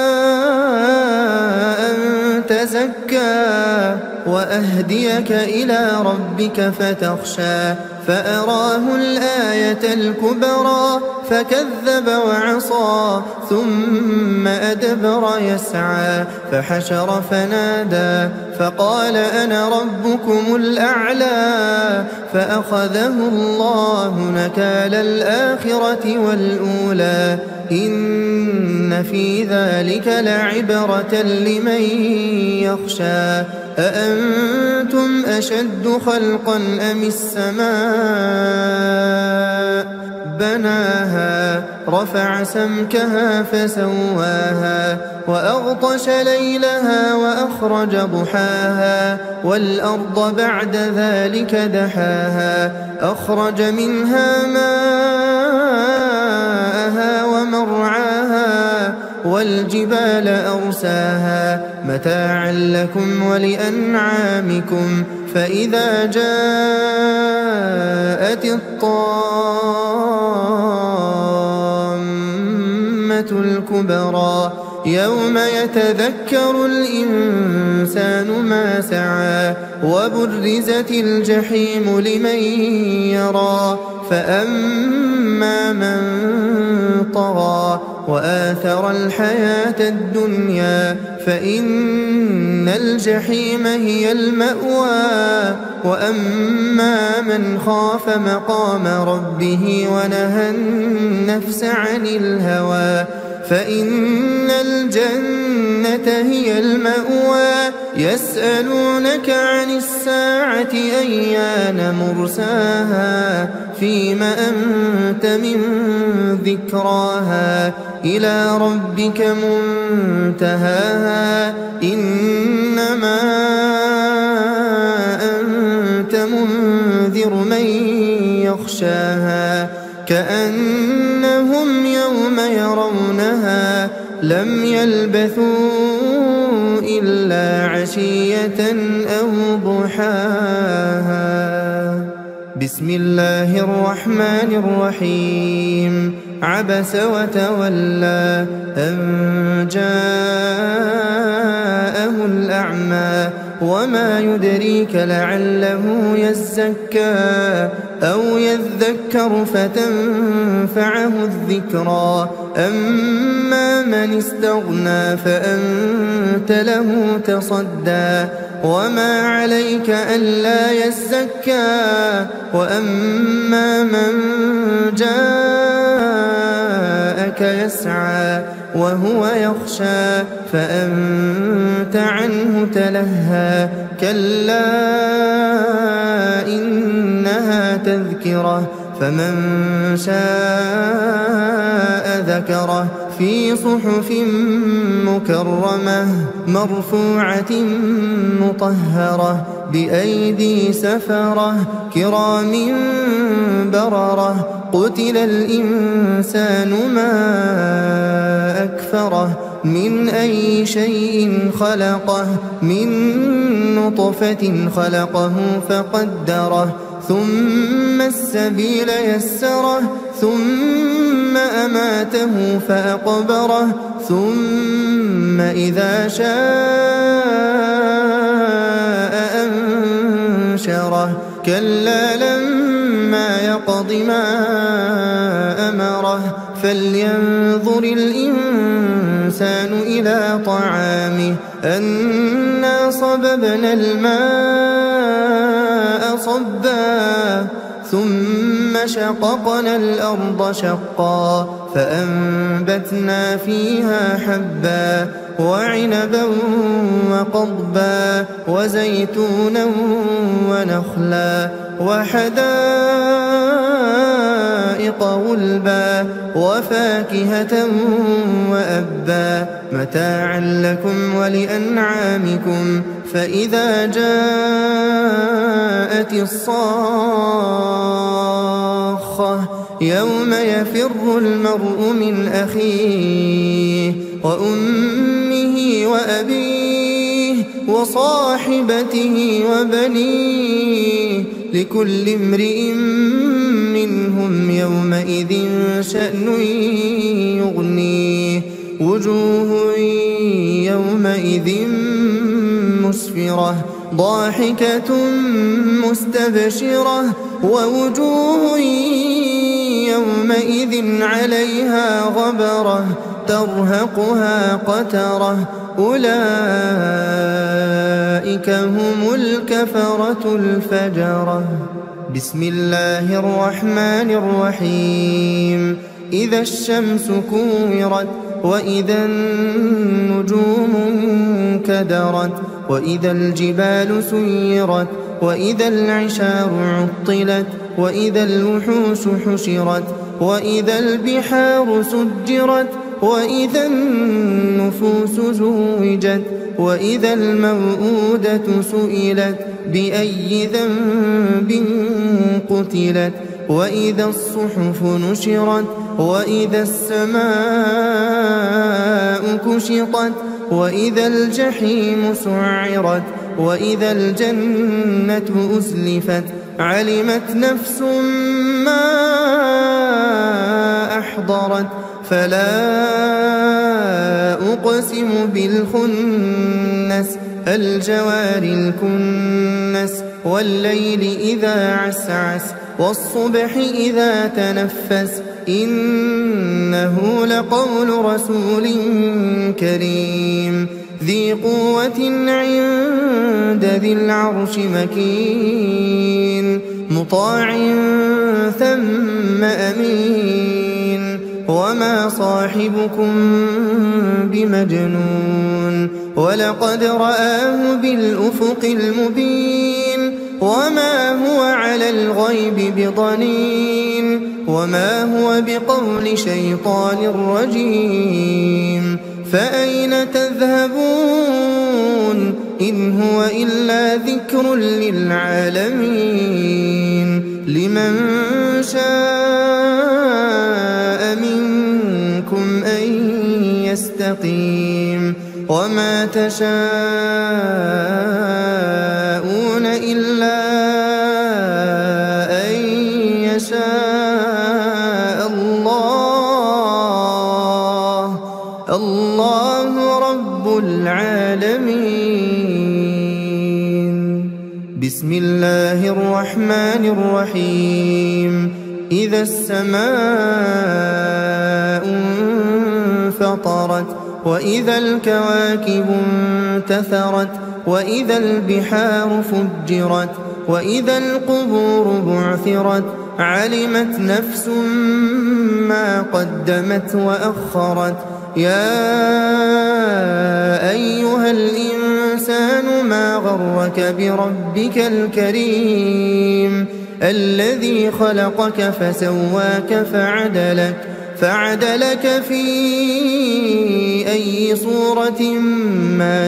أن تزكى وأهديك إلى ربك فتخشى فأراه الآية الكبرى فكذب وعصى ثم أدبر يسعى فحشر فنادى فقال أنا ربكم الأعلى فأخذه الله نكال الآخرة والأولى إن في ذلك لعبرة لمن يخشى أأنتم أشد خلقا أم السماء بناها رفع سمكها فسواها وأغطش ليلها وأخرج ضحاها والأرض بعد ذلك دحاها أخرج منها ماءها ومرعاها والجبال أرساها متاعا لكم ولأنعامكم فإذا جاءت الطامة الكبرى يوم يتذكر الإنسان ما سعى وبرزت الجحيم لمن يرى فأما من طغى وآثر الحياة الدنيا فإن الجحيم هي المأوى وأما من خاف مقام ربه ونهى النفس عن الهوى فإن الجنة هي المأوى يسألونك عن الساعة أيان مرساها فيم أنت من ذكراها إلى ربك منتهاها إنما أنت منذر من يخشاها كأنهم يوم يرونها لم يلبثوا إلا عشية أو ضحاها. بسم الله الرحمن الرحيم. عبس وتولى أن جاءه الأعمى وما يدريك لعله يزكى أو يذكر فتنفعه الذكرى أما من استغنى فأنت له تصدى وما عليك ألا يزكى وأما من جاءك يسعى وهو يخشى فأنت عنه تلهى كلا إنها تذكرة فمن شاء ذكره في صحف مكرمة مرفوعة مطهرة بأيدي سفرة كرام بررة قتل الإنسان ما أكفره من أي شيء خلقه من نطفة خلقه فقدره ثم السبيل يسره ثم أماته فأقبره ثم إذا شاء أنشره كلا لما يقض ما أمره فلينظر الإنسان إلى طعامه أنا صببنا الماء صبا ثم شققنا الأرض شقا فأنبتنا فيها حبا وعنبا وقضبا وزيتونا ونخلا وحدائق غلبا وفاكهة وأبا متاعا لكم ولأنعامكم فإذا جاءت الصاخة يوم يفر المرء من أخيه وأمه وأبيه وصاحبته وبنيه لكل امرئ منهم يومئذ شأن يغنيه وجوه يومئذ مسفرة ضاحكة مستبشرة ووجوه يومئذ عليها غبرة ترهقها قترة أولئك هم الكفرة الفجرة. بسم الله الرحمن الرحيم. إذا الشمس كورت وإذا النجوم انكدرت وإذا الجبال سيرت وإذا العشار عطلت وإذا الوحوش حشرت وإذا البحار سجرت وإذا النفوس زوجت وإذا الموءودة سئلت بأي ذنب قتلت وإذا الصحف نشرت وإذا السماء كشطت وإذا الجحيم سعرت وإذا الجنة أزلفت علمت نفس ما أحضرت فلا أقسم بالخنس الجوار الكنس والليل إذا عسعس والصبح إذا تنفس إنه لقول رسول كريم ذي قوة عند ذي العرش مكين مطاع ثم أمين وما صاحبكم بمجنون ولقد رآه بالأفق المبين وما هو على الغيب بضنين وما هو بقول شيطان رجيم فأين تذهبون إن هو إلا ذكر للعالمين لمن شاء منكم أن يستقيم وما تشاءون إلا أن يشاء الله الله رب العالمين. بسم الله الرحمن الرحيم. إذا السماء انفطرت وإذا الكواكب انتثرت وإذا البحار فجرت وإذا القبور بعثرت علمت نفس ما قدمت وأخرت يا أيها الإنسان ما غرك بربك الكريم الذي خلقك فسواك فعدلك فعدلك في أي صورة ما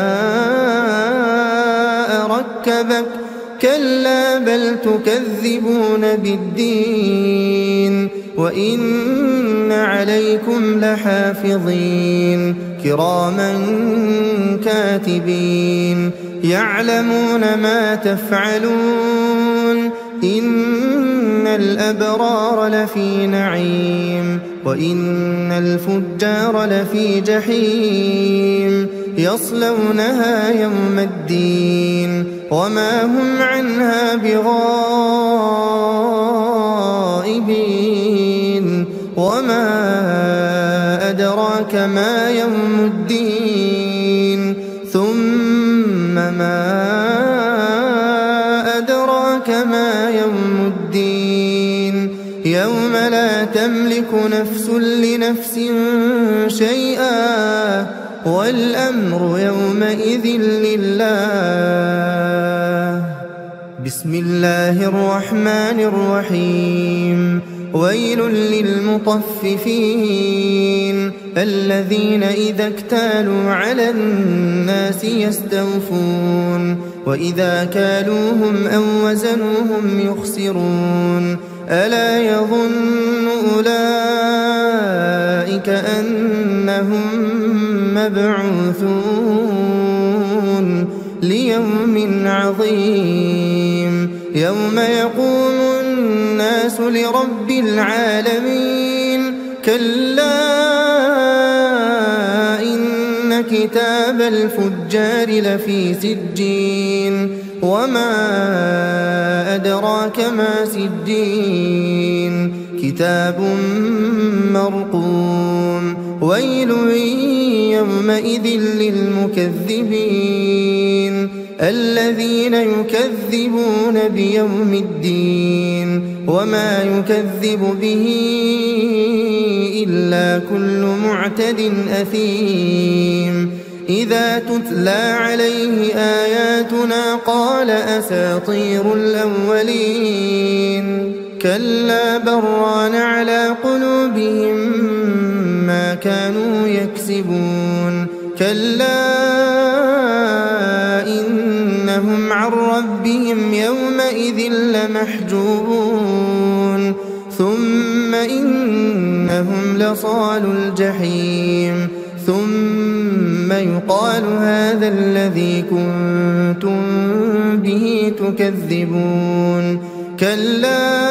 شاء ركبك كلا بل تكذبون بالدين وإن عليكم لحافظين كراما كاتبين يعلمون ما تفعلون إن الأبرار لفي نعيم وإن الفجار لفي جحيم يصلونها يوم الدين وما هم عنها بغائبين وما أدراك ما يوم الدين ثم ما أدراك ما يوم الدين يوم لا تملك نفس لنفس شيئا والأمر يومئذ لله. بسم الله الرحمن الرحيم. ويل للمطففين الذين إذا اكتالوا على الناس يستوفون وإذا كالوهم أو وزنوهم يخسرون ألا يظن أولئك أنهم مبعوثون ليوم عظيم يوم يقوم الناس لرب العالمين كلا إن كتاب الفجار لفي سجين وما أدراك ما سجين كتاب مرقوم ويل يومئذ للمكذبين الذين يكذبون بيوم الدين وما يكذب به إلا كل معتد أثيم إذا تتلى عليه آياتنا قال أساطير الأولين كلا بران على قلوبهم ما كانوا يكسبون كلا إنهم عن ربهم يومئذ لمحجوبون ثم إنهم لصال الجحيم ثم يقال هذا الذي كنتم به تكذبون كلا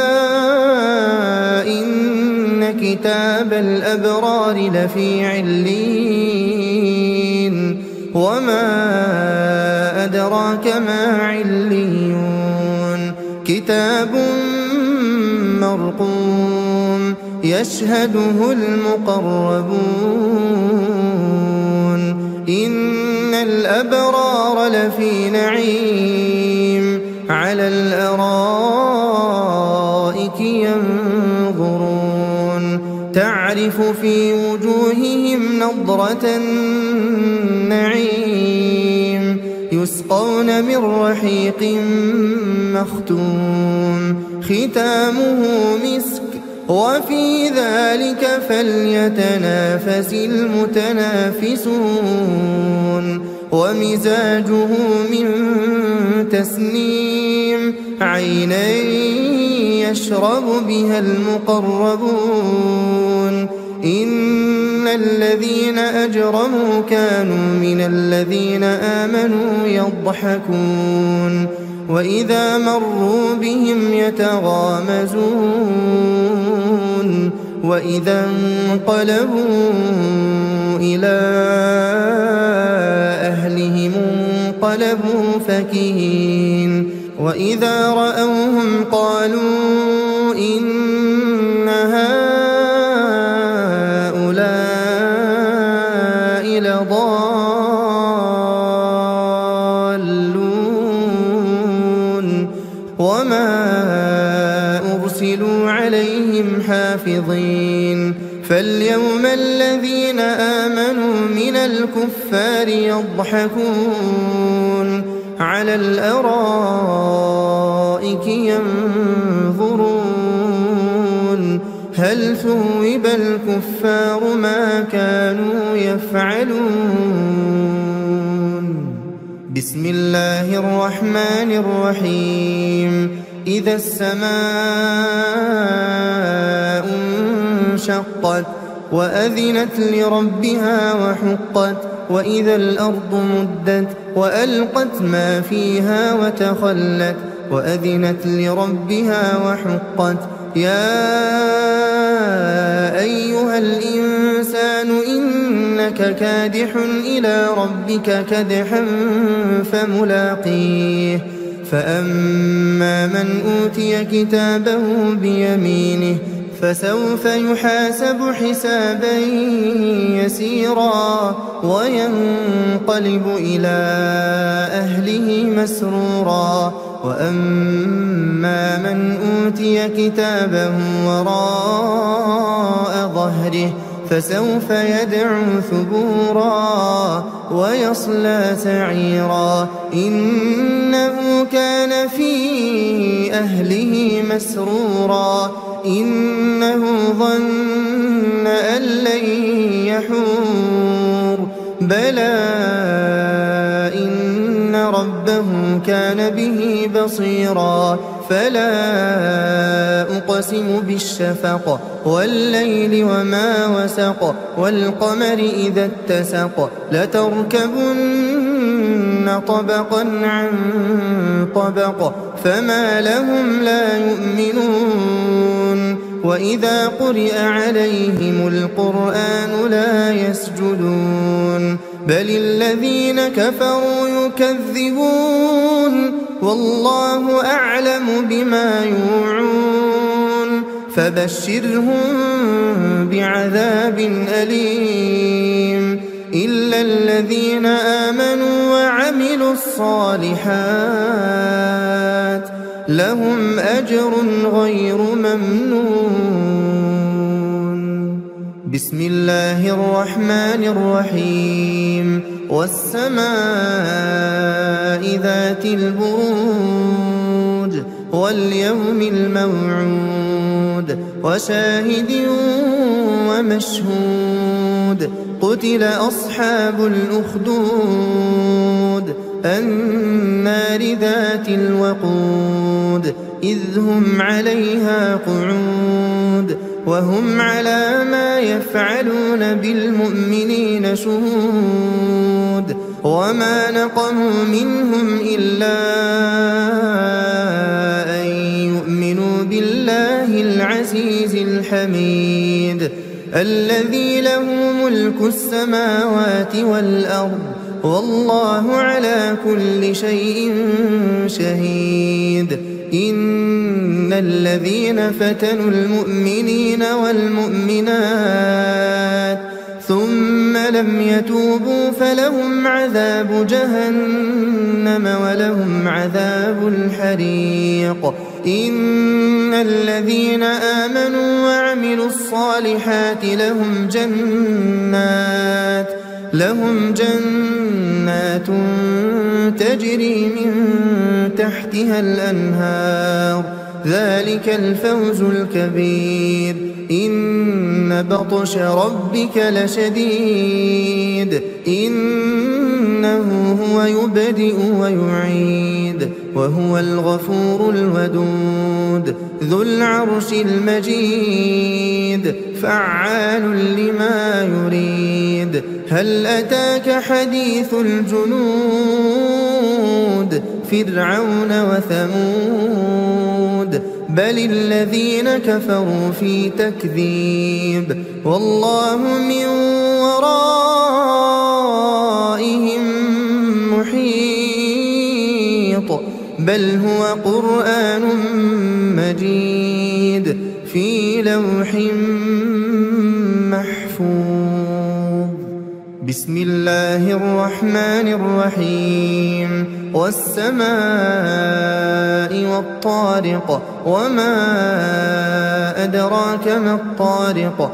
إن كتاب الأبرار لفي عليين وما أدراك ما عليون كتاب مرقوم يشهده المقربون إن الأبرار لفي نعيم على الأرائك ينظرون تعرف في وجوههم نضرة النعيم يسقون من رحيق مختوم ختامه مسك وفي ذلك فليتنافس المتنافسون ومزاجه من تسنيم عينا يشرب بها المقربون إن الذين أجرموا كانوا من الذين آمنوا يضحكون وإذا مروا بهم يتغامزون وإذا انقلبوا إلى أهلهم انقلبوا فكهين وإذا رأوهم قالوا إن هؤلاء لضالون وما أرسلوا عليهم حافظين فاليوم الذين آمنوا من الكفار يضحكون على الأرائك ينظرون هل ثوب الكفار ما كانوا يفعلون بسم الله الرحمن الرحيم إذا السماء انشقت وأذنت لربها وحقت وإذا الأرض مدت وألقت ما فيها وتخلت وأذنت لربها وحقت يا أيها الإنسان إنك كادح إلى ربك كدحا فملاقيه فأما من أوتي كتابه بيمينه فسوف يحاسب حسابا يسيرا وينقلب إلى أهله مسرورا وأما من أوتي كتابه وراء ظهره فسوف يدعو ثبورا ويصلى سعيرا إنه كان في أهله مسرورا إنه ظن أن لن يحور بلى إن ربه كان به بصيرا فلا أقسم بالشفق والليل وما وسق والقمر إذا اتسق لتركبن طبقا عن طبق فما لهم لا يؤمنون وإذا قرئ عليهم القرآن لا يسجدون بل الذين كفروا يكذبون والله أعلم بما يوعون فبشرهم بعذاب أليم إلا الذين آمنوا وعملوا الصالحات لهم أجر غير ممنون بسم الله الرحمن الرحيم والسماء ذات البروج واليوم الموعود وشاهد ومشهود قتل أصحاب الأخدود النار ذات الوقود إذ هم عليها قعود وهم على ما يفعلون بالمؤمنين شهود وما نقموا منهم إلا أن يؤمنوا بالله العزيز الحميد الذي له ملك السماوات والأرض والله على كل شيء شهيد إن الذين فتنوا المؤمنين والمؤمنات ثم لم يتوبوا فلهم عذاب جهنم ولهم عذاب الحريق إن الذين آمنوا وعملوا الصالحات لهم جنات لهم جنات تجري من تحتها الأنهار ذلك الفوز الكبير إن بطش ربك لشديد إنه هو يبدئ ويعيد وهو الغفور الودود ذو العرش المجيد فعال لما يريد هل أتاك حديث الجنود فرعون وثمود بل الذين كفروا في تكذيب والله من ورائهم محيط بل هو قرآن مجيد في لوح محفوظ بسم الله الرحمن الرحيم والسماء والطارق وما أدراك ما الطارق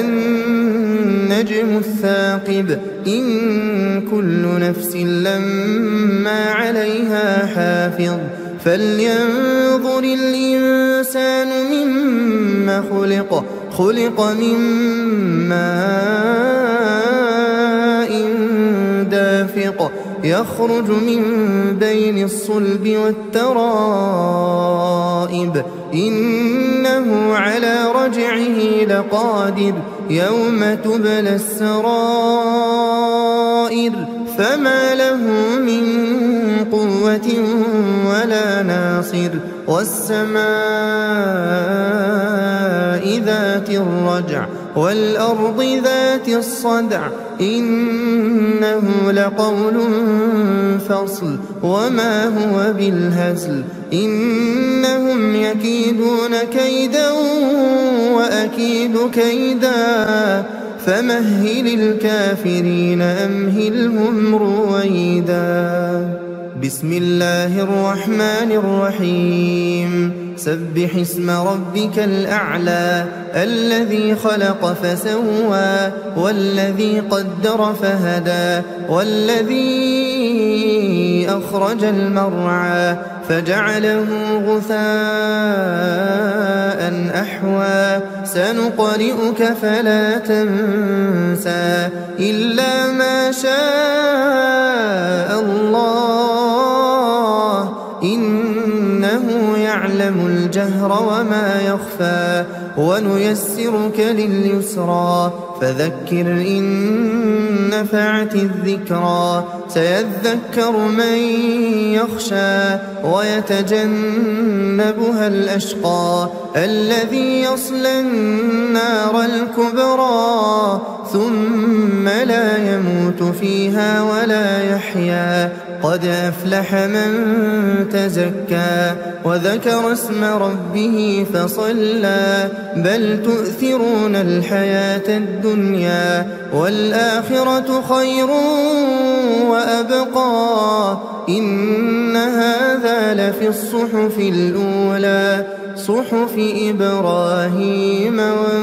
النجم الثاقب إن كل نفس لما عليها حافظ فلينظر الإنسان مما خلق خلق من ماء دافق يخرج من بين الصلب والترائب إنه على رجعه لقادر يوم تبلى السرائر فما له من قوة ولا ناصر والسماء ذات الرجع والأرض ذات الصدع إنه لقول فصل وما هو بالهزل إنهم يكيدون كيدا وأكيد كيدا فمهل الكافرين أمهلهم رويدا بسم الله الرحمن الرحيم سبح اسم ربك الأعلى الذي خلق فسوى والذي قدر فهدى والذي أخرج المرعى فجعله غثاء أحوى سنقرئك فلا تنسى إلا ما شاء الله إنه يعلم الجهر وما يخفى ونيسرك لليسرى فذكر إن نفعت الذكرى سيذكر من يخشى ويتجنبها الأشقى الذي يصلى النار الكبرى ثم لا يموت فيها ولا يحيا قد أفلح من تزكى وذكر اسم ربه فصلى بل تؤثرون الحياة الدنيا والآخرة خير وأبقى إن هذا لفي الصحف الأولى صحف إبراهيم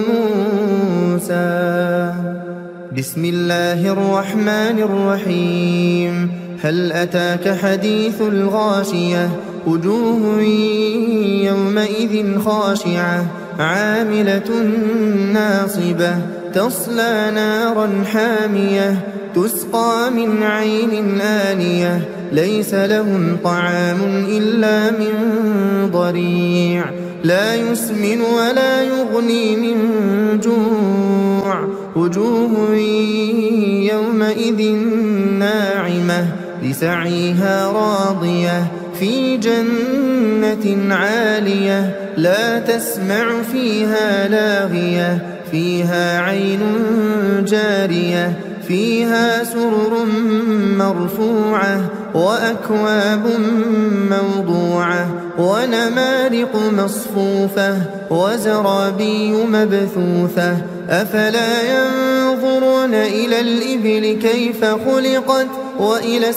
وموسى بسم الله الرحمن الرحيم هل أتاك حديث الغاشية وجوه يومئذ خاشعة عاملة ناصبة تصلى نارا حامية تسقى من عين آنية ليس لهم طعام إلا من ضريع لا يسمن ولا يغني من جوع وجوه يومئذ ناعمة لسعيها راضية في جنة عالية لا تسمع فيها لاغية فيها عين جارية فيها سرر مرفوعة وأكواب موضوعة ونمارق مصفوفة وزرابي مبثوثة أفلا ينظرون إلى الإبل كيف خلقت وإلى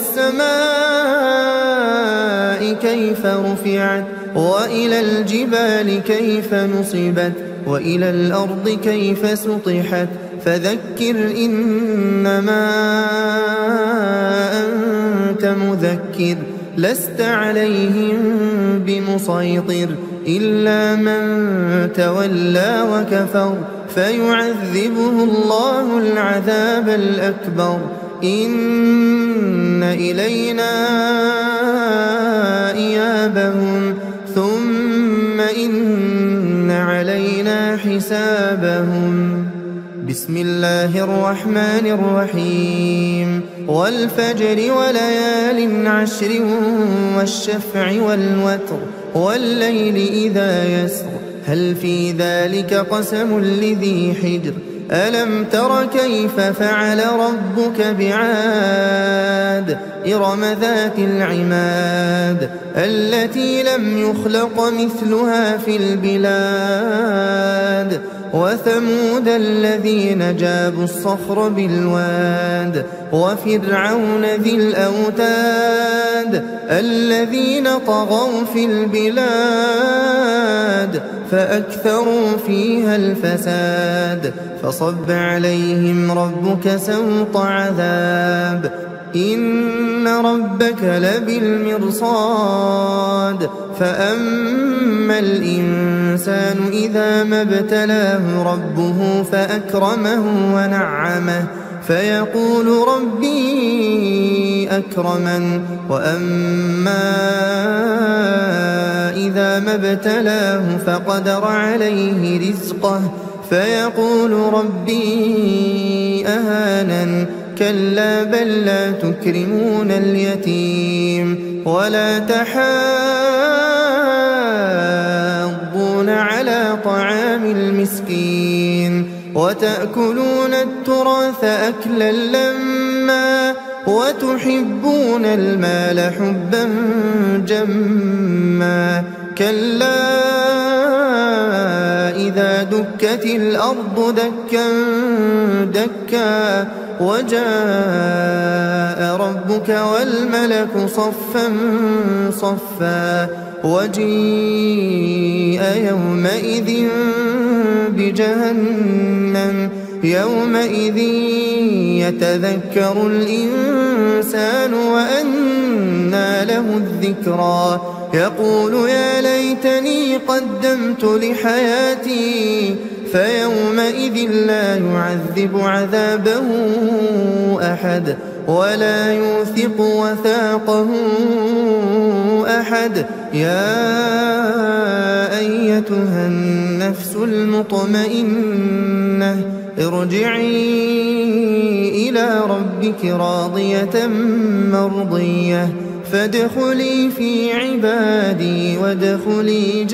السماء كيف رفعت وإلى الجبال كيف نصبت وإلى الأرض كيف سطحت فذكر إنما أنت مذكر لست عليهم بمسيطر إلا من تولى وكفر فيعذبه الله العذاب الأكبر إن إلينا إيابهم ثم إن علينا حسابهم. بسم الله الرحمن الرحيم والفجر وليال عشر والشفع والوتر والليل إذا يسر هل في ذلك قسم لذي حجر ألم تر كيف فعل ربك بعاد إرم ذات العماد التي لم يخلق مثلها في البلاد وثمود الذين جابوا الصخر بالواد وفرعون ذي الأوتاد الذين طغوا في البلاد فأكثروا فيها الفساد فصب عليهم ربك سوط عذاب إن ربك لبالمرصاد فأما الإنسان إذا ما ابتلاه ربه فأكرمه ونعمه فيقول ربي أكرمن وأما إذا ما ابتلاه فقدر عليه رزقه فيقول ربي أهانن كلا بل لا تكرمون اليتيم ولا تحاضون على طعام المسكين وتأكلون التراث أكلا لما وتحبون المال حبا جما كلا إذا دكت الأرض دكا دكا وجاء ربك والملك صفا صفا وجيء يومئذ بجهنم يومئذ يتذكر الإنسان وأنى له الذكرى يقول يا ليتني قدمت لحياتي فيومئذ لا يعذب عذابه أحد ولا يوثق وثاقه أحد يا أيتها النفس المطمئنة ارجعي إلى ربك راضية مرضية فادخلي في عبادي وادخلي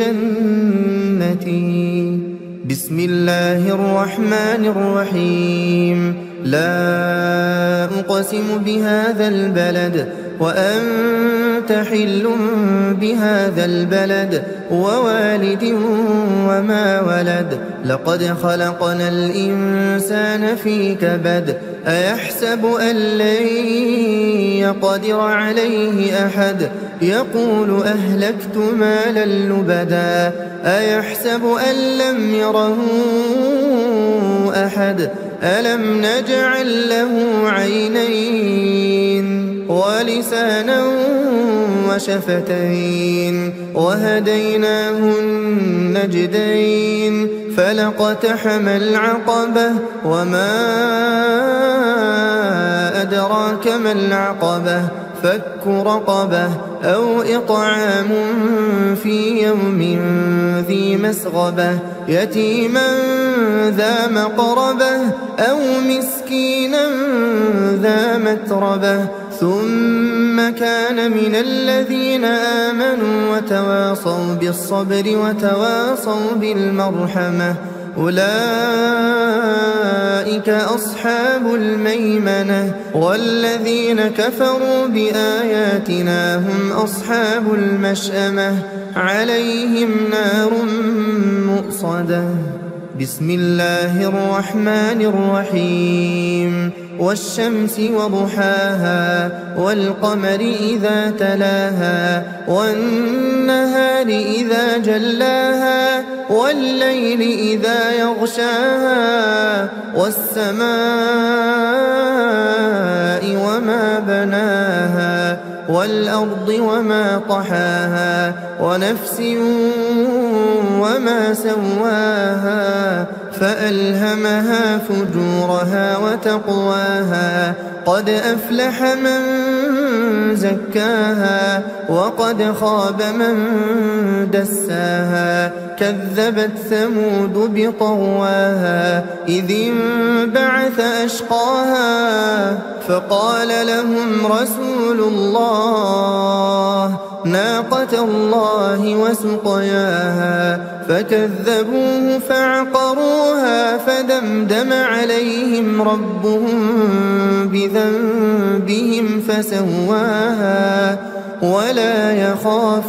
جنتي. بسم الله الرحمن الرحيم لا أقسم بهذا البلد وأنت حل بهذا البلد ووالد وما ولد لقد خلقنا الإنسان في كبد أيحسب أن لن يقدر عليه أحد يقول أهلكت مالا لبدا أيحسب أن لم يره أحد ألم نجعل له عينين ولسانا وشفتين وهديناه النجدين فلاقتحم العقبة وما أدراك ما العقبة فك رقبة أو إطعام في يوم ذي مسغبة يتيما ذا مقربة أو مسكينا ذا متربة ثم كان من الذين آمنوا وتواصوا بالصبر وتواصوا بالمرحمة أولئك أصحاب الميمنة والذين كفروا بآياتنا هم أصحاب المشأمة عليهم نار مؤصدة. بسم الله الرحمن الرحيم والشمس وضحاها والقمر إذا تلاها والنهار إذا جلاها والليل إذا يغشاها والسماء وما بناها والأرض وما طحاها ونفس وما سواها فألهمها فجورها وتقواها. قد أفلح من زكاها وقد خاب من دساها. كذبت ثمود بطغواها إذ انبعث أشقاها فقال لهم رسول الله ناقة الله وسقياها فكذبوه فعقروها فدمدم عليهم ربهم بذنبهم فسواها ولا يخاف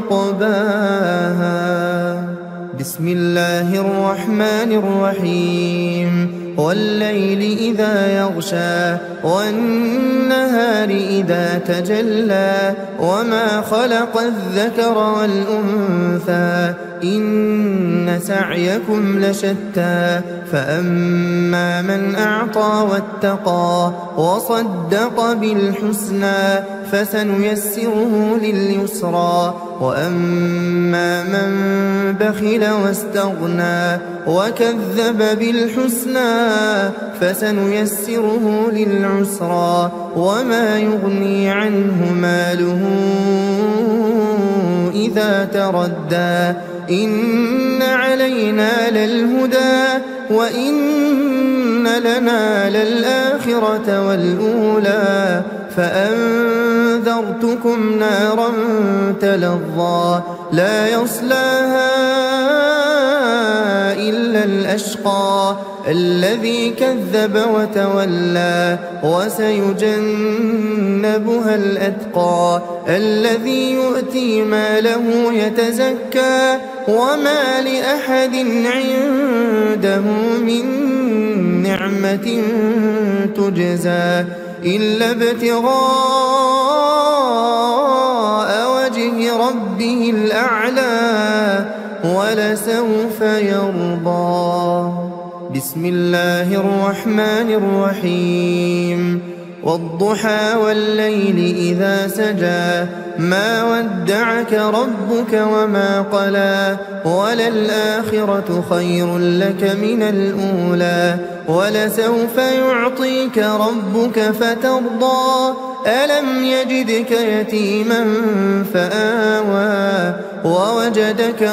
عقباها. بسم الله الرحمن الرحيم والليل إذا يغشى والنهار إذا تجلى وما خلق الذكر والأنثى إن سعيكم لشتى. فأما من أعطى واتقى وصدق بالحسنى فسنيسره لليسرى. وأما من بخل واستغنى وكذب بالحسنى فسنيسره للعسرى. وما يغني عنه ماله إذا تردى. إن علينا للهدى وإن لنا للآخرة والأولى. فأنذرتكم نارا تلظى لا يصلاها إلا الأشقى الذي كذب وتولى. وسيجنبها الأتقى الذي يؤتي ماله يتزكى. وما لأحد عنده من نعمة تجزى إلا ابتغاء وجه ربه الأعلى ولسوف يرضى. بسم الله الرحمن الرحيم والضحى والليل إذا سجى ما ودعك ربك وما قلى. وللآخرة خير لك من الأولى ولسوف يعطيك ربك فترضى. ألم يجدك يتيما فآوى ووجدك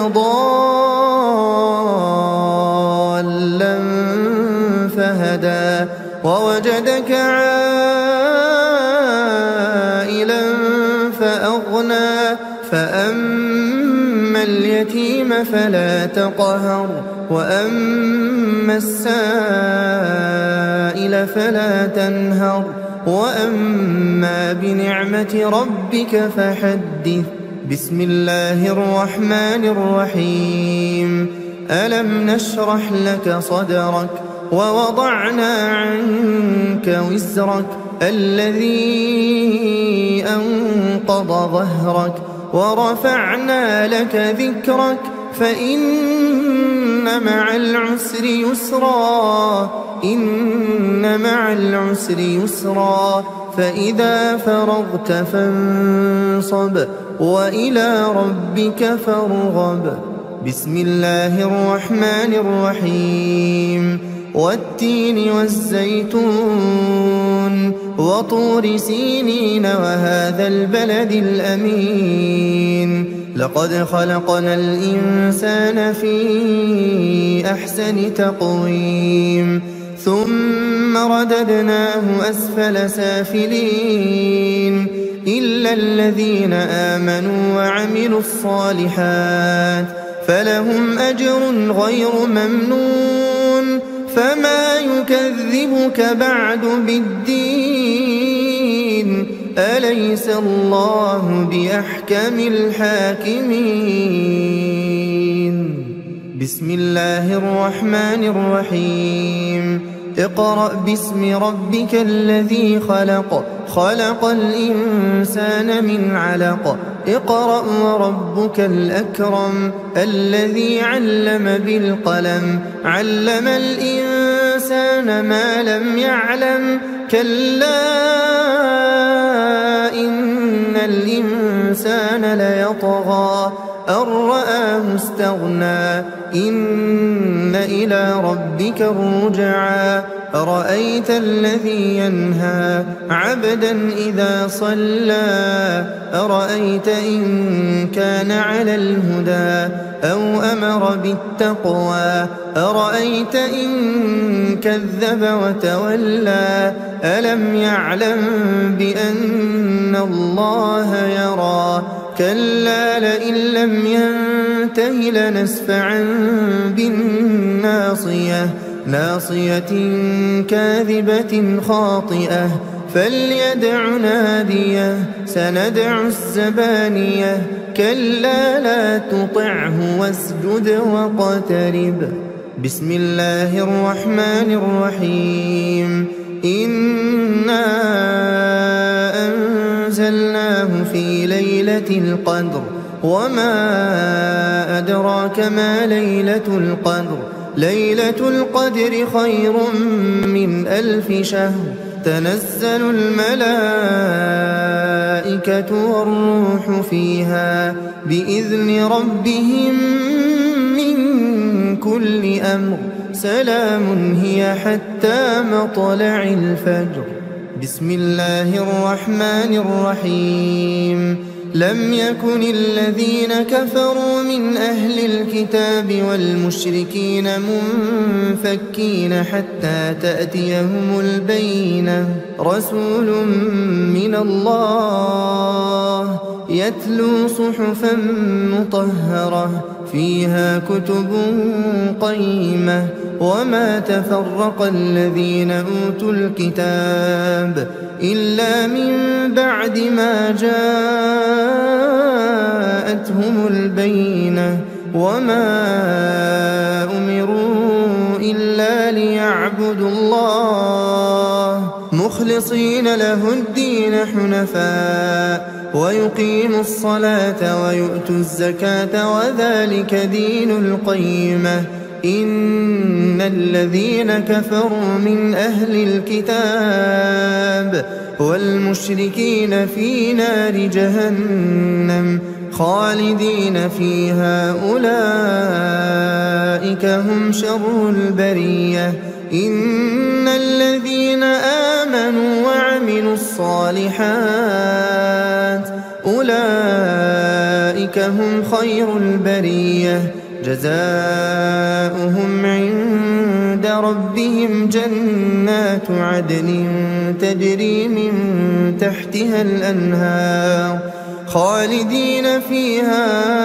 ضالا فهدى ووجدك عائلا فأغنى. فأما اليتيم فلا تقهر وأما السائل فلا تنهر. وأما بنعمة ربك فحدث. بسم الله الرحمن الرحيم ألم نشرح لك صدرك ووضعنا عنك وزرك الذي أنقض ظهرك ورفعنا لك ذكرك. فإن مع العسر يسرا إن مع العسر يسرا. فإذا فرغت فانصب وإلى ربك فارغب. بسم الله الرحمن الرحيم والتين والزيتون وطور سينين وهذا البلد الأمين. لقد خلقنا الإنسان في أحسن تقويم ثم رددناه أسفل سافلين إلا الذين آمنوا وعملوا الصالحات فلهم أجر غير ممنون. فما يكذبك بعد بالدين أليس الله بأحكم الحاكمين؟ بسم الله الرحمن الرحيم. اقرأ باسم ربك الذي خلق خلق الإنسان من علق اقرأ وربك الأكرم الذي علم بالقلم علم الإنسان ما لم يعلم كلا إن الإنسان ليطغى أن رآه استغنى إن إلى ربك الرجعى أرأيت الذي ينهى عبدا إذا صلى أرأيت إن كان على الهدى أو أمر بالتقوى أرأيت إن كذب وتولى ألم يعلم بأن الله يرى كلا لئن لم ينته لنسفعا بالناصية ناصية كاذبة خاطئة فليدع ناديه سندع الزبانية كلا لا تطعه واسجد واقترب. بسم الله الرحمن الرحيم. إنا أنزلناه في ليلة القدر وما أدراك ما ليلة القدر ليلة القدر خير من ألف شهر تنزل الملائكة والروح فيها بإذن ربهم من كل أمر سلام هي حتى مطلع الفجر. بسم الله الرحمن الرحيم. لم يكن الذين كفروا من أهل الكتاب والمشركين منفكين حتى تأتيهم البينة رسول من الله يتلو صحفا مطهرة فيها كتب قيمة وما تفرق الذين أوتوا الكتاب إلا من بعد ما جاءتهم البينة وما أمروا إلا ليعبدوا الله مخلصين له الدين حنفاء ويقيموا الصلاة ويؤتوا الزكاة وذلك دين القيمة. إن الذين كفروا من أهل الكتاب والمشركين في نار جهنم خالدين فيها أولئك هم شر البرية. إن الذين آمنوا وعملوا الصالحات أولئك هم خير البرية جزاؤهم عند ربهم جنات عدن تجري من تحتها الأنهار خالدين فيها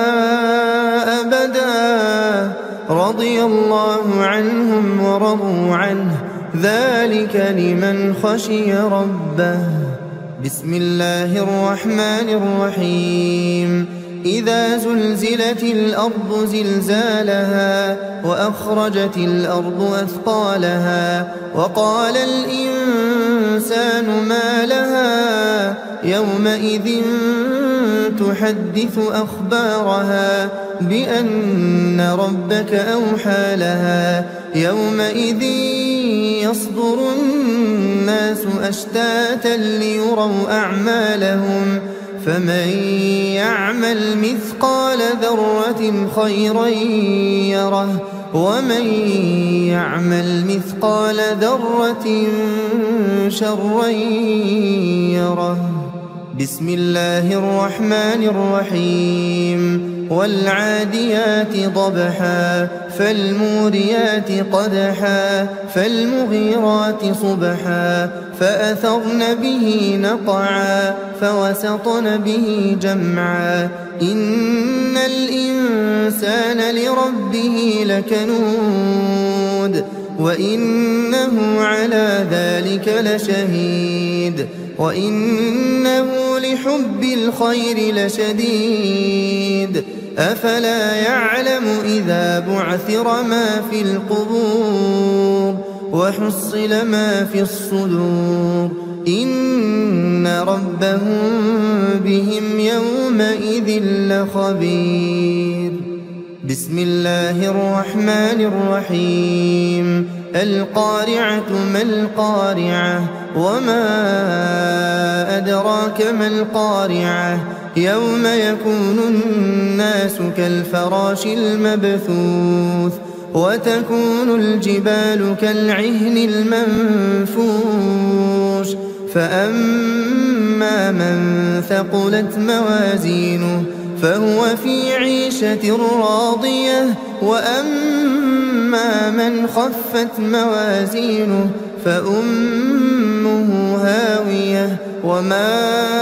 أبدا رضي الله عنهم ورضوا عنه ذلك لمن خشي ربه. بسم الله الرحمن الرحيم. إذا زلزلت الأرض زلزالها وأخرجت الأرض أثقالها وقال الإنسان ما لها يومئذ تحدث أخبارها بأن ربك أوحى لها يومئذ يصدر الناس أشتاتا ليروا أعمالهم فمن يعمل مثقال ذرة خيرا يره ومن يعمل مثقال ذرة شرا يره. بسم الله الرحمن الرحيم. والعاديات ضبحا فالموريات قدحا فالمغيرات صبحا فأثرن به نقعا فوسطن به جمعا إن الإنسان لربه لكنود وإنه على ذلك لشهيد وإنه لحب الخير لشديد أفلا يعلم إذا بعثر ما في القبور وحصل ما في الصدور إن ربهم بهم يومئذ لخبير. بسم الله الرحمن الرحيم. القارعة ما القارعة وما أدراك ما القارعة يوم يكون الناس كالفراش المبثوث وتكون الجبال كالعهن المنفوش فأما من ثقلت موازينه فهو في عيشة راضية وأما من خفت موازينه فأمه هاوية وما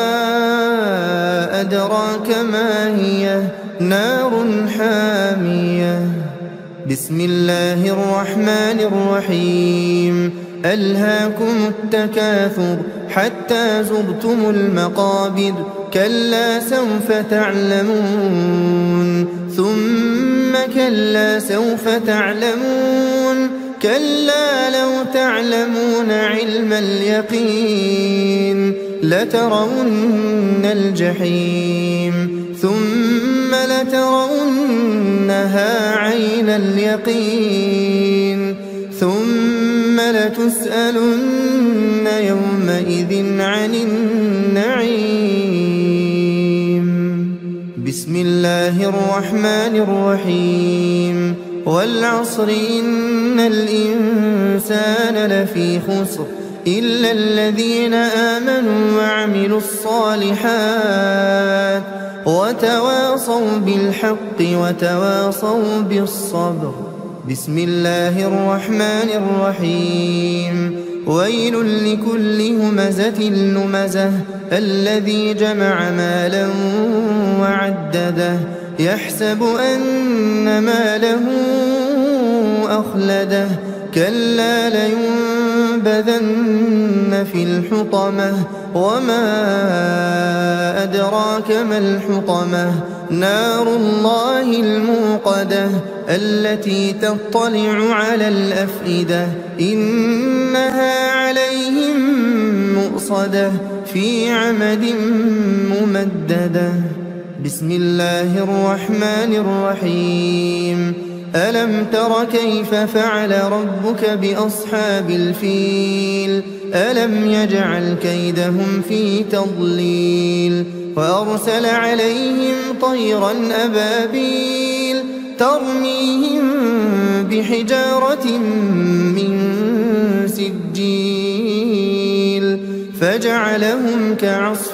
أدراك ما هي نار حامية. بسم الله الرحمن الرحيم. ألهاكم التكاثر حتى زرتم المقابر كلا سوف تعلمون ثم كلا سوف تعلمون كلا لو تعلمون علم اليقين لترون الجحيم ثم لترونها عين اليقين ثم لتسألن يومئذ عن النعيم. بسم الله الرحمن الرحيم. والعصر إن الإنسان لفي خسر إلا الذين آمنوا وعملوا الصالحات وتواصوا بالحق وتواصوا بالصبر. بسم الله الرحمن الرحيم. ويل لكل همزة لمزة الذي جمع مالا وعدده يحسب أن ماله أخلده كلا لينبذن في الحطمة وما أدراك ما الحطمة نار الله الموقدة التي تطلع على الأفئدة إنها عليهم مؤصدة في عمد ممددة. بسم الله الرحمن الرحيم. ألم تر كيف فعل ربك بأصحاب الفيل ألم يجعل كيدهم في تضليل وأرسل عليهم طيرا أبابيل ترميهم بحجارة من سجيل فجعلهم كعصف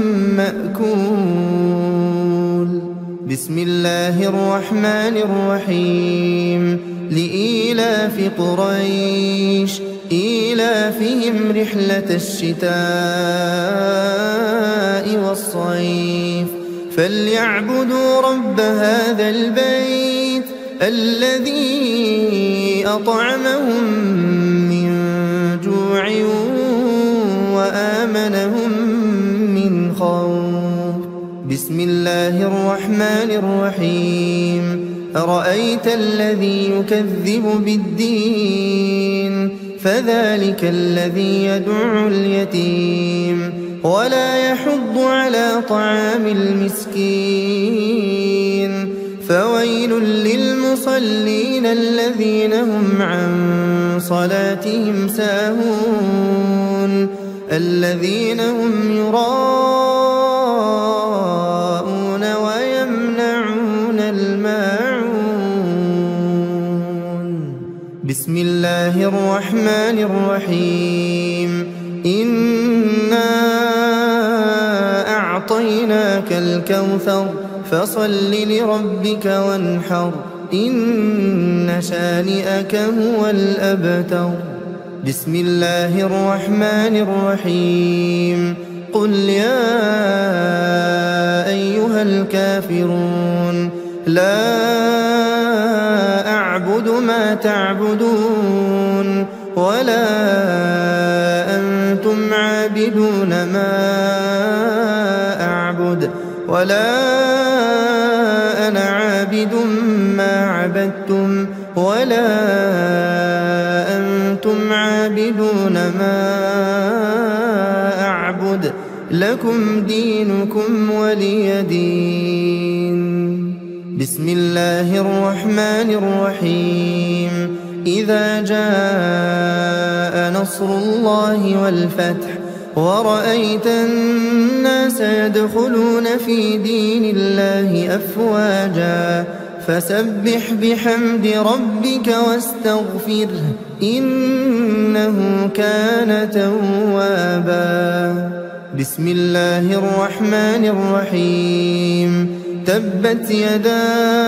مأكول. بسم الله الرحمن الرحيم. لإيلاف قريش إيلافهم رحلة الشتاء والصيف فليعبدوا رب هذا البيت الذي أطعمهم من جوع وآمنهم من خوف. بسم الله الرحمن الرحيم. أرأيت الذي يكذب بالدين فذلك الذي يدع اليتيم ولا يحض على طعام المسكين فويل للمصلين الذين هم عن صلاتهم ساهون الذين هم يراءون ويمنعون الماعون. بسم الله الرحمن الرحيم. إنا أعطيناك الكوثر فصل لربك وانحر إن شانئك هو الأبتر. بسم الله الرحمن الرحيم. قل يا أيها الكافرون لا أعبد ما تعبدون ولا أنتم عابدون ما أعبد ولا أنا عابد ما عبدتم ولا أنتم عابدون ما أعبد لكم دينكم ولي دين. بسم الله الرحمن الرحيم. إذا جاء نصر الله والفتح ورأيت الناس يدخلون في دين الله أفواجا فسبح بحمد ربك واستغفره إنه كان توابا. بسم الله الرحمن الرحيم. تبت يدا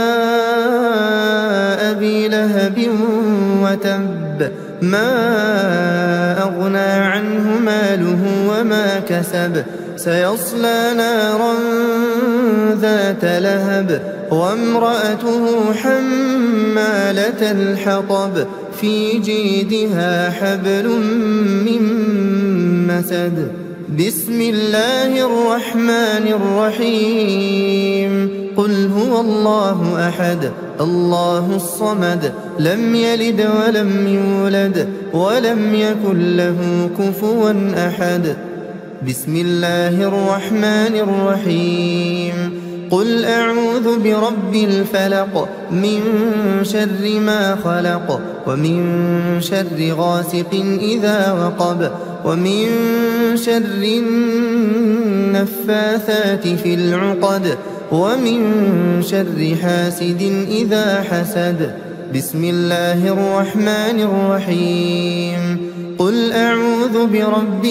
أبي لهب وتب ما أغنى عنه ماله وما كسب سيصلى نارا ذات لهب وامرأته حمالة الحطب في جيدها حبل من مسد. بسم الله الرحمن الرحيم. قل هو الله أحد الله الصمد لم يلد ولم يولد ولم يكن له كفوا أحد. بسم الله الرحمن الرحيم. قل أعوذ برب الفلق من شر ما خلق ومن شر غاسق إذا وقب ومن شر النفاثات في العقد ومن شر حاسد إذا حسد. بسم الله الرحمن الرحيم. قل أعوذ برب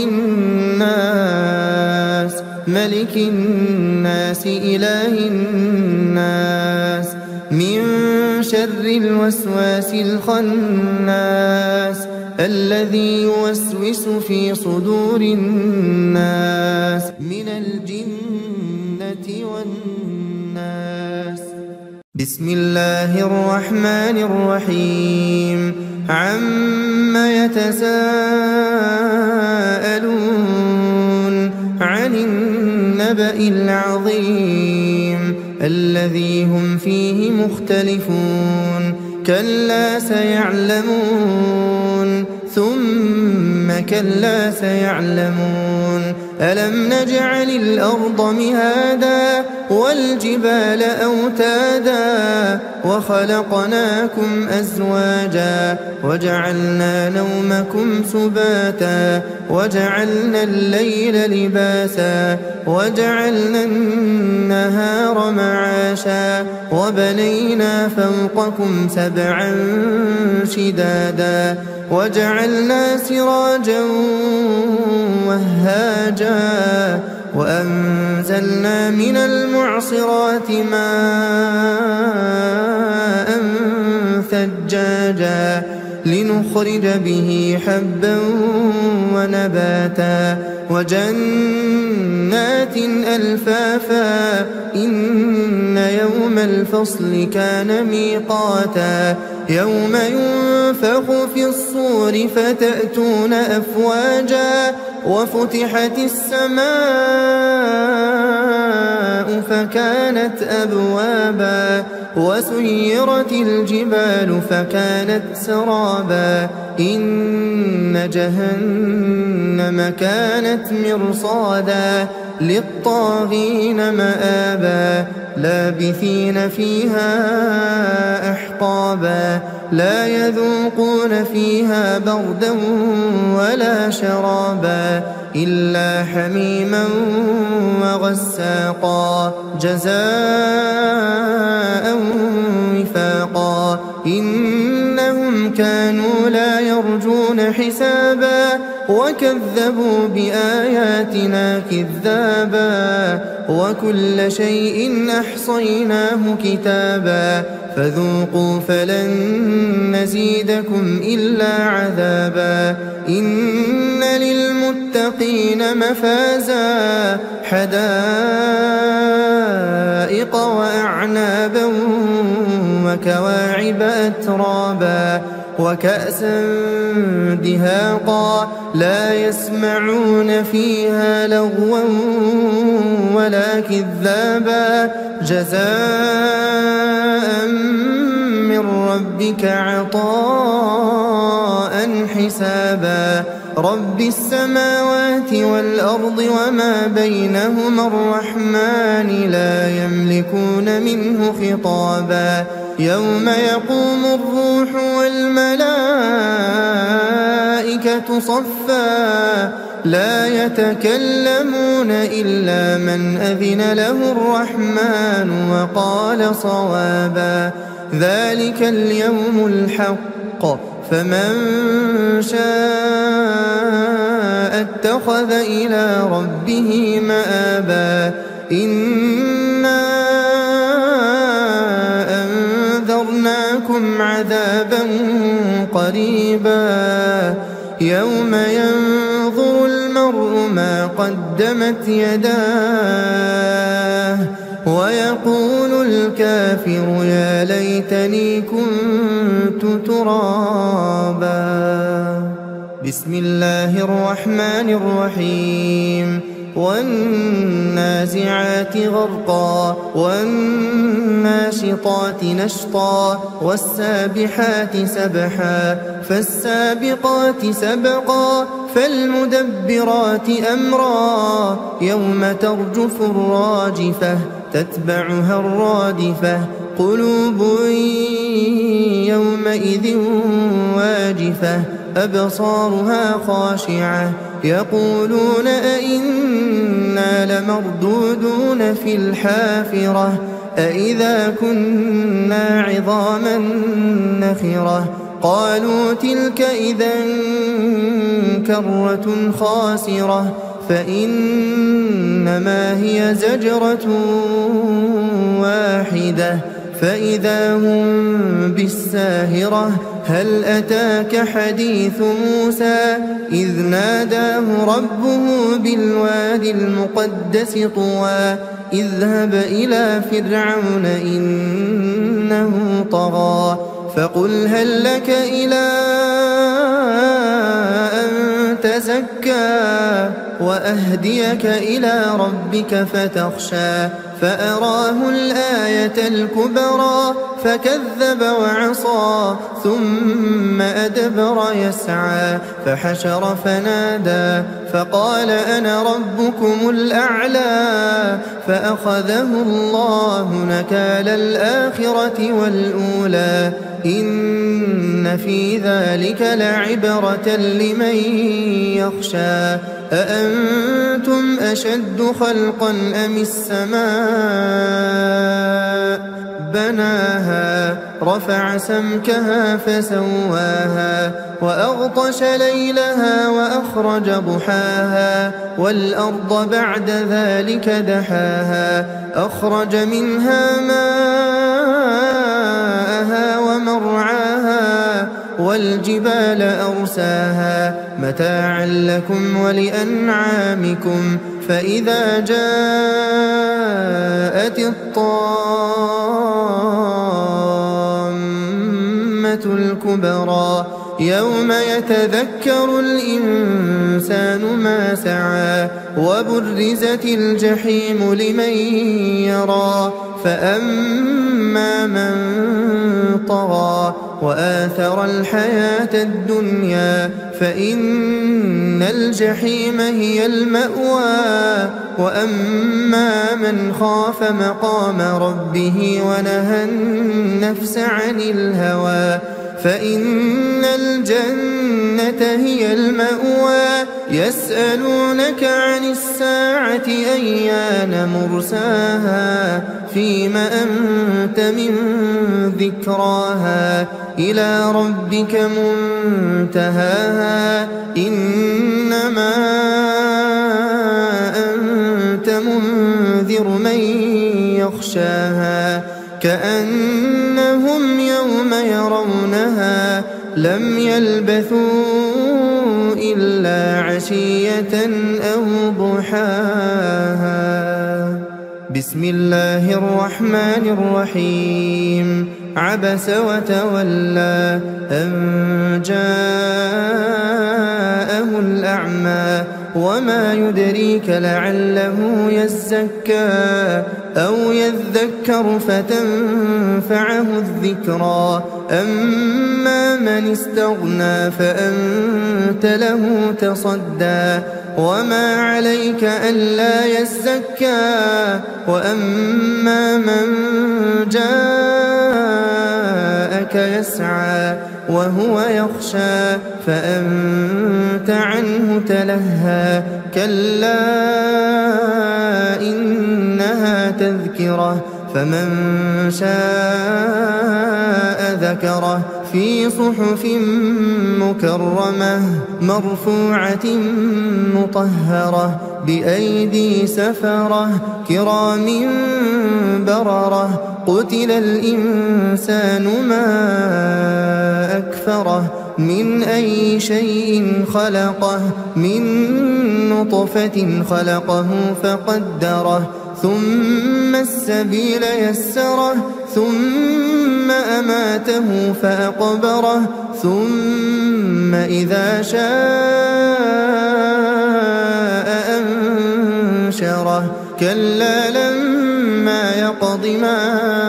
الناس ملك الناس إله الناس من شر الوسواس الخناس الذي يوسوس في صدور الناس من الجنة والناس. بسم الله الرحمن الرحيم. عم يتساءلون عن النبأ العظيم الذي هم فيه مختلفون كلا سيعلمون ثم كلا سيعلمون ألم نجعل الأرض مهادا والجبال أوتادا وخلقناكم أزواجا وجعلنا نومكم سباتا وجعلنا الليل لباسا وجعلنا النهار معاشا وبنينا فوقكم سبعا شدادا وجعلنا سراجا وهاجا وأنزلنا من المعصرات ماء ثجاجا لنخرج به حبا ونباتا وجنات ألفافا إن يوم الفصل كان ميقاتا يوم ينفخ في الصور فتأتون أفواجا وفتحت السماء فكانت أبوابا وسيرت الجبال فكانت سرابا إن جهنم كانت مرصادا للطاغين مآبا لابثين فيها أحقابا لا يذوقون فيها بردا ولا شرابا إلا حميما وغساقا جزاء وفاقا إنهم كانوا لا يرجون حسابا وكذبوا بآياتنا كذابا وكل شيء أحصيناه كتابا فذوقوا فلن نزيدكم إلا عذابا إن للمتقين مفازا حدائق وأعنابا وكواعب أترابا وكأسا دهاقا لا يسمعون فيها لغوا ولا كذابا جزاء من ربك عطاء حسابا رب السماوات والأرض وما بينهما الرحمن لا يملكون منه خطابا يوم يقوم الروح والملائكة صفا لا يتكلمون إلا من أذن له الرحمن وقال صوابا ذلك اليوم الحق فمن شاء اتخذ إلى ربه مآبا إنا أنذرناكم عذابا قريبا يوم ينظر المرء ما قدمت يداه ويقول الكافر يا ليتني كنت ترابا بسم الله الرحمن الرحيم والنازعات غرقا والناشطات نشطا والسابحات سبحا فالسابقات سبقا فالمدبرات أمرا يوم ترجف الراجفة تتبعها الرادفة قلوب يومئذ واجفة أبصارها خاشعة يقولون أئنا لمردودون في الحافرة أئذا كنا عظاما نخرة قالوا تلك إذا كرة خاسرة فإنما هي زجرة واحدة فإذا هم بالساهرة هل أتاك حديث موسى إذ ناداه ربه بالوادي المقدس طوى اذهب إلى فرعون إنه طغى فقل هل لك إلى أن تزكى وأهديك إلى ربك فتخشى فأراه الآية الكبرى فكذب وعصى ثم أدبر يسعى فحشر فنادى فقال أنا ربكم الأعلى فأخذه الله نكال الآخرة والأولى إن في ذلك لعبرة لمن يخشى أأنتم أشد خلقا أم السماء بناها رفع سمكها فسواها وأغطش ليلها وأخرج ضحاها والأرض بعد ذلك دحاها أخرج منها ماءها ومرعاها والجبال أرساها متاعا لكم ولأنعامكم فإذا جاءت الطامة الكبرى يوم يتذكر الإنسان ما سعى وبرزت الجحيم لمن يرى فأما من طغى وآثر الحياة الدنيا فإن الجحيم هي المأوى وأما من خاف مقام ربه ونهى النفس عن الهوى فإن الجنة هي المأوى يسألونك عن الساعة أيان مرساها فيم أنت من ذكراها إلى ربك منتهاها إنما أنت منذر من يخشاها كأنهم يوم يرونها لم يلبثوا إلا عشية أو ضحاها بسم الله الرحمن الرحيم عبس وتولى أن جاءه الأعمى وما يدريك لعله يزكى أو يذكر فتنفعه الذكرى أما من استغنى فأنت له تصدى وما عليك ألا يزكى وأما من جاءك يسعى وهو يخشى فأنت عنه تلهى كلا إنها تذكرة فمن شاء ذكره في صحف مكرمة مرفوعة مطهرة بأيدي سفرة كرام بررة قتل الإنسان ما أكفره من أي شيء خلقه من نطفة خلقه فقدره ثم السبيل يسره ثم أماته فأقبره ثم إذا شاء أنشره كلا لما يقض ما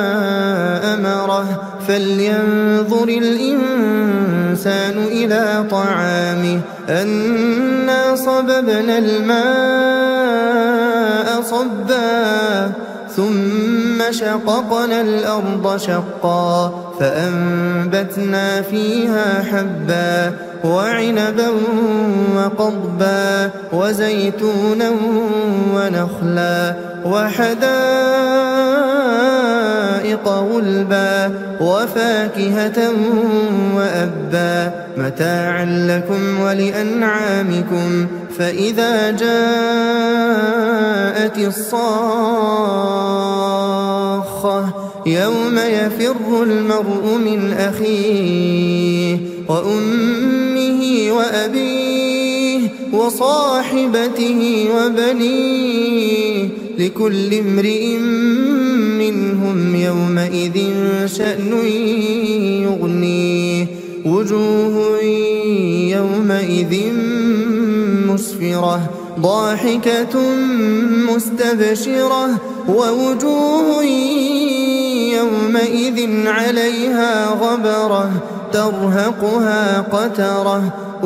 أمره فلينظر الإنسان إلى طعامه أنا صببنا الماء صبا ثم شققنا الأرض شقا فأنبتنا فيها حبا وعنبا وقضبا وزيتونا ونخلا وحدائق غلبا وفاكهة وأبا متاعا لكم ولأنعامكم فإذا جاءت الصاخة يوم يفر المرء من أخيه وأمه وأبيه وصاحبته وبنيه لكل امرئ منهم يومئذ شأن يغنيه وجوه يومئذ مسفرة ضاحكة مستبشرة ووجوه يومئذ عليها غبرة ترهقها قترة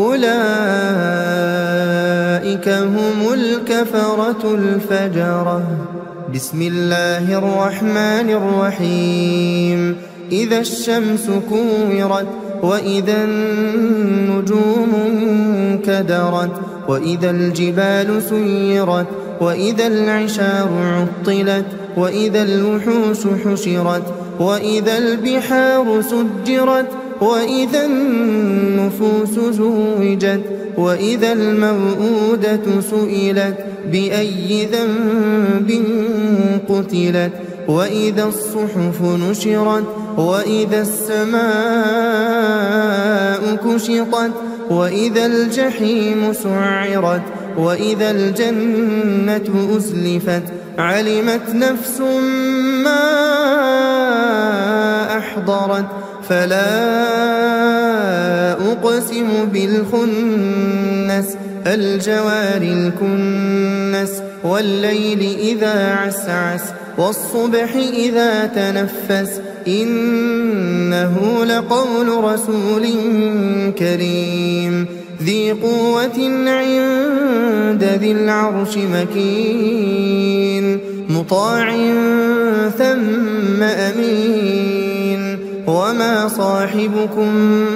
أولئك هم الكفرة الفجرة بسم الله الرحمن الرحيم إذا الشمس كورت وإذا النجوم انكدرت وإذا الجبال سيرت وإذا العشار عطلت وإذا الوحوش حشرت وإذا البحار سجرت وإذا النفوس زوجت وإذا الموءودة سئلت بأي ذنب قتلت وإذا الصحف نشرت وإذا السماء كشطت وإذا الجحيم سعرت وإذا الجنة أزلفت علمت نفس ما أحضرت فلا أقسم بالخنس الجوار الكنس والليل إذا عسعس والصبح إذا تنفس إنه لقول رسول كريم ذي قوة عند ذي العرش مكين مطاع ثم أمين وما صاحبكم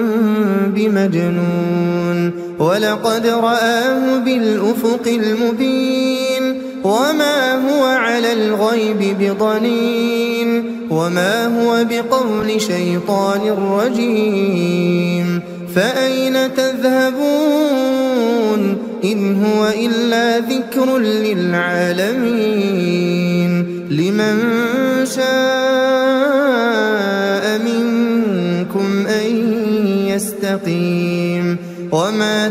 بمجنون ولقد رآه بالأفق المبين وما هو على الغيب بضنين وما هو بقول شيطان رجيم فأين تذهبون إن هو إلا ذكر للعالمين لمن شاء منكم أن يستقيم وما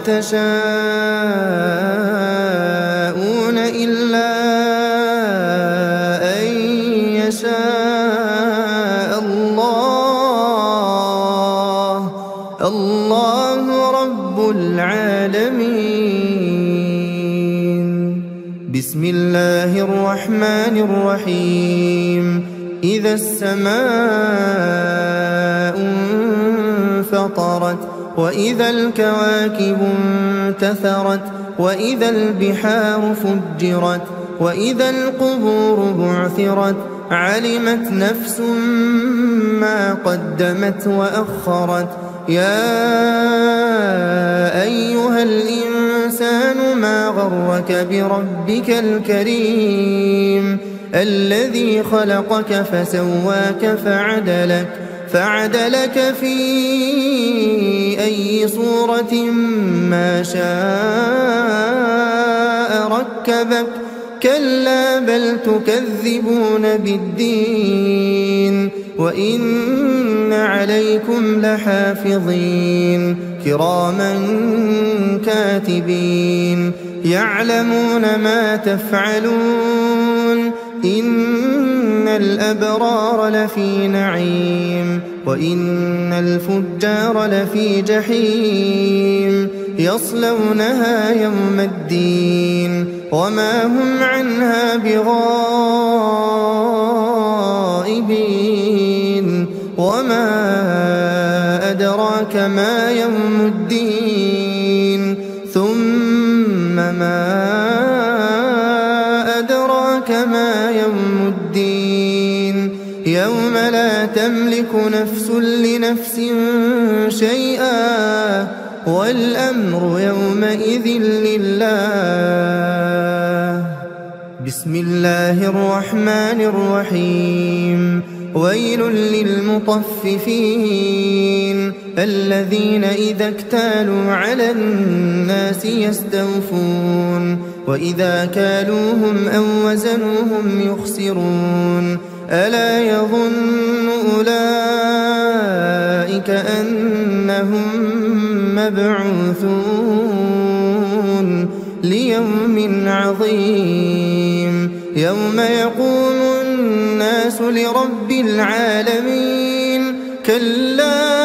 تشاءون إلا أن يشاء الله بسم الله الرحمن الرحيم إذا السماء انفطرت وإذا الكواكب انتثرت وإذا البحار فجرت وإذا القبور بعثرت علمت نفس ما قدمت وأخرت يا أيها الإنسان ما غرك بربك الكريم الذي خلقك فسواك فعدلك فعدلك في أي صورة ما شاء ركبك كلا بل تكذبون بالدين وإن عليكم لحافظين كراما كاتبين يعلمون ما تفعلون إن الأبرار لفي نعيم وإن الفجار لفي جحيم يصلونها يوم الدين وما هم عنها بغائبين وما أدراك ما يوم الدين ثم ما أدراك ما يوم الدين يوم لا تملك نفس لنفس شيئا والأمر يومئذ لله بسم الله الرحمن الرحيم ويل للمطففين الذين إذا اكتالوا على الناس يستوفون وإذا كالوهم أو وزنوهم يخسرون ألا يظن أولئك أنهم مبعوثون ليوم عظيم يوم يقوم الناس لرب العالمين كلا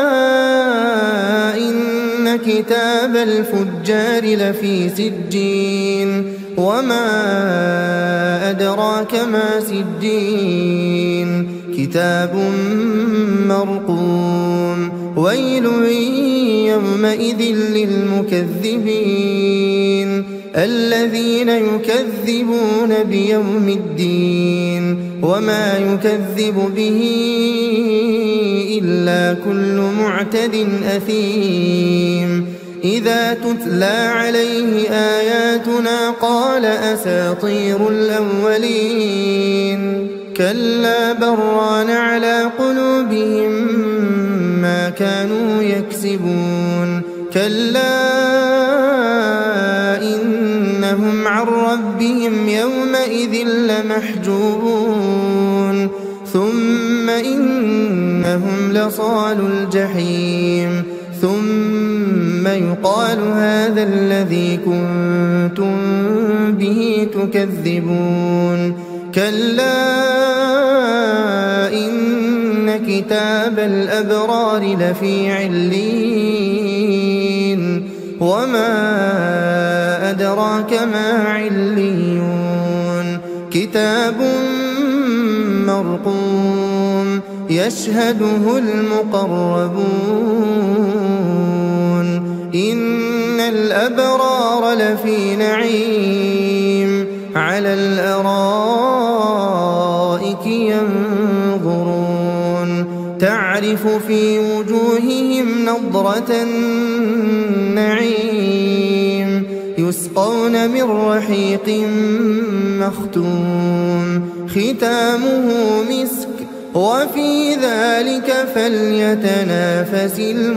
إن كتاب الفجار لفي سجين وما أدراك ما سجين كتاب مرقوم ويل يومئذ للمكذبين الذين يكذبون بيوم الدين وما يكذب به إلا كل معتد أثيم إذا تتلى عليه آياتنا قال أساطير الأولين كلا بران على قلوبهم ما كانوا يكسبون كلا إنهم عن ربهم يومئذ لمحجوبون ثم إنهم لصال الجحيم ثم يقال هذا الذي كنتم به تكذبون كلا إن كتاب الأبرار لفي عليين وما أدراك ما عليون كتاب مرقوم يشهده المقربون إن الأبرار لفي نعيم على الأرائك ينظرون تعرف في وجوههم نضرة النعيم يسقون من رحيق مختوم ختامه مسك وفي ذلك فليتنافس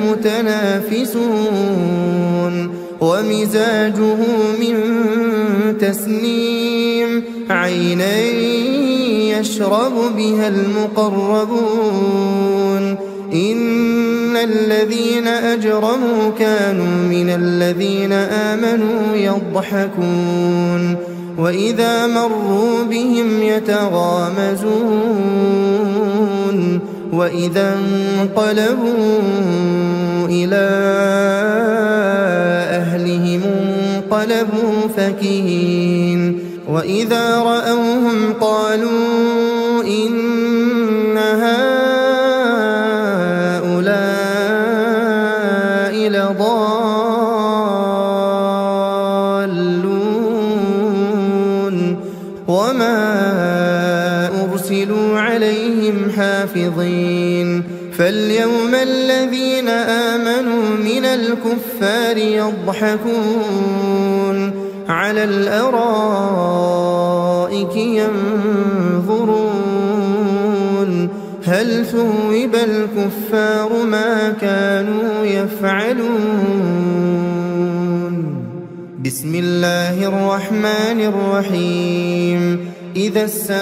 المتنافسون ومزاجه من تسنيم عينا يشرب بها المقربون إن الذين أجرموا كانوا من الذين آمنوا يضحكون وإذا مروا بهم يتغامزون وإذا انقلبوا إلى أهلهم انقلبوا فكهين وإذا رأوهم قالوا إن هؤلاء لضالون وما أرسلوا عليهم حافظين فاليوم الذين آمنوا من الكفار يضحكون على الأرائك ينظرون هل ثوب الكفار ما كانوا يفعلون بسم الله الرحمن الرحيم إذا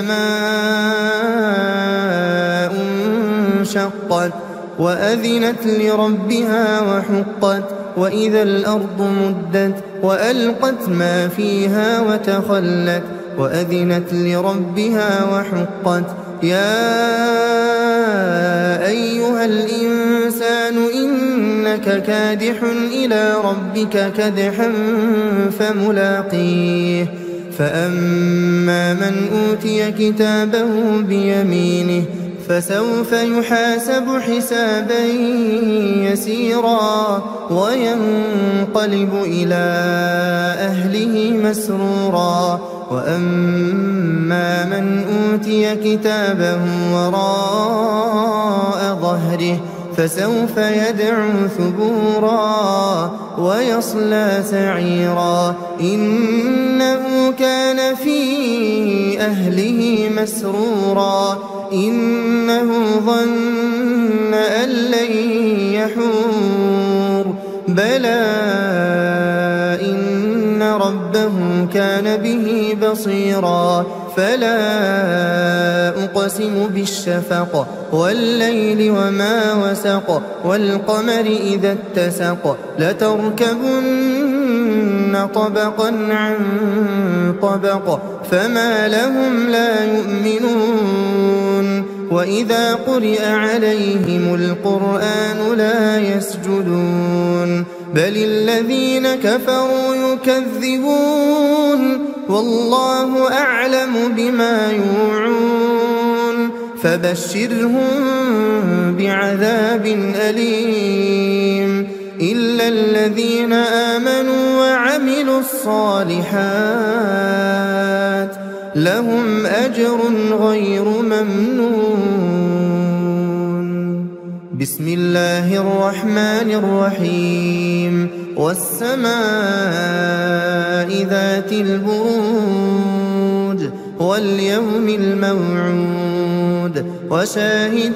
السماء انشقت وأذنت لربها وحقت وإذا الأرض مدت وألقت ما فيها وتخلت وأذنت لربها وحقت يا أيها الإنسان إنك كادح إلى ربك كدحا فملاقيه فأما من أوتي كتابه بيمينه فسوف يحاسب حسابا يسيرا وينقلب إلى أهله مسرورا وأما من أوتي كتابه وراء ظهره فسوف يدعو ثبورا ويصلى سعيرا إنه كان في أهله مسرورا إنه ظن أن لن يحور بلى إن ربه كان به بصيرا فلا أقسم بالشفق والليل وما وسق والقمر إذا اتسق لتركبن طبقا عن طبق فما لهم لا يؤمنون وإذا قرئ عليهم القرآن لا يسجدون بل الذين كفروا يكذبون والله أعلم بما يوعون فبشرهم بعذاب أليم إلا الذين آمنوا وعملوا الصالحات لهم أجر غير ممنون بسم الله الرحمن الرحيم والسماء ذات البروج واليوم الموعود وشاهد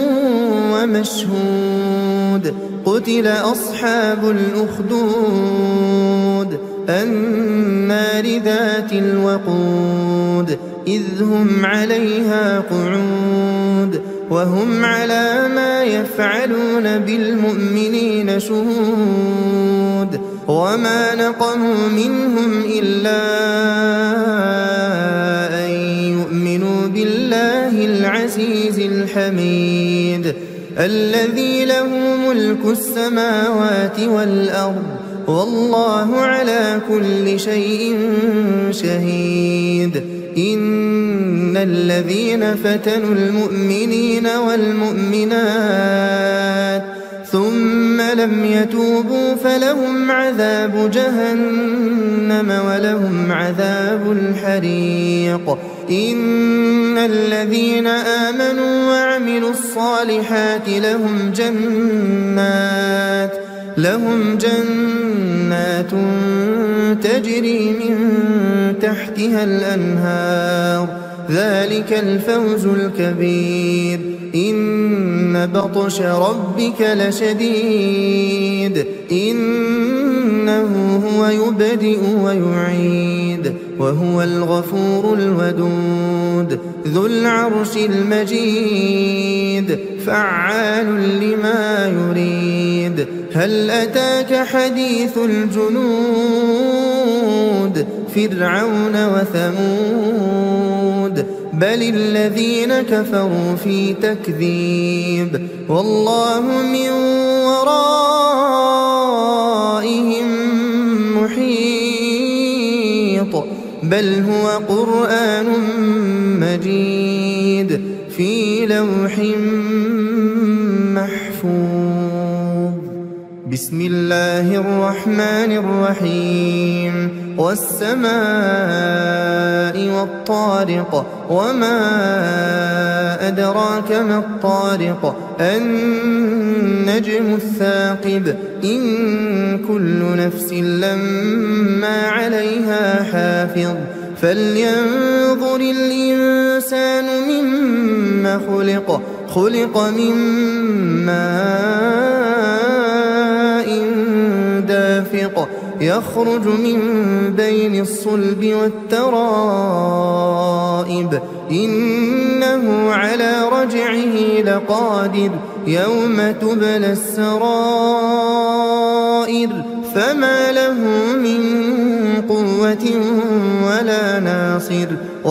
ومشهود قتل أصحاب الأخدود النار ذات الوقود إذ هم عليها قعود وهم على ما يفعلون بالمؤمنين شهود وما نقموا منهم إلا أن يؤمنوا بالله العزيز الحميد الذي له ملك السماوات والأرض والله على كل شيء شهيد إن الذين فتنوا المؤمنين والمؤمنات ثم لم يتوبوا فلهم عذاب جهنم ولهم عذاب الحريق إن الذين آمنوا وعملوا الصالحات لهم جنات لهم جنات تجري من تحتها الأنهار ذلك الفوز الكبير إن بطش ربك لشديد إنه هو يبدئ ويعيد وهو الغفور الودود ذو العرش المجيد فعال لما يريد هل أتاك حديث الجنود فرعون وثمود بل الذين كفروا في تكذيب والله من ورائهم محيط تخليط بل هو قرآن مجيد في لوح محفوظ. بسم الله الرحمن الرحيم. والسماء والطارق وما أدراك ما الطارق النجم الثاقب إن كل نفس لما عليها حافظ فلينظر الإنسان مما خلق خلق من ماء دافق يخرج من بين الصلب والترائب إنه على رجعه لقادر يوم تبلى السرائر فما له من قوة ولا ناصر.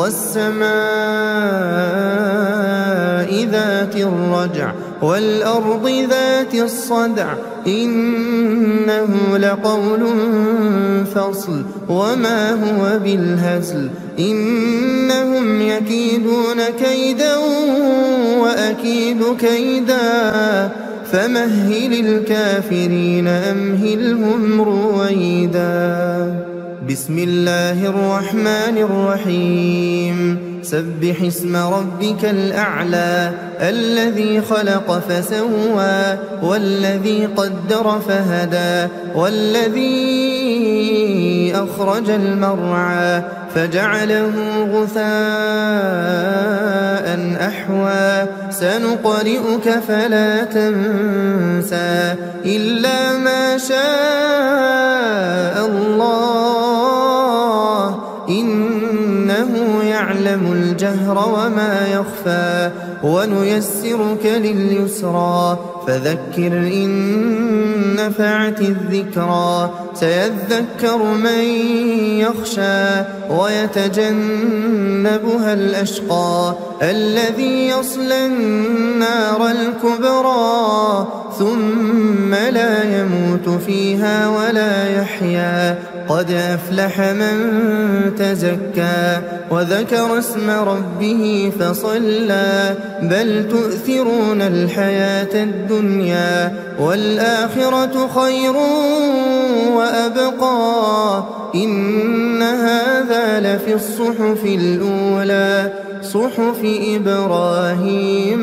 والسماء ذات الرجع والأرض ذات الصدع إنه لقول فصل وما هو بالهزل إنهم يكيدون كيدا وأكيد كيدا فمهل الكافرين أمهلهم رويدا. بسم الله الرحمن الرحيم. سبح اسم ربك الأعلى الذي خلق فسوى والذي قدر فهدى والذي أخرج المرعى فجعله غثاء أحوى سنقرئك فلا تنسى إلا ما شاء الله إنه يعلم الجهر وما يخفى ونيسرك لليسرى فذكر إن نفعت الذكرى سيذكر من يخشى ويتجنبها الأشقى الذي يصلى النار الكبرى ثم لا يموت فيها ولا يحيا قد أفلح من تزكى وذكر اسم ربه فصلى بل تؤثرون الحياة الدنيا والآخرة خير وأبقى إن هذا لفي الصحف الأولى صحف إبراهيم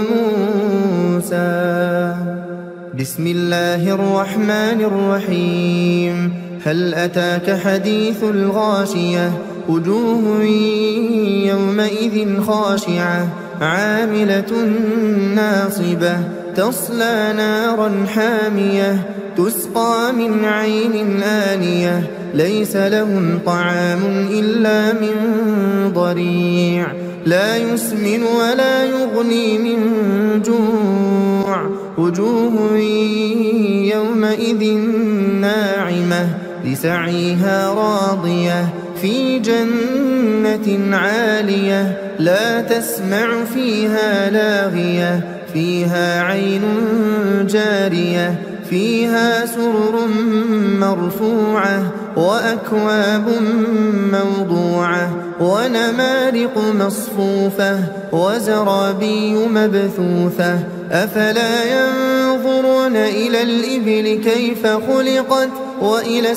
وموسى. بسم الله الرحمن الرحيم. هل أتاك حديث الغاشية وجوه يومئذ خاشعة عاملة ناصبة تصلى نارا حامية تسقى من عين آنية ليس لهم طعام إلا من ضريع لا يسمن ولا يغني من جوع وجوه يومئذ ناعمة لسعيها راضية في جنة عالية لا تسمع فيها لاغية فيها عين جارية فيها سرر مرفوعة وأكواب موضوعة ونمارق مصفوفة وزرابي مبثوثة أفلا ينظرون إلى الإبل كيف خلقت وإلى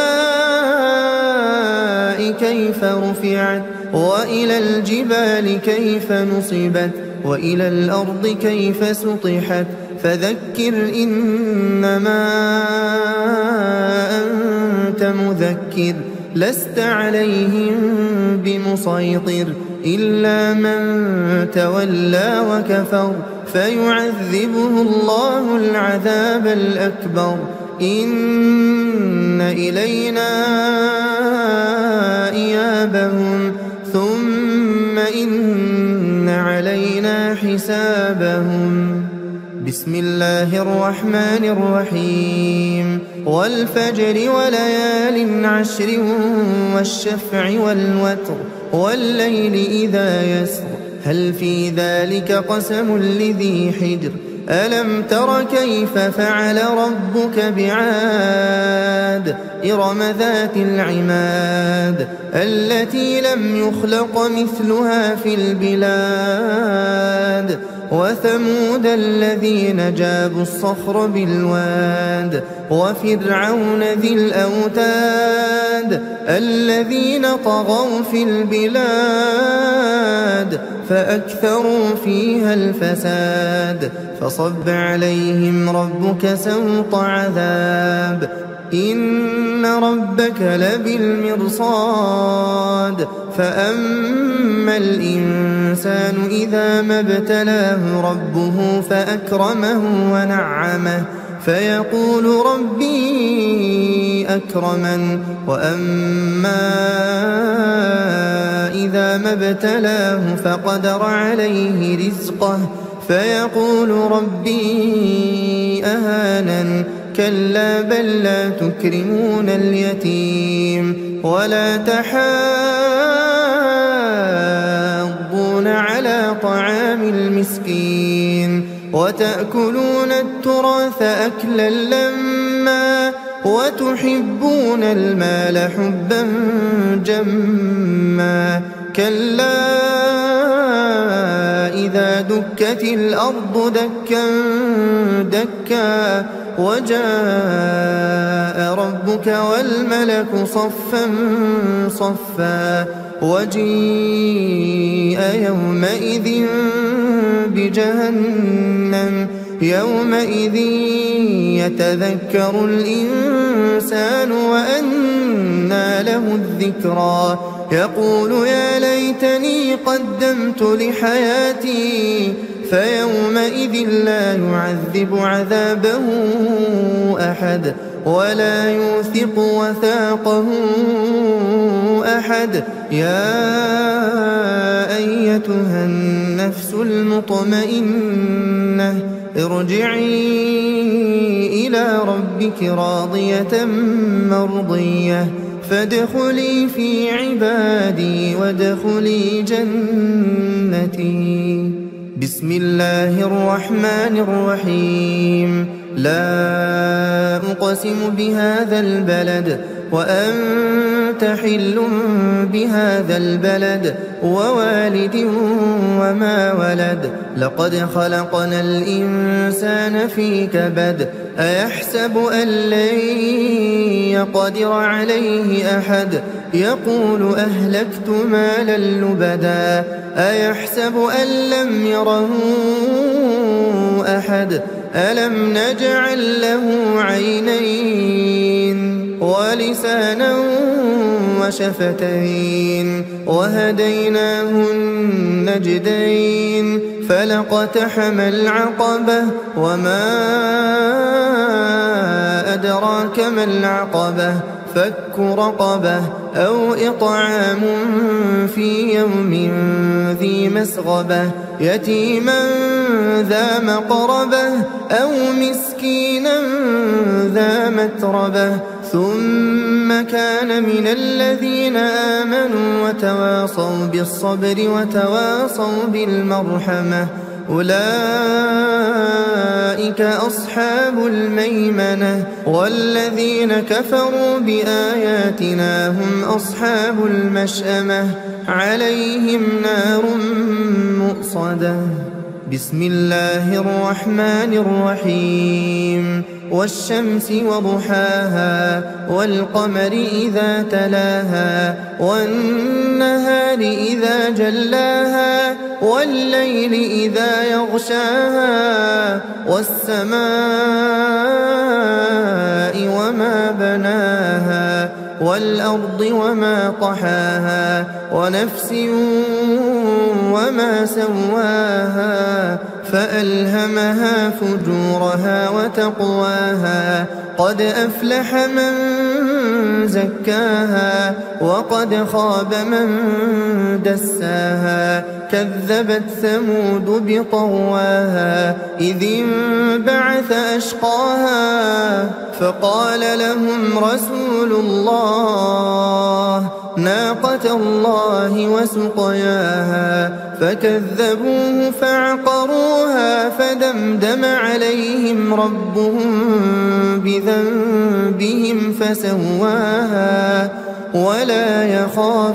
السماء كيف رفعت وإلى الجبال كيف نصبت وإلى الأرض كيف سطحت فذكر إنما أنت مذكر لست عليهم بمسيطر إلا من تولى وكفر فيعذبه الله العذاب الأكبر إن إلينا إيابهم ثم إن علينا حسابهم. بسم الله الرحمن الرحيم. والفجر وليال عشر والشفع والوتر والليل إذا يسر هل في ذلك قسم لذي حجر ألم تر كيف فعل ربك بعاد إرم ذات العماد التي لم يخلق مثلها في البلاد وثمود الذين جابوا الصخر بالواد وفرعون ذي الأوتاد الذين طغوا في البلاد فأكثروا فيها الفساد فصب عليهم ربك سوط عذاب إن ربك لبالمرصاد فأما الإنسان إذا ما ابتلاه ربه فأكرمه ونعمه فيقول ربي أكرمن وأما إذا ما ابتلاه فقدر عليه رزقه فيقول ربي أهانن كلا بل لا تكرمون اليتيم ولا تحاضون على طعام المسكين وتأكلون التراث أكلا لما وتحبون المال حبا جما كلا إذا دكت الأرض دكا دكا وجاء ربك والملك صفا صفا وجيء يومئذ بجهنم يومئذ يتذكر الإنسان وأنى له الذكرى يقول يا ليتني قدمت لحياتي فيومئذ لا يعذب عذابه أحد ولا يوثق وثاقه أحد يا أيتها النفس المطمئنة ارجعي إلى ربك راضية مرضية فادخلي في عبادي وادخلي جنتي بسم الله الرحمن الرحيم لا أقسم بهذا البلد وأنت حل بهذا البلد ووالد وما ولد لقد خلقنا الإنسان في كبد أيحسب أن لن يقدر عليه أحد يقول أهلكت مالا لبدا أيحسب أن لم يره أحد ألم نجعل له عينين ولسانا وشفتين وهديناه النجدين فلاقتحم العقبة وما أدراك ما العقبة فك رقبة أو إطعام في يوم ذي مسغبة يتيما ذا مقربة أو مسكينا ذا متربة ثم كان من الذين آمنوا وتواصوا بالصبر وتواصوا بالمرحمة أولئك أصحاب الميمنة والذين كفروا بآياتنا هم أصحاب المشأمة عليهم نار مؤصدة بسم الله الرحمن الرحيم والشمس وضحاها والقمر إذا تلاها والنهار إذا جلاها والليل إذا يغشاها والسماء وما بناها والأرض وما طحاها ونفس وما سواها فألهمها فجورها وتقواها قد أفلح من زكاها وقد خاب من دساها كذبت ثمود بطغواها إذ انبعث أشقاها فقال لهم رسول الله ناقة الله وسقياها فكذبوه فعقروها فدمدم عليهم ربهم بذنبهم فسواها ولا يخاف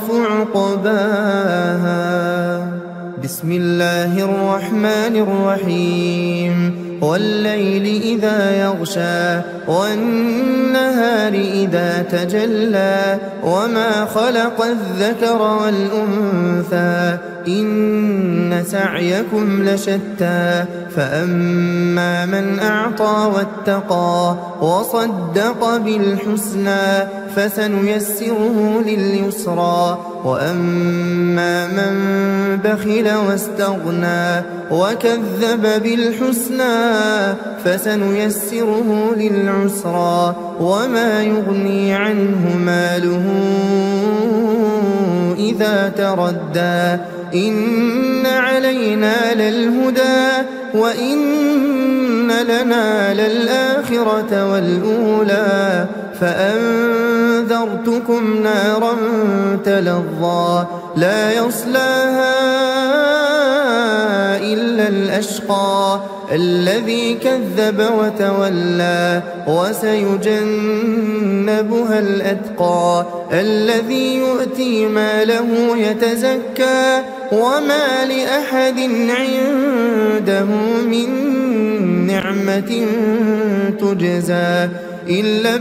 عقباها. بسم الله الرحمن الرحيم والليل إذا يغشى والنهار إذا تجلى وما خلق الذكر والأنثى إن سعيكم لشتى فأما من أعطى واتقى وصدق بالحسنى فسنيسره لليسرى وأما من بخل واستغنى وكذب بالحسنى فسنيسره للعسرى وما يغني عنه ماله إذا تردى إن علينا للهدى وإن لنا للآخرة والأولى فأنذرتكم نارا تلظى لا يصلاها إلا الأشقى الذي كذب وتولى وسيجنبها الأتقى الذي يؤتي ماله يتزكى وما لأحد عنده من نعمة تجزى إلا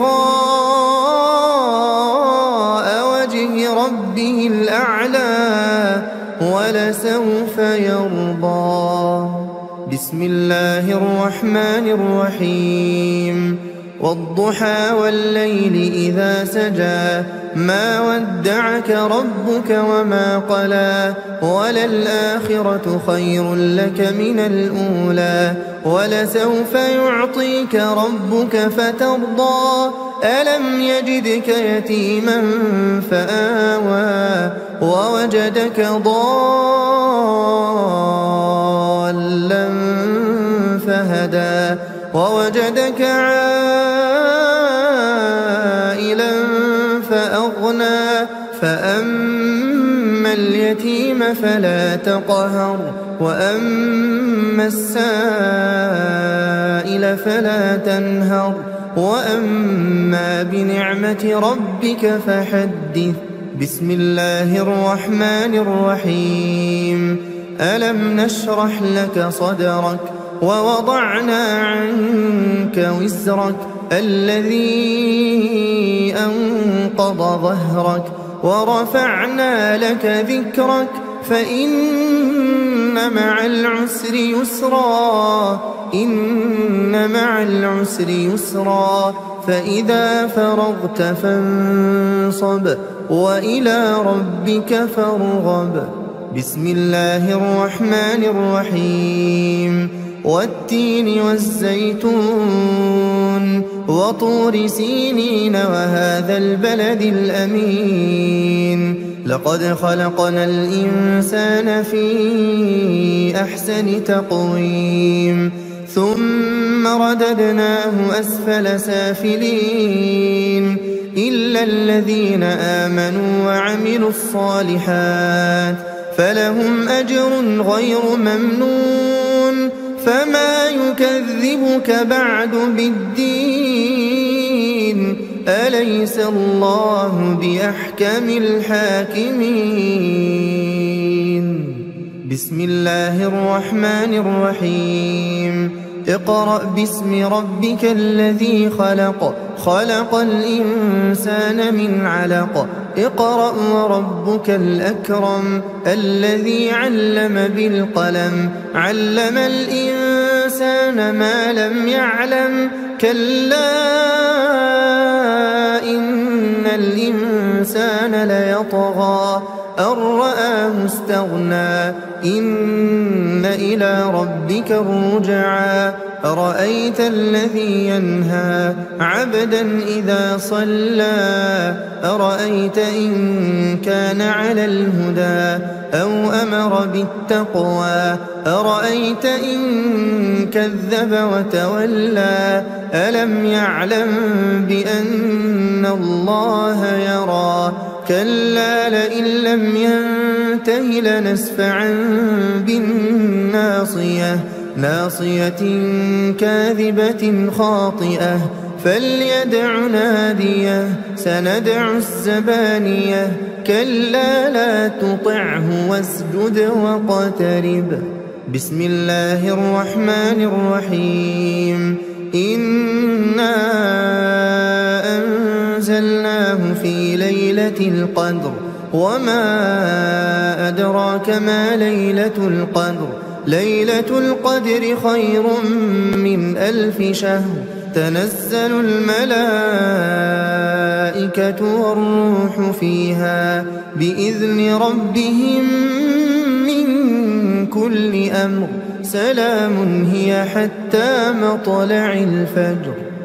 ابتغاء وجه ربه الأعلى ولسوف يرضى. بسم الله الرحمن الرحيم والضحى والليل إذا سجى ما ودعك ربك وما قلى وللآخرة خير لك من الأولى ولسوف يعطيك ربك فترضى ألم يجدك يتيما فآوى ووجدك ضالا فهدى ووجدك عائلا فأغنى فأما اليتيم فلا تقهر وأما السائل فلا تنهر وأما بنعمة ربك فحدث. بسم الله الرحمن الرحيم ألم نشرح لك صدرك ووضعنا عنك وزرك الذي أنقض ظهرك ورفعنا لك ذكرك فإن مع العسر يسرا إن مع العسر يسرا فإذا فرغت فانصب وإلى ربك فارغب. بسم الله الرحمن الرحيم والتين والزيتون وطور سينين وهذا البلد الأمين لقد خلقنا الإنسان في أحسن تقويم ثم رددناه أسفل سافلين إلا الذين آمنوا وعملوا الصالحات فلهم أجر غير ممنون فما يكذبك بعد بالدين أليس الله بأحكم الحاكمين. بسم الله الرحمن الرحيم اقرأ باسم ربك الذي خلق خلق الإنسان من علق اقرأ وربك الأكرم الذي علم بالقلم علم الإنسان ما لم يعلم كلا إن الإنسان ليطغى أن رآه استغنى إن إلى ربك الرجعى أرأيت الذي ينهى عبدا إذا صلى أرأيت إن كان على الهدى أو أمر بالتقوى أرأيت إن كذب وتولى ألم يعلم بأن الله يرى كلا لئن لم ينته لنسفعا بالناصية ناصية كاذبة خاطئة فليدع ناديه سندع الزبانية كلا لا تطعه واسجد واقترب. بسم الله الرحمن الرحيم. إنا أنزلناه في ليلة القدر وما أدراك ما ليلة القدر ليلة القدر خير من ألف شهر تنزل الملائكة والروح فيها بإذن ربهم من كل أمر سلام هي حتى مطلع الفجر.